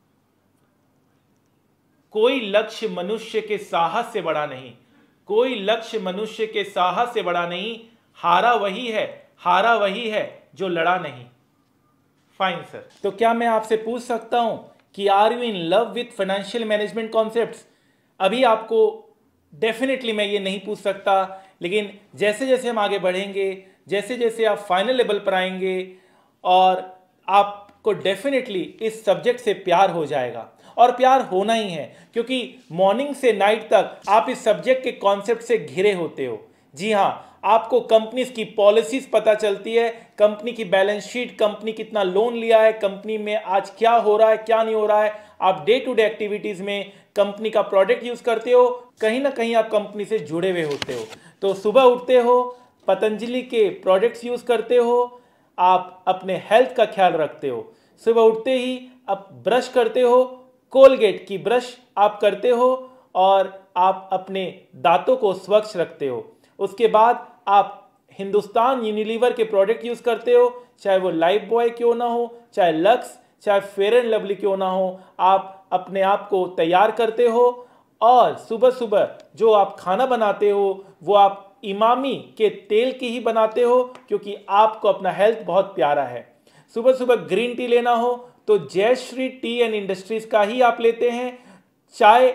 कोई लक्ष्य मनुष्य के साहस से बड़ा नहीं, कोई लक्ष्य मनुष्य के साहस से बड़ा नहीं, हारा वही है जो लड़ा नहीं। Fine sir. तो क्या मैं आपसे पूछ सकता हूं कि are you in love with financial management concepts? अभी आपको डेफिनेटली मैं ये नहीं पूछ सकता, लेकिन जैसे जैसे हम आगे बढ़ेंगे, जैसे जैसे आप फाइनल लेवल पर आएंगे और आपको डेफिनेटली इस सब्जेक्ट से प्यार हो जाएगा, और प्यार होना ही है, क्योंकि मॉर्निंग से नाइट तक आप इस सब्जेक्ट के कॉन्सेप्ट से घिरे होते हो। जी हाँ, आपको कंपनीज की पॉलिसीज पता चलती है, कंपनी की बैलेंस शीट, कंपनी कितना लोन लिया है, कंपनी में आज क्या हो रहा है क्या नहीं हो रहा है। आप डे टू डे एक्टिविटीज में कंपनी का प्रोडक्ट यूज करते हो, कहीं ना कहीं आप कंपनी से जुड़े हुए होते हो। तो सुबह उठते हो, पतंजलि के प्रोडक्ट्स यूज करते हो, आप अपने हेल्थ का ख्याल रखते हो, सुबह उठते ही आप ब्रश करते हो, कोलगेट की ब्रश आप करते हो और आप अपने दांतों को स्वच्छ रखते हो। उसके बाद आप हिंदुस्तान यूनिलीवर के प्रोडक्ट यूज करते हो, चाहे वो लाइफ बॉय क्यों ना हो, चाहे लक्स, चाहे फेयर एंड लवली क्यों ना हो, आप अपने आप को तैयार करते हो और सुबह सुबह जो आप खाना बनाते हो वो आप इमामी के तेल की ही बनाते हो, क्योंकि आपको अपना हेल्थ बहुत प्यारा है। सुबह सुबह ग्रीन टी लेना हो तो जयश्री टी एंड इंडस्ट्रीज का ही आप लेते हैं। चाय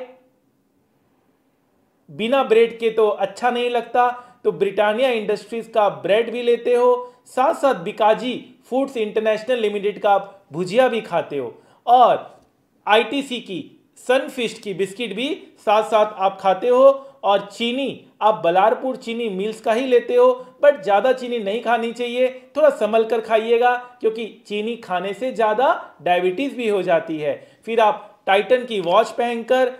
बिना ब्रेड के तो अच्छा नहीं लगता, तो ब्रिटानिया इंडस्ट्रीज का ब्रेड भी लेते हो, साथ साथ बिकाजी फूड्स इंटरनेशनल लिमिटेड का आप भुजिया भी खाते हो, और आईटीसी की सनफिस्ट की बिस्किट भी साथ साथ आप खाते हो, और चीनी आप बलारपुर चीनी मिल्स का ही लेते हो, बट ज़्यादा चीनी नहीं खानी चाहिए, थोड़ा संभल कर खाइएगा, क्योंकि चीनी खाने से ज़्यादा डायबिटीज़ भी हो जाती है। फिर आप टाइटन की वॉच पहनकर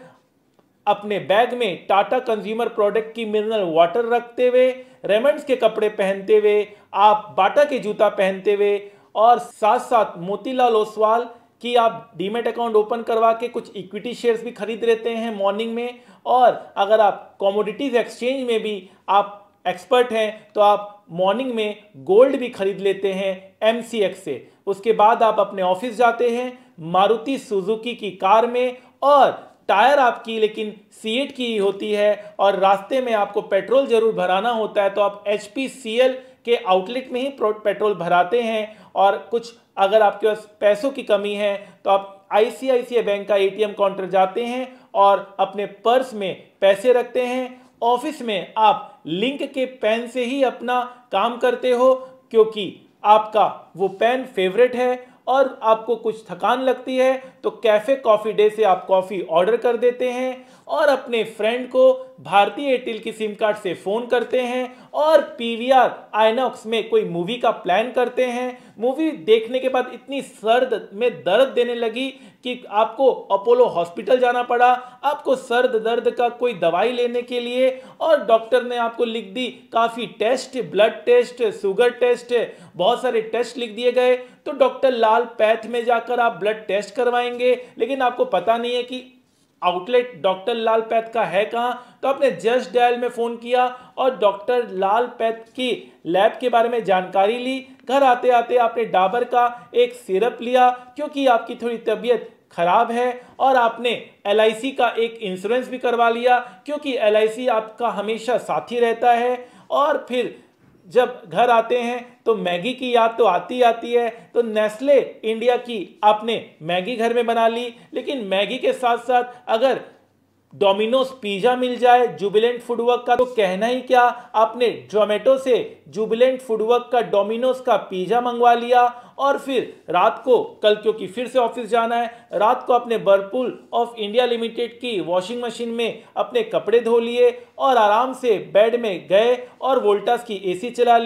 अपने बैग में टाटा कंज्यूमर प्रोडक्ट की मिनरल वाटर रखते हुए, रेमंड्स के कपड़े पहनते हुए, आप बाटा के जूता पहनते हुए, और साथ साथ मोतीलाल ओसवाल कि आप डीमेट अकाउंट ओपन करवा के कुछ इक्विटी शेयर्स भी खरीद लेते हैं मॉर्निंग में, और अगर आप कमोडिटीज एक्सचेंज में भी आप एक्सपर्ट हैं तो आप मॉर्निंग में गोल्ड भी खरीद लेते हैं एमसीएक्स से। उसके बाद आप अपने ऑफिस जाते हैं मारुति सुजुकी की कार में, और टायर आपकी लेकिन सीएट की होती है, और रास्ते में आपको पेट्रोल जरूर भराना होता है तो आप HPCL के आउटलेट में ही पेट्रोल भराते हैं, और कुछ अगर आपके पास पैसों की कमी है तो आप ICICI बैंक का ATM काउंटर जाते हैं और अपने पर्स में पैसे रखते हैं। ऑफिस में आप लिंक के पेन से ही अपना काम करते हो, क्योंकि आपका वो पेन फेवरेट है, और आपको कुछ थकान लगती है तो कैफे कॉफी डे से आप कॉफी ऑर्डर कर देते हैं, और अपने फ्रेंड को भारतीय एयरटेल की सिम कार्ड से फोन करते हैं, और PVR आइनॉक्स में कोई मूवी का प्लान करते हैं। मूवी देखने के बाद इतनी सर्द में दर्द देने लगी कि आपको अपोलो हॉस्पिटल जाना पड़ा, आपको सर्द दर्द का कोई दवाई लेने के लिए, और डॉक्टर ने आपको लिख दी काफ़ी test, blood test, sugar test, बहुत सारे टेस्ट लिख दिए गए। तो डॉक्टर लाल पैथ में जाकर आप ब्लड टेस्ट करवाएंगे, लेकिन आपको पता नहीं है कि आउटलेट डॉक्टर लाल पैथ का है कहाँ, तो आपने जस्ट डायल में फ़ोन किया और डॉक्टर लाल पैथ की लैब के बारे में जानकारी ली। घर आते आते आपने डाबर का एक सिरप लिया, क्योंकि आपकी थोड़ी तबीयत खराब है, और आपने LIC का एक इंश्योरेंस भी करवा लिया, क्योंकि LIC आपका हमेशा साथी रहता है। और फिर जब घर आते हैं तो मैगी की याद तो आती है, तो नेस्ले इंडिया की आपने मैगी घर में बना ली, लेकिन मैगी के साथ साथ अगर डोमिनोज पिज्जा मिल जाए जुबिलेंट फूडवर्क का तो कहना ही क्या, आपने जोमेटो से जुबिलेंट फूडवर्क का डोमिनोज का पिज्जा मंगवा लिया, और फिर रात को कल क्योंकि फिर से ऑफिस जाना है, रात को अपने वर्लपूल ऑफ इंडिया लिमिटेड की वॉशिंग मशीन में अपने कपड़े धो लिए और आराम से बेड में गए और वोल्टास की AC चला ली।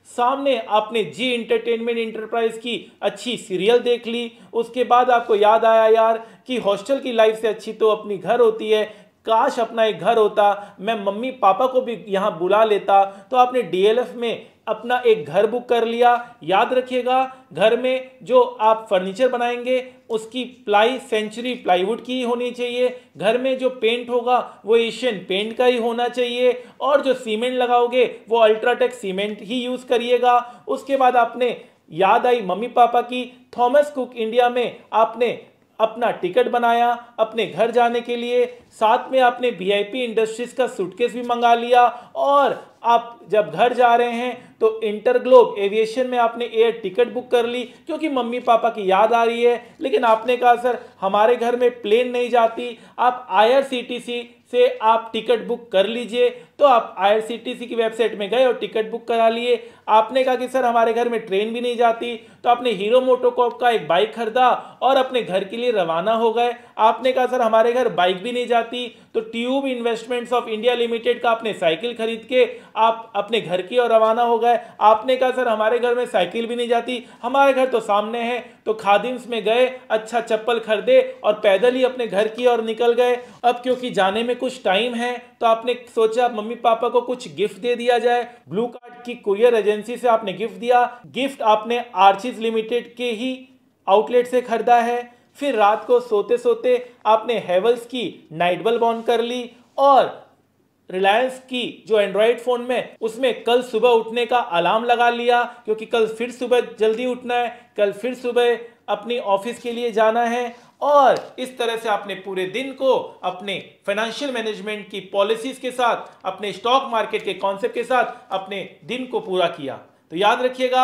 सामने आपने जी एंटरटेनमेंट इंटरप्राइज की अच्छी सीरियल देख ली, उसके बाद आपको याद आया यार कि हॉस्टल की लाइफ से अच्छी तो अपनी घर होती है, काश अपना एक घर होता, मैं मम्मी पापा को भी यहाँ बुला लेता। तो आपने डीएलएफ में अपना एक घर बुक कर लिया। याद रखिएगा, घर में जो आप फर्नीचर बनाएंगे उसकी प्लाई सेंचुरी प्लाईवुड की होनी चाहिए, घर में जो पेंट होगा वो एशियन पेंट का ही होना चाहिए, और जो सीमेंट लगाओगे वो अल्ट्राटेक सीमेंट ही यूज करिएगा। उसके बाद आपने याद आई मम्मी पापा की, थॉमस कुक इंडिया में आपने अपना टिकट बनाया अपने घर जाने के लिए, साथ में आपने वीआईपी इंडस्ट्रीज का सूटकेस भी मंगा लिया, और आप जब घर जा रहे हैं तो इंटरग्लोब एविएशन में आपने एयर टिकट बुक कर ली क्योंकि मम्मी पापा की याद आ रही है। लेकिन आपने कहा सर हमारे घर में प्लेन नहीं जाती, आप आईआरसीटीसी से आप टिकट बुक कर लीजिए। तो आप आईआरसीटीसी की वेबसाइट में गए और टिकट बुक करा लिए। आपने कहा कि सर हमारे घर में ट्रेन भी नहीं जाती, तो आपने हीरो मोटोकॉर्प का एक बाइक खरीदा और अपने घर के लिए रवाना हो गए। आपने कहा सर हमारे घर बाइक भी नहीं जाती, तो Tube Investments of India Limited का आपने साइकिल खरीद के आप अपने घर की ओर रवाना हो गए। आपने कहा सर हमारे घर में साइकिल भी नहीं जाती, हमारे घर तो सामने है, तो खादिम्स में गए, अच्छा चप्पल खरीदे और पैदल ही अपने घर की ओर निकल गए। अब क्योंकि जाने में कुछ टाइम है तो आपने सोचा मम्मी पापा को कुछ गिफ्ट दे दिया जाए। ब्लू कार्ड की कुरियर एजेंसी से आपने गिफ्ट दिया। गिफ्ट आपने आर्चिज लिमिटेड के ही आउटलेट से खरीदा है। फिर रात को सोते सोते आपने हेवल्स की नाइट बल्ब ऑन कर ली, और रिलायंस की जो एंड्रॉइड फोन में उसमें कल सुबह उठने का अलार्म लगा लिया, क्योंकि कल फिर सुबह जल्दी उठना है, कल फिर सुबह अपनी ऑफिस के लिए जाना है। और इस तरह से आपने पूरे दिन को अपने फाइनेंशियल मैनेजमेंट की पॉलिसीज के साथ, अपने स्टॉक मार्केट के कॉन्सेप्ट के साथ अपने दिन को पूरा किया। तो याद रखिएगा,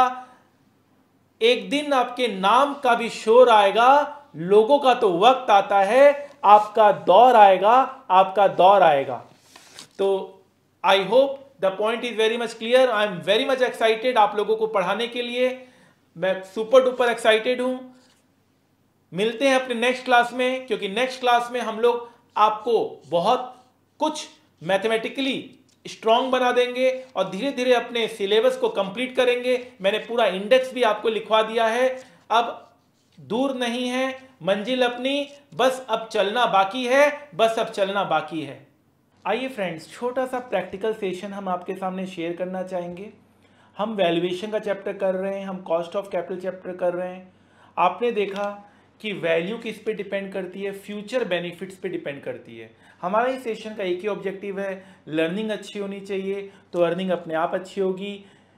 एक दिन आपके नाम का भी शोर आएगा, लोगों का तो वक्त आता है, आपका दौर आएगा, आपका दौर आएगा। तो I hope the point is very much clear. I am very much excited आप लोगों को पढ़ाने के लिए, मैं सुपर डुपर एक्साइटेड हूं। मिलते हैं अपने नेक्स्ट क्लास में, क्योंकि नेक्स्ट क्लास में हम लोग आपको बहुत कुछ मैथमेटिकली स्ट्रांग बना देंगे और धीरे धीरे अपने सिलेबस को कंप्लीट करेंगे। मैंने पूरा इंडेक्स भी आपको लिखवा दिया है। अब दूर नहीं है मंजिल अपनी, बस अब चलना बाकी है, बस अब चलना बाकी है। आइए फ्रेंड्स, छोटा सा प्रैक्टिकल सेशन हम आपके सामने शेयर करना चाहेंगे। हम वैल्यूएशन का चैप्टर कर रहे हैं, हम कॉस्ट ऑफ कैपिटल चैप्टर कर रहे हैं। आपने देखा कि वैल्यू किस पे डिपेंड करती है, फ्यूचर बेनिफिट्स पे डिपेंड करती है। हमारा इस सेशन का एक ही ऑब्जेक्टिव है, लर्निंग अच्छी होनी चाहिए, तो अर्निंग अपने आप अच्छी होगी।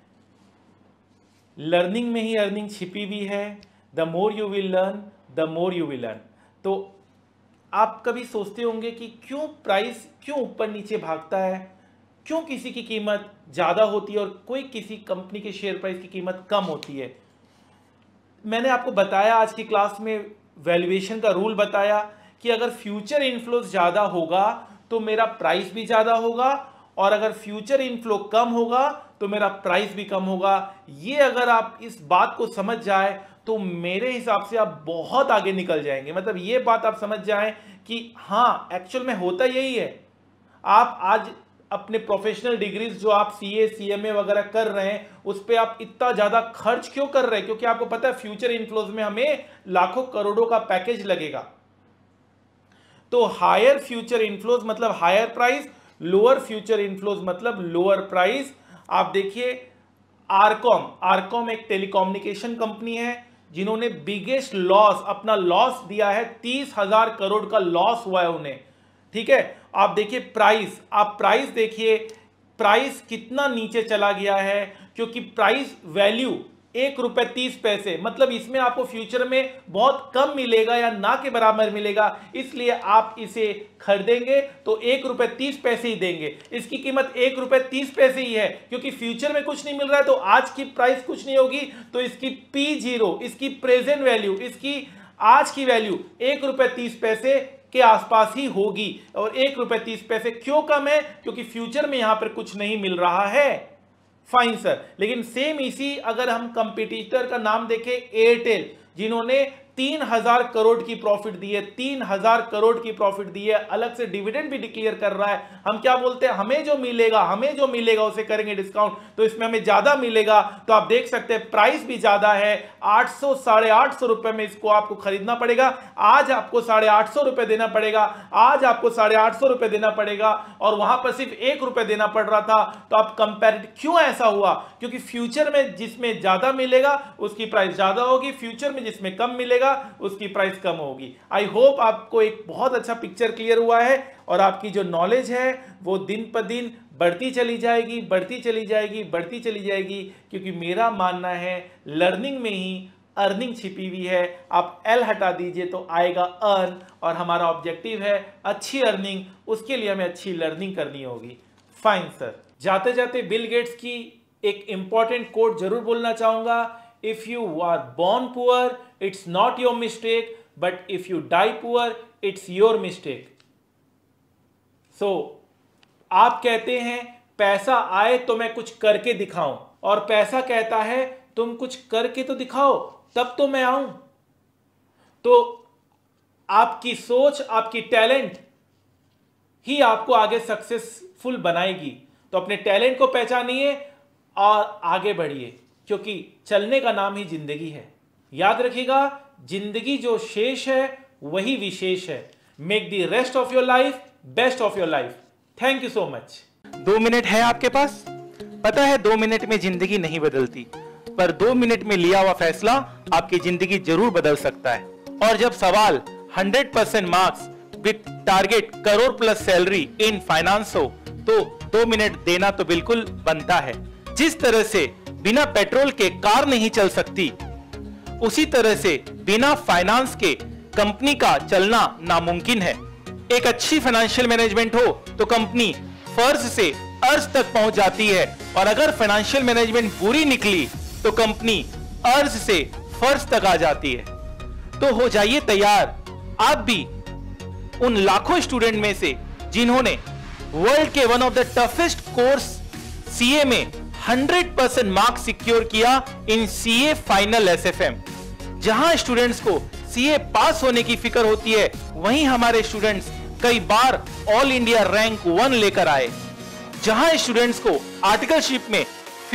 लर्निंग में ही अर्निंग छिपी हुई है। The more you will learn the more you will earn. तो आप कभी सोचते होंगे कि क्यों प्राइस क्यों ऊपर नीचे भागता है, क्यों किसी की कीमत ज़्यादा होती है और कोई किसी कंपनी के शेयर प्राइस की कीमत कम होती है। मैंने आपको बताया आज की क्लास में, वैल्यूएशन का रूल बताया कि अगर फ्यूचर इनफ्लो ज़्यादा होगा तो मेरा प्राइस भी ज़्यादा होगा, और अगर फ्यूचर इनफ्लो कम होगा तो मेरा प्राइस भी कम होगा। ये अगर आप इस बात को समझ जाए तो मेरे हिसाब से आप बहुत आगे निकल जाएंगे। मतलब ये बात आप समझ जाएं कि हाँ, एक्चुअल में होता यही है। आप आज अपने प्रोफेशनल डिग्रीज जो आप सीए सीएमए वगैरह कर रहे हैं, उस पर आप इतना ज़्यादा खर्च क्यों कर रहे हैं? क्योंकि आपको पता है फ्यूचर इनफ्लोज में हमें लाखों करोड़ों का पैकेज लगेगा। तो हायर फ्यूचर इनफ्लोज मतलब higher price, lower future inflows मतलब लोअर प्राइस। आप देखिए आरकॉम एक टेलीकम्युनिकेशन कंपनी है जिन्होंने बिगेस्ट लॉस, अपना लॉस दिया है, 30,000 करोड़ का लॉस हुआ है उन्हें। ठीक है, आप देखिए प्राइस, आप प्राइस देखिए, प्राइस कितना नीचे चला गया है, क्योंकि प्राइस वैल्यू ₹1.30, मतलब इसमें आपको फ्यूचर में बहुत कम मिलेगा या ना के बराबर मिलेगा, इसलिए आप इसे खरीदेंगे तो ₹1.30 ही देंगे। इसकी कीमत ₹1.30 ही है, क्योंकि फ्यूचर में कुछ नहीं मिल रहा है तो आज की प्राइस कुछ नहीं होगी, तो इसकी P0, इसकी प्रेजेंट वैल्यू, इसकी आज की वैल्यू ₹1.30 के आसपास ही होगी। और ₹1.30 क्यों कम है? क्योंकि फ्यूचर में यहां पर कुछ नहीं मिल रहा है। फाइन सर, लेकिन सेम इसी अगर हम कंपटीटर का नाम देखें, एयरटेल, जिन्होंने 3,000 करोड़ की प्रॉफिट दी है, 3,000 करोड़ की प्रॉफिट दी है, अलग से डिविडेंड भी डिक्लेयर कर रहा है। हम क्या बोलते हैं, हमें जो मिलेगा उसे करेंगे डिस्काउंट, तो इसमें हमें ज्यादा मिलेगा। तो आप देख सकते हैं प्राइस भी ज्यादा है, 800 850 रुपए में इसको आपको खरीदना पड़ेगा। आज आपको 850 रुपए देना पड़ेगा, आज आपको 850 रुपए देना पड़ेगा, और वहां पर सिर्फ 1 रुपए देना पड़ रहा था। तो आप कंपेरिटिव क्यों ऐसा हुआ, क्योंकि फ्यूचर में जिसमें ज्यादा मिलेगा उसकी प्राइस ज्यादा होगी, फ्यूचर में जिसमें कम मिलेगा उसकी प्राइस कम होगी। आई होप आपको एक बहुत अच्छा पिक्चर क्लियर हुआ है, और आपकी जो नॉलेज है वो दिन पर दिन बढ़ती चली जाएगी, बढ़ती चली जाएगी, बढ़ती चली जाएगी, क्योंकि मेरा मानना है लर्निंग में ही अर्निंग छिपी हुई है। आप एल हटा दीजिए तो आएगा अर्न, और हमारा ऑब्जेक्टिव है अच्छी अर्निंग, उसके लिए हमें अच्छी लर्निंग करनी होगी। Fine sir. जाते जाते बिल गेट्स की एक इंपॉर्टेंट कोट जरूर बोलना चाहूंगा, if you are born poor it's not your mistake, but if you die poor it's your mistake. So आप कहते हैं पैसा आए तो मैं कुछ करके दिखाऊं, और पैसा कहता है तुम कुछ करके तो दिखाओ तब तो मैं आऊं। तो आपकी सोच, आपकी टैलेंट ही आपको आगे सक्सेसफुल बनाएगी। तो अपने टैलेंट को पहचानिए और आगे बढ़िए, क्योंकि चलने का नाम ही जिंदगी है। याद रखिएगा, जिंदगी जो शेष है वही विशेष है। Make the rest of your life best of your life. Thank you so much. 2 minute है आपके पास। पता है 2 मिनट में जिंदगी नहीं बदलती, पर 2 मिनट में लिया हुआ फैसला आपकी जिंदगी जरूर बदल सकता है। और जब सवाल 100% marks with target crore plus salary in finance हो, तो 2 मिनट देना तो बिल्कुल बनता है। जिस तरह से बिना पेट्रोल के कार नहीं चल सकती, उसी तरह से बिना फाइनेंस के कंपनी का चलना नामुमकिन है। एक अच्छी फाइनेंशियल मैनेजमेंट हो तो कंपनी फर्ज से अर्ज तक पहुंच जाती है, और अगर फाइनेंशियल मैनेजमेंट बुरी निकली तो कंपनी अर्ज से फर्ज तक आ जाती है। तो हो जाइए तैयार आप भी उन लाखों स्टूडेंट में से जिन्होंने वर्ल्ड के one of the toughest course CA में 100% मार्क्स सिक्योर किया इन सीए फाइनल एसएफएम। जहां स्टूडेंट्स को सीए पास होने की फिक्र होती है, वहीं हमारे स्टूडेंट्स कई बार ऑल इंडिया रैंक 1 लेकर आए। जहां स्टूडेंट्स को आर्टिकलशिप में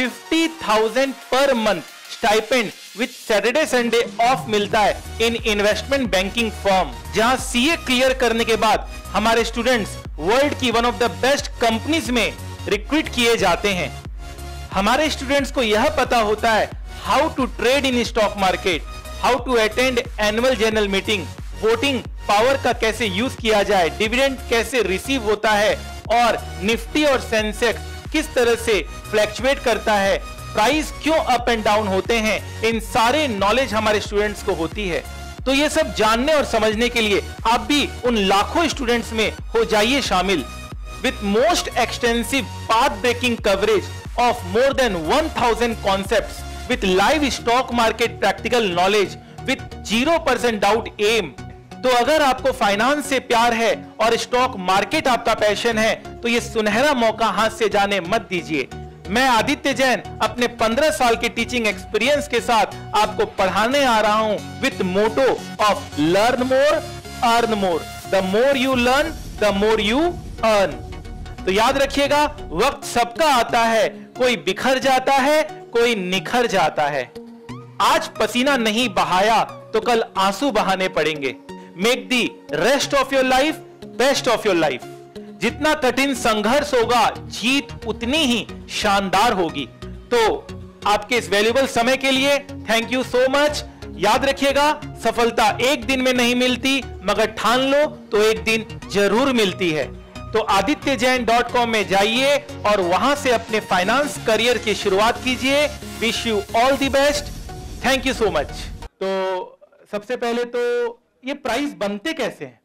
50,000 per month stipend with Saturday Sunday off मिलता है इन इन्वेस्टमेंट बैंकिंग फर्म। जहां सीए क्लियर करने के बाद हमारे स्टूडेंट्स वर्ल्ड की one of the best companies में रिक्रूट किए जाते हैं। हमारे स्टूडेंट्स को यह पता होता है how to trade in stock market, how to attend annual general meeting, voting power का कैसे यूज किया जाए, डिविडेंड कैसे रिसीव होता है, और निफ्टी और सेंसेक्स किस तरह से फ्लैक्चुएट करता है, प्राइस क्यों अप एंड डाउन होते हैं। इन सारे नॉलेज हमारे स्टूडेंट्स को होती है। तो ये सब जानने और समझने के लिए आप भी उन लाखों स्टूडेंट्स में हो जाइए शामिल। With most extensive path breaking coverage of more than 1000 concepts with live stock market practical knowledge with 0% doubt aim। तो अगर आपको फाइनेंस से प्यार है और स्टॉक मार्केट आपका पैशन है, तो ये सुनहरा मौका हाथ से जाने मत दीजिए। मैं आदित्य जैन अपने 15 साल के टीचिंग एक्सपीरियंस के साथ आपको पढ़ाने आ रहा हूं with motto of learn more earn more. The more you learn the more you earn. तो याद रखिएगा, वक्त सबका आता है, कोई बिखर जाता है, कोई निखर जाता है। आज पसीना नहीं बहाया तो कल आंसू बहाने पड़ेंगे। Make the rest of your life best of your life. जितना कठिन संघर्ष होगा, जीत उतनी ही शानदार होगी। तो आपके इस वैल्यूएबल समय के लिए थैंक यू सो मच। याद रखिएगा, सफलता एक दिन में नहीं मिलती, मगर ठान लो तो एक दिन जरूर मिलती है। तो adityajain.com में जाइए और वहां से अपने फाइनेंस करियर की शुरुआत कीजिए। Wish you all the best. Thank you so much. तो सबसे पहले तो ये प्राइस बनते कैसे हैं,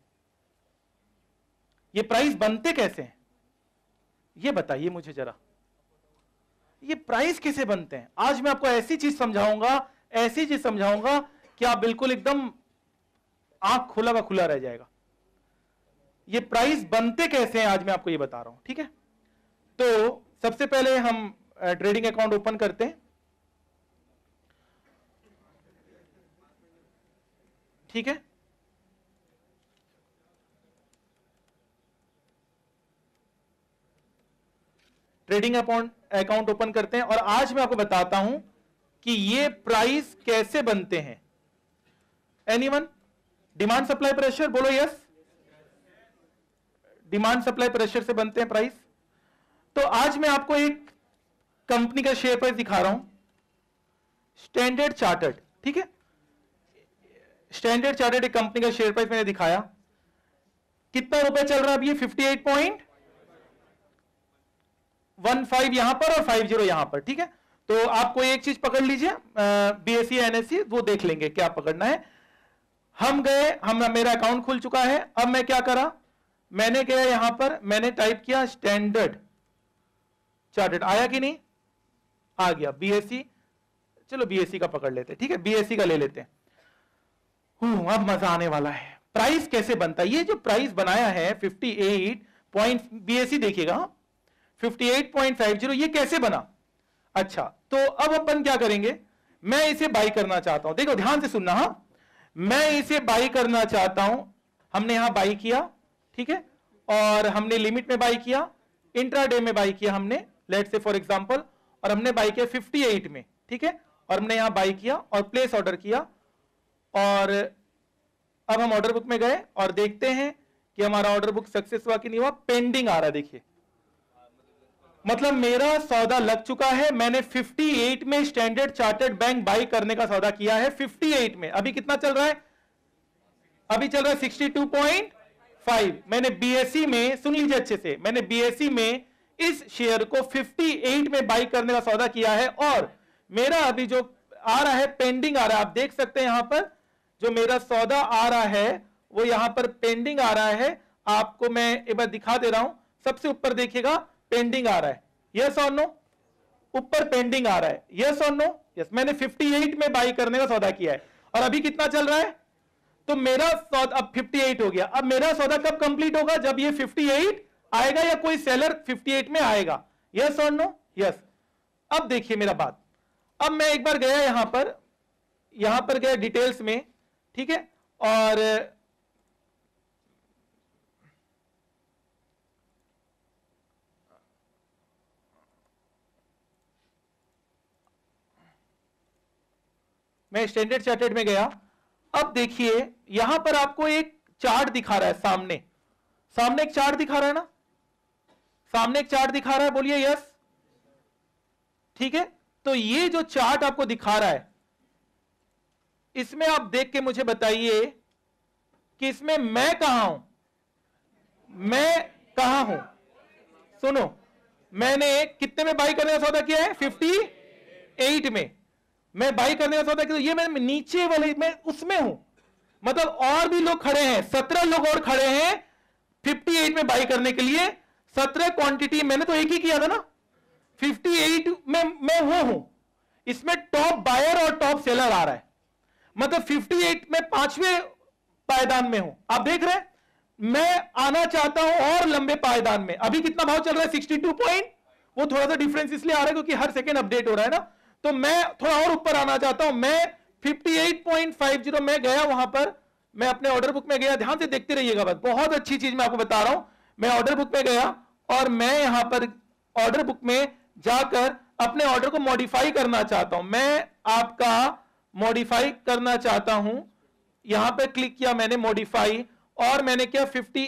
ये प्राइस बनते कैसे हैं, ये बताइए मुझे जरा। ये प्राइस कैसे बनते हैं? आज मैं आपको ऐसी चीज समझाऊंगा, ऐसी चीज समझाऊंगा कि आप बिल्कुल एकदम आंख खुला व खुला रह जाएगा। ये प्राइस बनते कैसे हैं आज मैं आपको ये बता रहा हूं, ठीक है। तो सबसे पहले हम ट्रेडिंग अकाउंट ओपन करते हैं। ठीक है, ट्रेडिंग अकाउंट ओपन करते हैं और आज मैं आपको बताता हूं कि ये प्राइस कैसे बनते हैं। एनीवन? डिमांड सप्लाई प्रेशर, बोलो यस। डिमांड सप्लाई प्रेशर से बनते हैं प्राइस। तो आज मैं आपको एक कंपनी का शेयर प्राइस दिखा रहा हूं, स्टैंडर्ड चार्टर्ड, ठीक है। स्टैंडर्ड चार्टर्ड एक कंपनी का शेयर प्राइस मैंने दिखाया, कितना रुपए चल रहा है अभी? 58.15 यहां पर और 50 यहां पर, ठीक है। तो आपको एक चीज पकड़ लीजिए, बीएसई एनएससी, वो देख लेंगे क्या पकड़ना है। हम गए, मेरा अकाउंट खुल चुका है। अब मैं क्या करा, मैंने गया यहां पर, मैंने टाइप किया स्टैंडर्ड चार्टर्ड, आया कि नहीं? आ गया बीएसई। चलो बीएसई का पकड़ लेते हैं, ठीक है, बीएसई का ले लेते हैं। अब मजा आने वाला है। प्राइस कैसे बनता है? ये जो प्राइस बनाया है 58 पॉइंट, बीएसई देखिएगा 58.50, ये कैसे बना? अच्छा, तो अब अपन क्या करेंगे, मैं इसे बाई करना चाहता हूं। देखो ध्यान से सुनना, हाँ, मैं इसे बाई करना चाहता हूं। हमने यहां बाई किया, ठीक है, और हमने लिमिट में बाई किया, इंट्राडे में बाई किया हमने, लेट्स से फॉर एग्जांपल, और हमने बाई किया 58 में, ठीक है, और हमने यहां बाई किया और प्लेस ऑर्डर किया। और अब हम ऑर्डर बुक में गए और देखते हैं कि हमारा ऑर्डर बुक सक्सेस हुआ कि नहीं हुआ। पेंडिंग आ रहा है, देखिए, मतलब मेरा सौदा लग चुका है। मैंने 58 में स्टैंडर्ड चार्टर्ड बैंक बाई करने का सौदा किया है 58 में। अभी कितना चल रहा है? अभी चल रहा है 62.5। मैंने बीएसई में, सुन लीजिए अच्छे से, मैंने बीएसई में इस शेयर को 58 में बाई करने का सौदा किया है और मेरा अभी जो आ रहा है पेंडिंग आ रहा है। आप देख सकते हैं यहां पर जो मेरा सौदा आ रहा है वो यहां पर पेंडिंग आ रहा है। आपको मैं एक बार दिखा दे रहा हूं, सबसे ऊपर देखिएगा पेंडिंग आ रहा है, यस और नो? ऊपर पेंडिंग आ रहा है, यस और नो? यस। मैंने 58 में बाई करने का सौदा किया है और अभी कितना चल रहा है? तो मेरा सौदा अब 58 हो गया। अब मेरा सौदा कब कंप्लीट होगा? जब ये 58 आएगा या कोई सेलर 58 में आएगा, यस और नो? यस। अब देखिए मेरा बात, अब मैं एक बार गया यहां पर गया डिटेल्स में, ठीक है, और मैं स्टैंडर्ड चार्टर्ड में गया। अब देखिए यहां पर आपको एक चार्ट दिखा रहा है, सामने एक चार्ट दिखा रहा है ना, सामने एक चार्ट दिखा रहा है, बोलिए यस, ठीक है। तो ये जो चार्ट आपको दिखा रहा है, इसमें आप देख के मुझे बताइए कि इसमें मैं कहां हूं, मैं कहां हूं? सुनो, मैंने कितने में बाई करने का सौदा किया है? 58 में मैं बाई करने का सौदा किया। ये मैं नीचे वाले में उसमें हूं, मतलब और भी लोग खड़े हैं, 17 लोग और खड़े हैं 58 में बाई करने के लिए। 17 क्वांटिटी, मैंने तो एक ही किया था ना, 58 में मैं वो हूं। इसमें टॉप बायर और टॉप सेलर आ रहा है, मतलब 58 में 5वें पायदान में हूं। आप देख रहे हैं, मैं आना चाहता हूं और लंबे पायदान में। अभी कितना भाव चल रहा है? 62 पॉइंट। वो थोड़ा सा डिफरेंस इसलिए आ रहा है क्योंकि हर सेकेंड अपडेट हो रहा है ना, तो मैं थोड़ा और ऊपर आना चाहता हूं। मैं 58.50 में गया, वहां पर मैं अपने ऑर्डर बुक में गया, ध्यान से देखते रहिएगा, बस बहुत अच्छी चीज मैं आपको बता रहा हूं। मैं ऑर्डर बुक में गया और मैं यहां पर ऑर्डर बुक में जाकर अपने ऑर्डर को मॉडिफाई करना चाहता हूं। मैं आपका मॉडिफाई करना चाहता हूं, यहां पे क्लिक किया मैंने मॉडिफाई, और मैंने क्या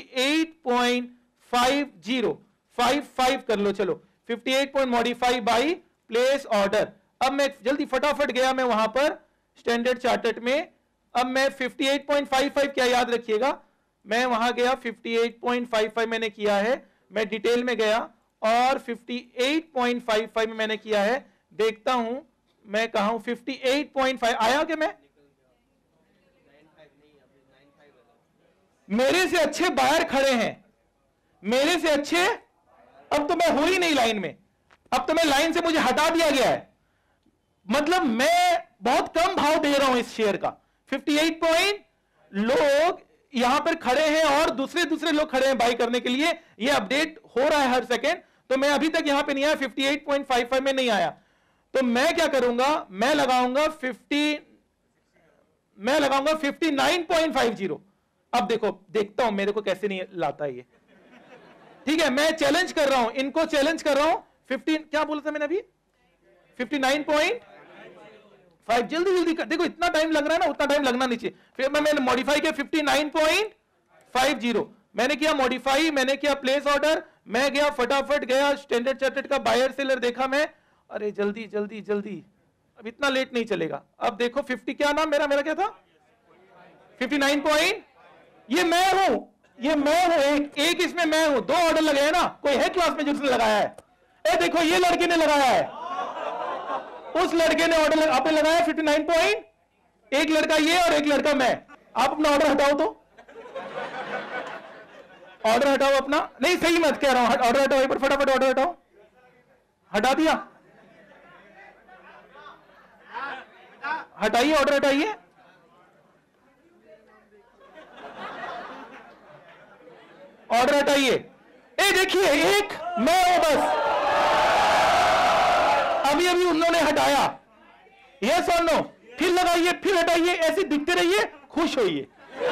58.50 कर लो, चलो 58 मॉडिफाई बाई प्लेस ऑर्डर। अब मैं जल्दी फटाफट गया मैं वहां पर स्टैंडर्ड चार्टर्ड में। अब मैं 58.55 क्या याद रखिएगा, मैं वहां गया 58.55 मैंने किया है। मैं डिटेल में गया और 58.55 में मैंने किया है। देखता हूं मैं कहा हूं, 58.5 आया क्या? मैं मेरे से अच्छे बायर खड़े हैं, मेरे से अच्छे। अब तो मैं हो ही नहीं लाइन में, अब तो मैं लाइन से मुझे हटा दिया गया है, मतलब मैं बहुत कम भाव दे रहा हूं इस शेयर का। 58 पॉइंट लोग यहां पर खड़े हैं और दूसरे लोग खड़े हैं बाई करने के लिए। ये अपडेट हो रहा है हर सेकेंड, तो मैं अभी तक यहां पे नहीं आया, 58.55 में नहीं आया। तो मैं क्या करूंगा, मैं लगाऊंगा 59 मैं लगाऊंगा 59.50। अब देखो, देखता हूं मेरे को कैसे नहीं लाता ये। ठीक है, मैं चैलेंज कर रहा हूं, इनको चैलेंज कर रहा हूं। 15 क्या बोला था मैंने अभी? 59.5। जल्दी जल्दी कर, देखो इतना टाइम लग रहा है ना, उतना टाइम लगना नहीं चाहिए। फिर मैंने मॉडिफाई किया 59.50। मैंने किया मॉडिफाई, मैंने किया प्लेस ऑर्डर, मैं गया फटाफट गया स्टैंडर्ड चार्टर्ड का बायर सेलर देखा मैं, अरे जल्दी जल्दी जल्दी, अब इतना लेट नहीं चलेगा। अब देखो 50 क्या नाम मेरा क्या था? 59 ये मैं हूं, ये मैं हूं, एक इसमें मैं हूं। 2 ऑर्डर लगे हैं ना, कोई है क्लास में जिसने लगाया है? ए देखो ये लड़के ने लगाया है, उस लड़के ने ऑर्डर आपने लगाया 59 एक लड़का ये और एक लड़का मैं। आप अपना ऑर्डर हटाओ, तो ऑर्डर हटाओ अपना। नहीं सही मत कह रहा हूं, ऑर्डर हटाओ एक बार फटाफट, ऑर्डर हटाओ। हटा दिया, हटाइए ऑर्डर, हटाइए। ऑर्डर हटाइए। ए देखिए एक मैं हूं बस, अभी अभी उन्होंने हटाया। यस और नो? फिर लगाइए, फिर हटाइए, ऐसे दिखते रहिए, खुश होइए।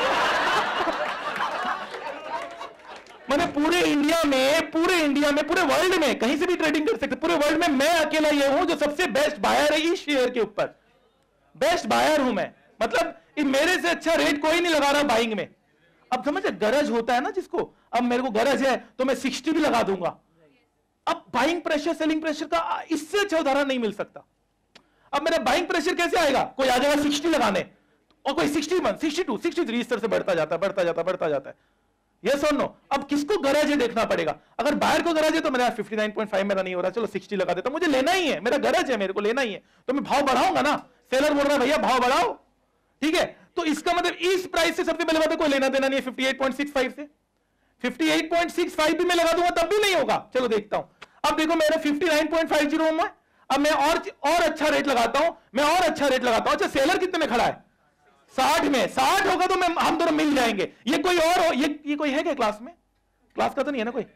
मैंने पूरे इंडिया में, पूरे वर्ल्ड में कहीं से भी ट्रेडिंग कर सकते, पूरे वर्ल्ड में मैं अकेला ये हूं जो सबसे बेस्ट बायर है इस शेयर के ऊपर। बेस्ट बायर हूं मैं, मतलब मेरे से अच्छा रेट कोई नहीं लगा रहा बाइंग में। अब समझे, गरज होता है ना जिसको, अब मेरे को गरज है तो मैं 60 भी लगा दूंगा। अब बाइंग प्रेशर, सेलिंग प्रेशर का इससे अच्छा उदाहरण नहीं मिल सकता। अब मेरा बाइंग प्रेशर कैसे आएगा? कोई आ जाएगा 60 लगाने और कोई 61, 62, 63 इस तरह से बढ़ता जाता है। यस और नो? अब किसको गरज है देखना पड़ेगा। अगर बायर को गरज है तो मेरा 59.5 मेरा नहीं हो रहा, चलो 60 लगा देता, मुझे लेना ही है, मेरा गरज है, मेरे को लेना ही है, तो मैं भाव बढ़ाऊंगा ना। सेलर बोल रहा है भैया भाव बढ़ाओ, ठीक है, तो इसका मतलब इस प्राइस से सबसे पहले बात है कोई लेना देना नहीं है 58.65 से। 58.65 भी मैं लगा दूंगा तब भी नहीं होगा। चलो देखता हूं, अब देखो मेरा 59.50 में, अब मैं और अच्छा रेट लगाता हूं, अच्छा सेलर कितने में खड़ा है? 60 में। 60 होगा तो हम दोनों मिल जाएंगे। ये कोई और हो, ये कोई है क्या क्लास में? क्लास का तो नहीं है ना कोई?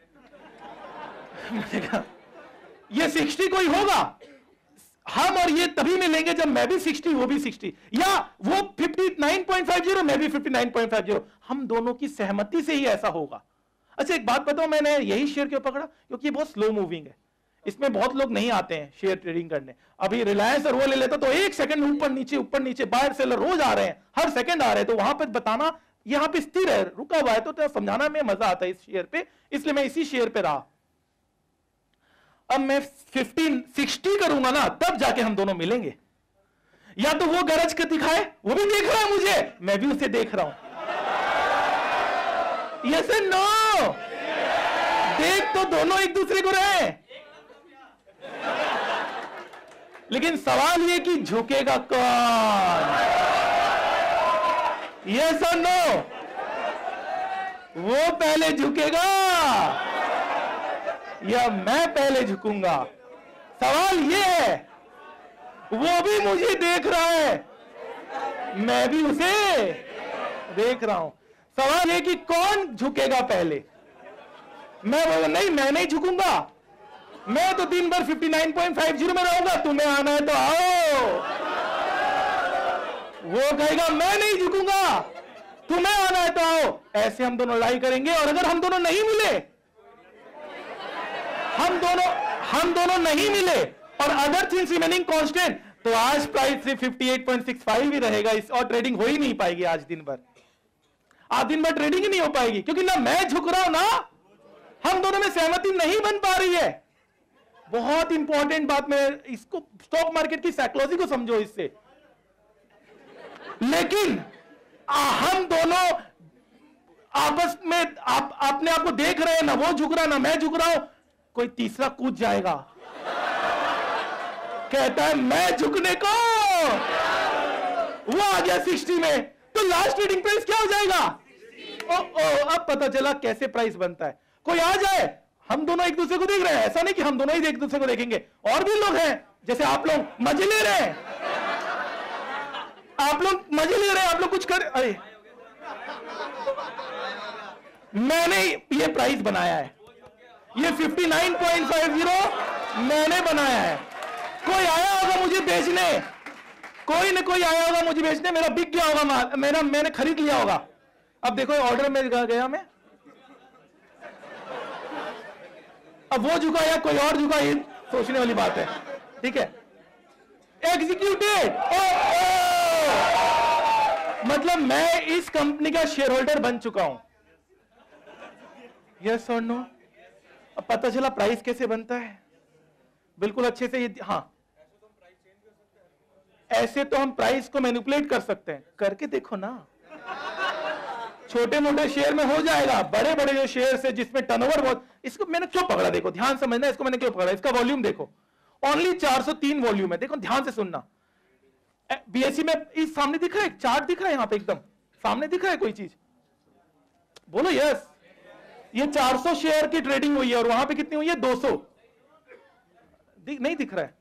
ये 60 कोई होगा, हम और ये तभी मिलेंगे जब मैं भी 60 वो भी 60, या वो 59.50 मैं भी 59.50, हम दोनों की सहमति से ही ऐसा होगा। अच्छा एक बात बताओ, मैंने यही शेयर क्यों पकड़ा? क्योंकि ये बहुत स्लो मूविंग है, इसमें बहुत लोग नहीं आते हैं शेयर ट्रेडिंग करने। अभी रिलायंस और वो ले लेता तो 1 सेकंड ऊपर नीचे बायर सेलर रोज आ रहे हैं, हर सेकंड आ रहे हैं, तो वहां पे बताना, यहां पे स्थिर है, रुका हुआ है, तो समझाना में मजा आता है इस शेयर पे, इसलिए मैं इसी शेयर पे रहा। अब मैं 60 करूंगा ना, तब जाके हम दोनों मिलेंगे। या तो वो गरज के दिखाए, वो भी देख रहा है मुझे, मैं भी उसे देख रहा हूं। Yes and no? देख तो दोनों एक दूसरे को रहे, लेकिन सवाल ये कि झुकेगा कौन? यस और नो? वो पहले झुकेगा या मैं पहले झुकूंगा? सवाल ये है। वो भी मुझे देख रहा है, मैं भी उसे देख रहा हूं। सवाल ये कि कौन झुकेगा पहले? मैं बोला नहीं, मैं नहीं झुकूंगा, मैं तो दिन भर 59.50 में रहूंगा, तुम्हें आना है तो आओ। वो कहेगा मैं नहीं झुकूंगा, तुम्हें आना है तो आओ। ऐसे हम दोनों लड़ाई करेंगे, और अगर हम दोनों नहीं मिले, हम दोनों नहीं मिले और अदर थिंग्स रिमेनिंग कांस्टेंट, तो आज प्राइस से 58.65 ही रहेगा, इस और ट्रेडिंग हो ही नहीं पाएगी आज दिन भर। आज दिन भर ट्रेडिंग ही नहीं हो पाएगी, क्योंकि ना मैं झुक रहा हूं ना हम दोनों में सहमति नहीं बन पा रही है। बहुत इंपॉर्टेंट बात, में इसको स्टॉक मार्केट की साइकोलॉजी को समझो इससे। लेकिन हम दोनों आपस में अपने आप को देख रहे हैं, ना वो झुक रहा ना मैं झुक रहा हूं, कोई तीसरा कूद जाएगा, कहता है मैं झुकने को, वो आ गया 60 में, तो लास्ट ट्रेडिंग प्राइस क्या हो जाएगा? अब पता चला कैसे प्राइस बनता है। कोई आ जाए, हम दोनों एक दूसरे को देख रहे हैं, ऐसा नहीं कि हम दोनों ही एक दूसरे को देखेंगे, और भी लोग हैं, जैसे आप लोग मजे ले रहे हैं, आप लोग कुछ कर, अरे मैंने ये प्राइस बनाया है, ये 59.50 मैंने बनाया है। कोई आया होगा मुझे बेचने, कोई ना कोई आया होगा मुझे बेचने, मेरा बिक गया होगा माल, मैंने खरीद लिया होगा। अब देखो ऑर्डर में गया मैं, अब वो झुका या कोई और झुका, ये सोचने वाली बात है। ठीक है, एग्जीक्यूटेड, मतलब मैं इस कंपनी का शेयर होल्डर बन चुका हूं। यस और नो? अब पता चला प्राइस कैसे बनता है बिल्कुल अच्छे से। ये हाँ, ऐसे तो हम प्राइस को मैनिपुलेट कर सकते हैं, करके देखो ना। छोटे मोटे शेयर में हो जाएगा, बड़े बड़े जो शेयर है जिसमें टर्नओवर बहुत, इसको मैंने क्यों पकड़ा, देखो ध्यान समझना, इसको मैंने क्यों पकड़ा, इसका वॉल्यूम देखो, ओनली 403 वॉल्यूम है। देखो ध्यान से सुनना, बीएससी में इस सामने दिख रहा है, चार्ट दिख रहा है, यहां पे एकदम सामने दिख रहा है कोई चीज, बोलो यस। ये 400 शेयर की ट्रेडिंग हुई है और वहां पे कितनी हुई है, 200। नहीं दिख रहा है,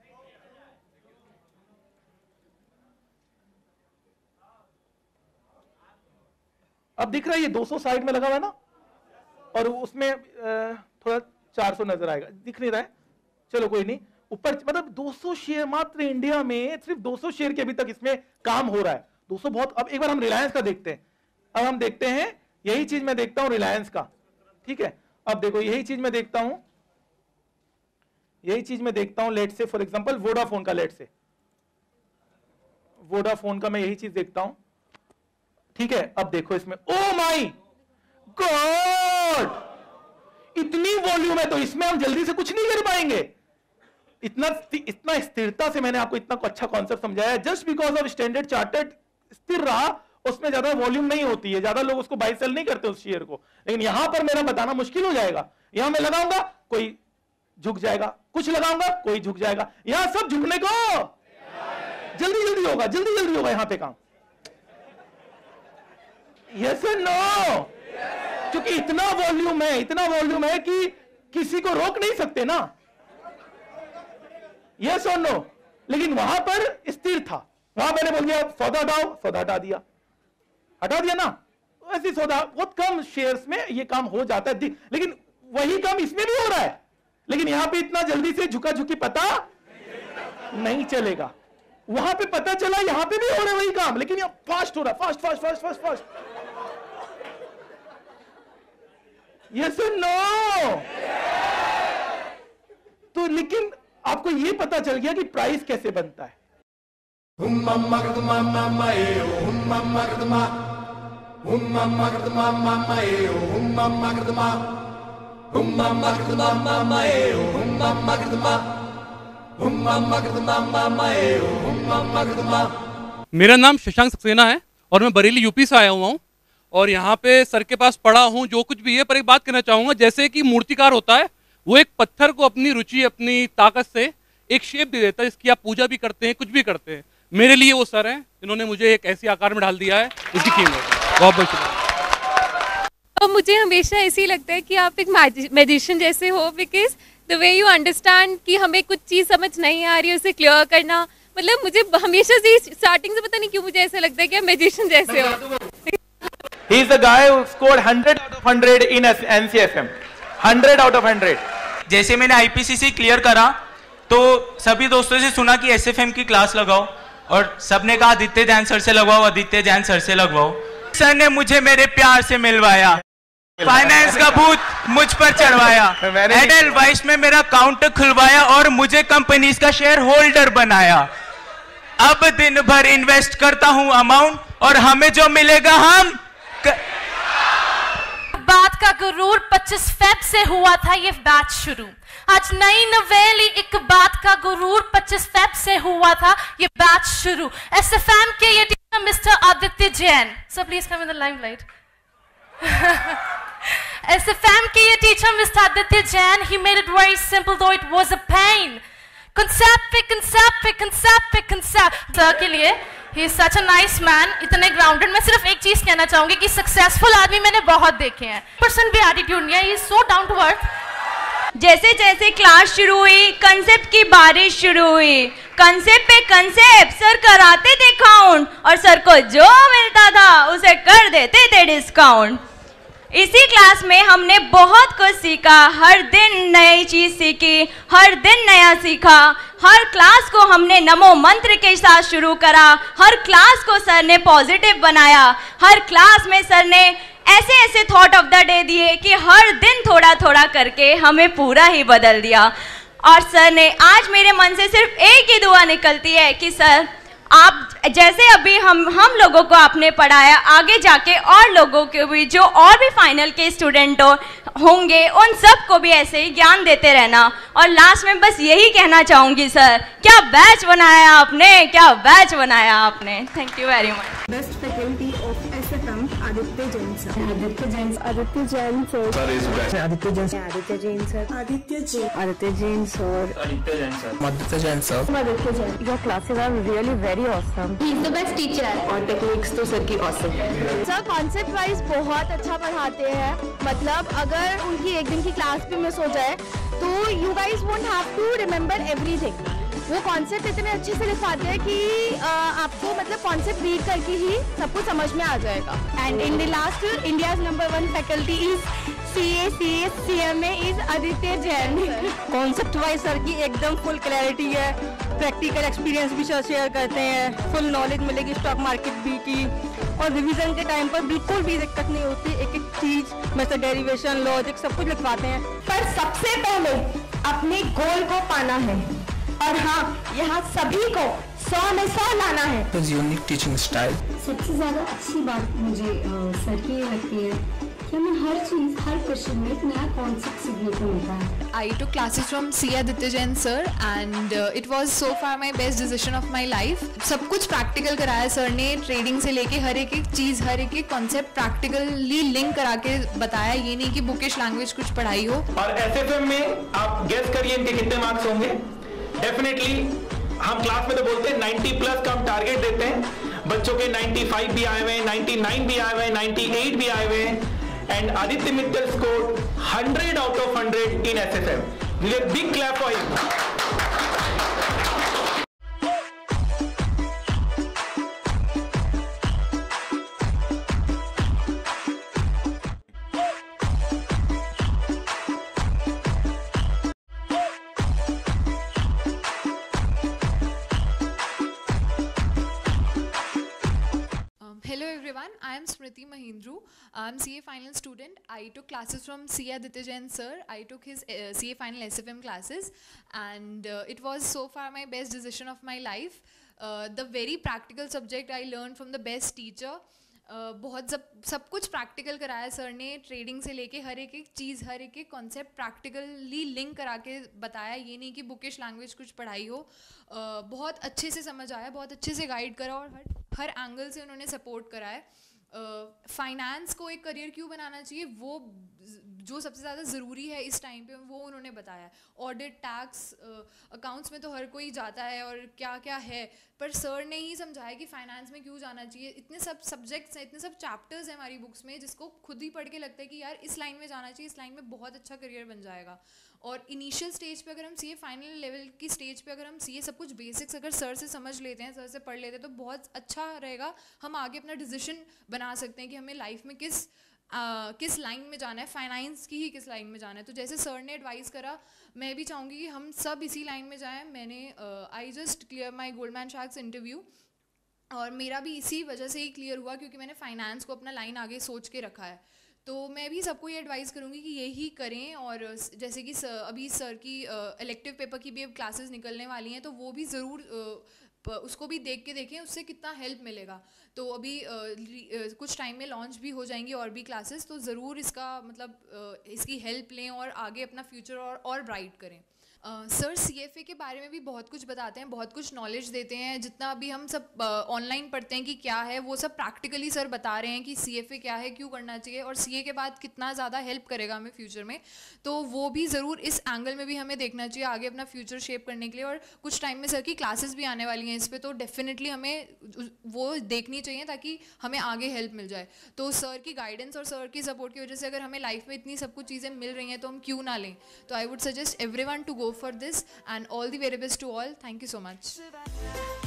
अब दिख रहा है, ये 200 साइड में लगा हुआ है ना, और उसमें थोड़ा 400 नजर आएगा, दिख नहीं रहा है, चलो कोई नहीं। ऊपर मतलब 200 शेयर मात्र इंडिया में, सिर्फ 200 शेयर के अभी तक इसमें काम हो रहा है, 200 बहुत। अब एक बार हम रिलायंस का देखते हैं, अब हम देखते हैं यही चीज मैं देखता हूं रिलायंस का। ठीक है, अब देखो यही चीज मैं देखता हूं, यही चीज मैं देखता हूं, let's say for example Vodafone का, लेट से वोडाफोन का मैं यही चीज देखता हूं। ठीक है, अब देखो इसमें, ओ माय गॉड, इतनी वॉल्यूम है, तो इसमें हम जल्दी से कुछ नहीं कर पाएंगे। इतना स्थिरता से मैंने आपको इतना अच्छा कॉन्सेप्ट समझाया, just because of Standard Chartered स्थिर रहा, उसमें ज्यादा वॉल्यूम नहीं होती है, ज्यादा लोग उसको बाय सेल नहीं करते उस शेयर को। लेकिन यहां पर मेरा बताना मुश्किल हो जाएगा, यहां मैं लगाऊंगा कोई झुक जाएगा, कुछ लगाऊंगा कोई झुक जाएगा, यहां सब झुकने को जल्दी जल्दी होगा, जल्दी जल्दी होगा यहां पे काम। यस और नो? क्योंकि इतना वॉल्यूम है कि किसी को रोक नहीं सकते ना। यस और नो? लेकिन वहां पर स्थिर था, वहां मैंने बोल दिया सौदा हटाओ, सौदा हटा दिया, हटा दिया ना। ऐसी सौदा बहुत कम शेयर्स में ये काम हो जाता है, लेकिन वही काम इसमें भी हो रहा है, लेकिन यहां पे इतना जल्दी से झुका झुकी पता नहीं चलेगा। वहां पे पता चला यहां पे भी हो रहा है वही काम, लेकिन यहां फास्ट हो रहा है, fast fast fast fast fast. Yes और नो? तो लेकिन आपको यह पता चल गया कि प्राइस कैसे बनता है। मेरा नाम शशांक सक्सेना है और मैं बरेली यूपी से आया हुआ हूँ और यहाँ पे सर के पास पढ़ा हूँ जो कुछ भी है। पर एक बात कहना चाहूँगा, जैसे कि मूर्तिकार होता है, वो एक पत्थर को अपनी रुचि अपनी ताकत से एक शेप दे देता है, इसकी आप पूजा भी करते हैं, कुछ भी करते हैं। मेरे लिए वो सर हैं जिन्होंने मुझे एक ऐसी आकार में ढाल दिया है, इसकी कीमत बहुत बहुत शुक्रिया। तो मुझे हमेशा ऐसे ही लगता है कि आप एक मैजिशियन जैसे हो, because the way you understand कि हमें कुछ चीज़ समझ नहीं आ रही है उसे क्लियर करना, मतलब मुझे हमेशा से स्टार्टिंग से पता नहीं क्यों मुझे ऐसा लगता है कि आप मैजिशियन जैसे हो। He is the guy who scored 100 out of 100 in NCFM. 100 out of 100. जैसे मैंने IPCC क्लियर करा तो सभी दोस्तों से सुना कि SFM की क्लास लगाओ और सबने कहा आदित्य जैन सर से लगवाओ, आदित्य जैन सर से लगवाओ। सर ने मुझे मेरे प्यार से मिलवाया, फाइनेंस का भूत मुझ पर चढ़वाया, एडलवाइस में मेरा अकाउंट खुलवाया और मुझे कंपनीज का शेयर होल्डर बनाया। अब दिन भर इन्वेस्ट करता हूं अमाउंट और हमें जो मिलेगा हम बात का गुरूर 25 फेब से हुआ था ये बैच शुरू। आज नई नवेली एक बात का गुरूर 25 फेब से हुआ था ये बैच शुरू। SFM के ये teacher mister Aditya Jain, so please come in the limelight. SFM के ये teacher mister Aditya Jain, he made it very simple though it was a pain। Concept पे कंसेप्ट के लिए he is such a nice man, इतने grounded. मैं सिर्फ एक चीज कहना चाहूंगी कि सक्सेसफुल आदमी मैंने बहुत देखे हैं, पर्सन भी एटीट्यूड नहीं है, he is so down to earth। जैसे जैसे क्लास शुरू हुई कंसेप्ट की बारिश शुरू हुई, कंसेप्ट पे कंसेप्ट सर कराते थे काउंट और सर को जो मिलता था उसे कर देते थे डिस्काउंट। इसी क्लास में हमने बहुत कुछ सीखा, हर दिन नई चीज सीखी, हर दिन नया सीखा। हर क्लास को हमने नमो मंत्र के साथ शुरू करा, हर क्लास को सर ने पॉजिटिव बनाया, हर क्लास में सर ने ऐसे ऐसे थॉट ऑफ द डे दिए कि हर दिन थोड़ा थोड़ा करके हमें पूरा ही बदल दिया। और सर ने आज मेरे मन से सिर्फ एक ही दुआ निकलती है कि सर आप जैसे अभी हम लोगों को आपने पढ़ाया, आगे जाके और लोगों को भी, जो और भी फाइनल के स्टूडेंट होंगे, उन सब को भी ऐसे ही ज्ञान देते रहना। और लास्ट में बस यही कहना चाहूँगी सर, क्या बैच बनाया आपने, क्या बैच बनाया आपने। Thank you very much. Best faculty of SFM Aditya Jain sir. Aditya Jain sir. Aditya Jain sir. Aditya Jain sir. Aditya Jain sir. Aditya Jain. Aditya Jain sir. Aditya Jain sir. Aditya Jain sir. Aditya Jain. Your classes are really very awesome. He is the best teacher. और टेक्निक्स तो sir की awesome. Sir concept wise बहुत अच्छा पढ़ाते हैं, मतलब अगर उनकी एक दिन की क्लास भी मिस हो जाए तो you guys won't have to remember everything. वो कॉन्सेप्ट इतने अच्छे से लिखवाते हैं कि आपको मतलब कॉन्सेप्ट रीड करके ही सब कुछ समझ में आ जाएगा। And in the last India's number 1 faculty is CMA is Aditya Jain. Concept wise sir की एकदम फुल क्लैरिटी है, प्रैक्टिकल एक्सपीरियंस भी सर शेयर करते हैं, फुल नॉलेज मिलेगी स्टॉक मार्केट भी की, और रिवीजन के टाइम पर बिल्कुल भी दिक्कत नहीं होती। एक एक चीज मतलब डेरिवेशन, लॉजिक सब कुछ लिखवाते हैं। पर सबसे पहले अपने गोल को पाना है, और हाँ यहाँ सभी को 100 में 100 लाना है। Unique teaching style. सबसे ज़्यादा अच्छी बात मुझे सर की ये लगती है कि हमें हर चीज़, हर क्वेश्चन में एक नया कॉन्सेप्ट सीखने को मिलता है। I took classes from C. Aditya Jain sir and it was so far my best decision of my life. सब कुछ प्रैक्टिकल कराया सर ने, ट्रेडिंग से लेके हर एक चीज़, हर एक कॉन्सेप्ट प्रैक्टिकली लिंक करा के बताया। ये नहीं कि बुकिश लैंग्वेज कुछ पढ़ाई हो। और SFM में आप गेस करिए इनके कितने मार्क्स होंगे। डेफिनेटली हम क्लास में तो बोलते हैं 90 प्लस का हम टारगेट देते हैं, बच्चों के 95 भी आए हुए हैं, 99 भी आए हुए हैं, 98 भी आए हुए हैं। And Aditya Mittal scored 100 out of 100 in SFM. Big clap for him. Hello everyone, I am Smriti Mahindru. I am CA final student. I took classes from C. Aditya Jain sir. I took his CA final SFM classes and it was so far my best decision of my life. The very practical subject I learned from the best teacher. बहुत सब कुछ practical कराया sir ने, trading से लेके हर एक चीज़, हर एक concept practically link करा के बताया। ये नहीं कि बुकिश लैंग्वेज कुछ पढ़ाई हो। बहुत अच्छे से समझ आया, बहुत अच्छे से गाइड करा और हर एंगल से उन्होंने सपोर्ट करा है। फाइनेंस को एक करियर क्यों बनाना चाहिए, वो जो सबसे ज़्यादा ज़रूरी है इस टाइम पे, वो उन्होंने बताया। ऑडिट, टैक्स, अकाउंट्स में तो हर कोई जाता है और क्या क्या है, पर सर ने ही समझाया कि फाइनेंस में क्यों जाना चाहिए। इतने सब सब्जेक्ट्स हैं, इतने सब चैप्टर्स हैं हमारी बुक्स में, जिसको खुद ही पढ़ के लगता है कि यार इस लाइन में जाना चाहिए, इस लाइन में बहुत अच्छा करियर बन जाएगा। और इनिशियल स्टेज पे अगर हम CA फाइनल लेवल की स्टेज पे अगर हम CA सब कुछ बेसिक्स अगर सर से समझ लेते हैं, सर से पढ़ लेते हैं, तो बहुत अच्छा रहेगा। हम आगे अपना डिसीजन बना सकते हैं कि हमें लाइफ में किस लाइन में जाना है, फाइनेंस की ही किस लाइन में जाना है। तो जैसे सर ने एडवाइस करा, मैं भी चाहूँगी कि हम सब इसी लाइन में जाएं। मैंने I just clear my Goldman सैक्स इंटरव्यू और मेरा भी इसी वजह से ही क्लियर हुआ क्योंकि मैंने फाइनेंस को अपना लाइन आगे सोच के रखा है। तो मैं भी सबको ये एडवाइस करूँगी कि यही करें। और जैसे कि अभी सर की इलेक्टिव पेपर की भी अब क्लासेस निकलने वाली हैं, तो वो भी ज़रूर उसको भी देख के देखें, उससे कितना हेल्प मिलेगा। तो अभी कुछ टाइम में लॉन्च भी हो जाएंगी और भी क्लासेस, तो ज़रूर इसका मतलब इसकी हेल्प लें और आगे अपना फ्यूचर और ब्राइट करें। सर CFA के बारे में भी बहुत कुछ बताते हैं, बहुत कुछ नॉलेज देते हैं। जितना अभी हम सब ऑनलाइन पढ़ते हैं कि क्या है, वो सब प्रैक्टिकली सर बता रहे हैं कि CFA क्या है, क्यों करना चाहिए और CA के बाद कितना ज़्यादा हेल्प करेगा हमें फ्यूचर में। तो वो भी ज़रूर इस एंगल में भी हमें देखना चाहिए आगे अपना फ्यूचर शेप करने के लिए। और कुछ टाइम में सर की क्लासेस भी आने वाली हैं इस पर, तो डेफिनेटली हमें वो देखनी चाहिए ताकि हमें आगे हेल्प मिल जाए। तो सर की गाइडेंस और सर की सपोर्ट की वजह से अगर हमें लाइफ में इतनी सब कुछ चीज़ें मिल रही हैं तो हम क्यों ना लें। तो I would suggest everyone to go for this and all the very best to all. Thank you so much.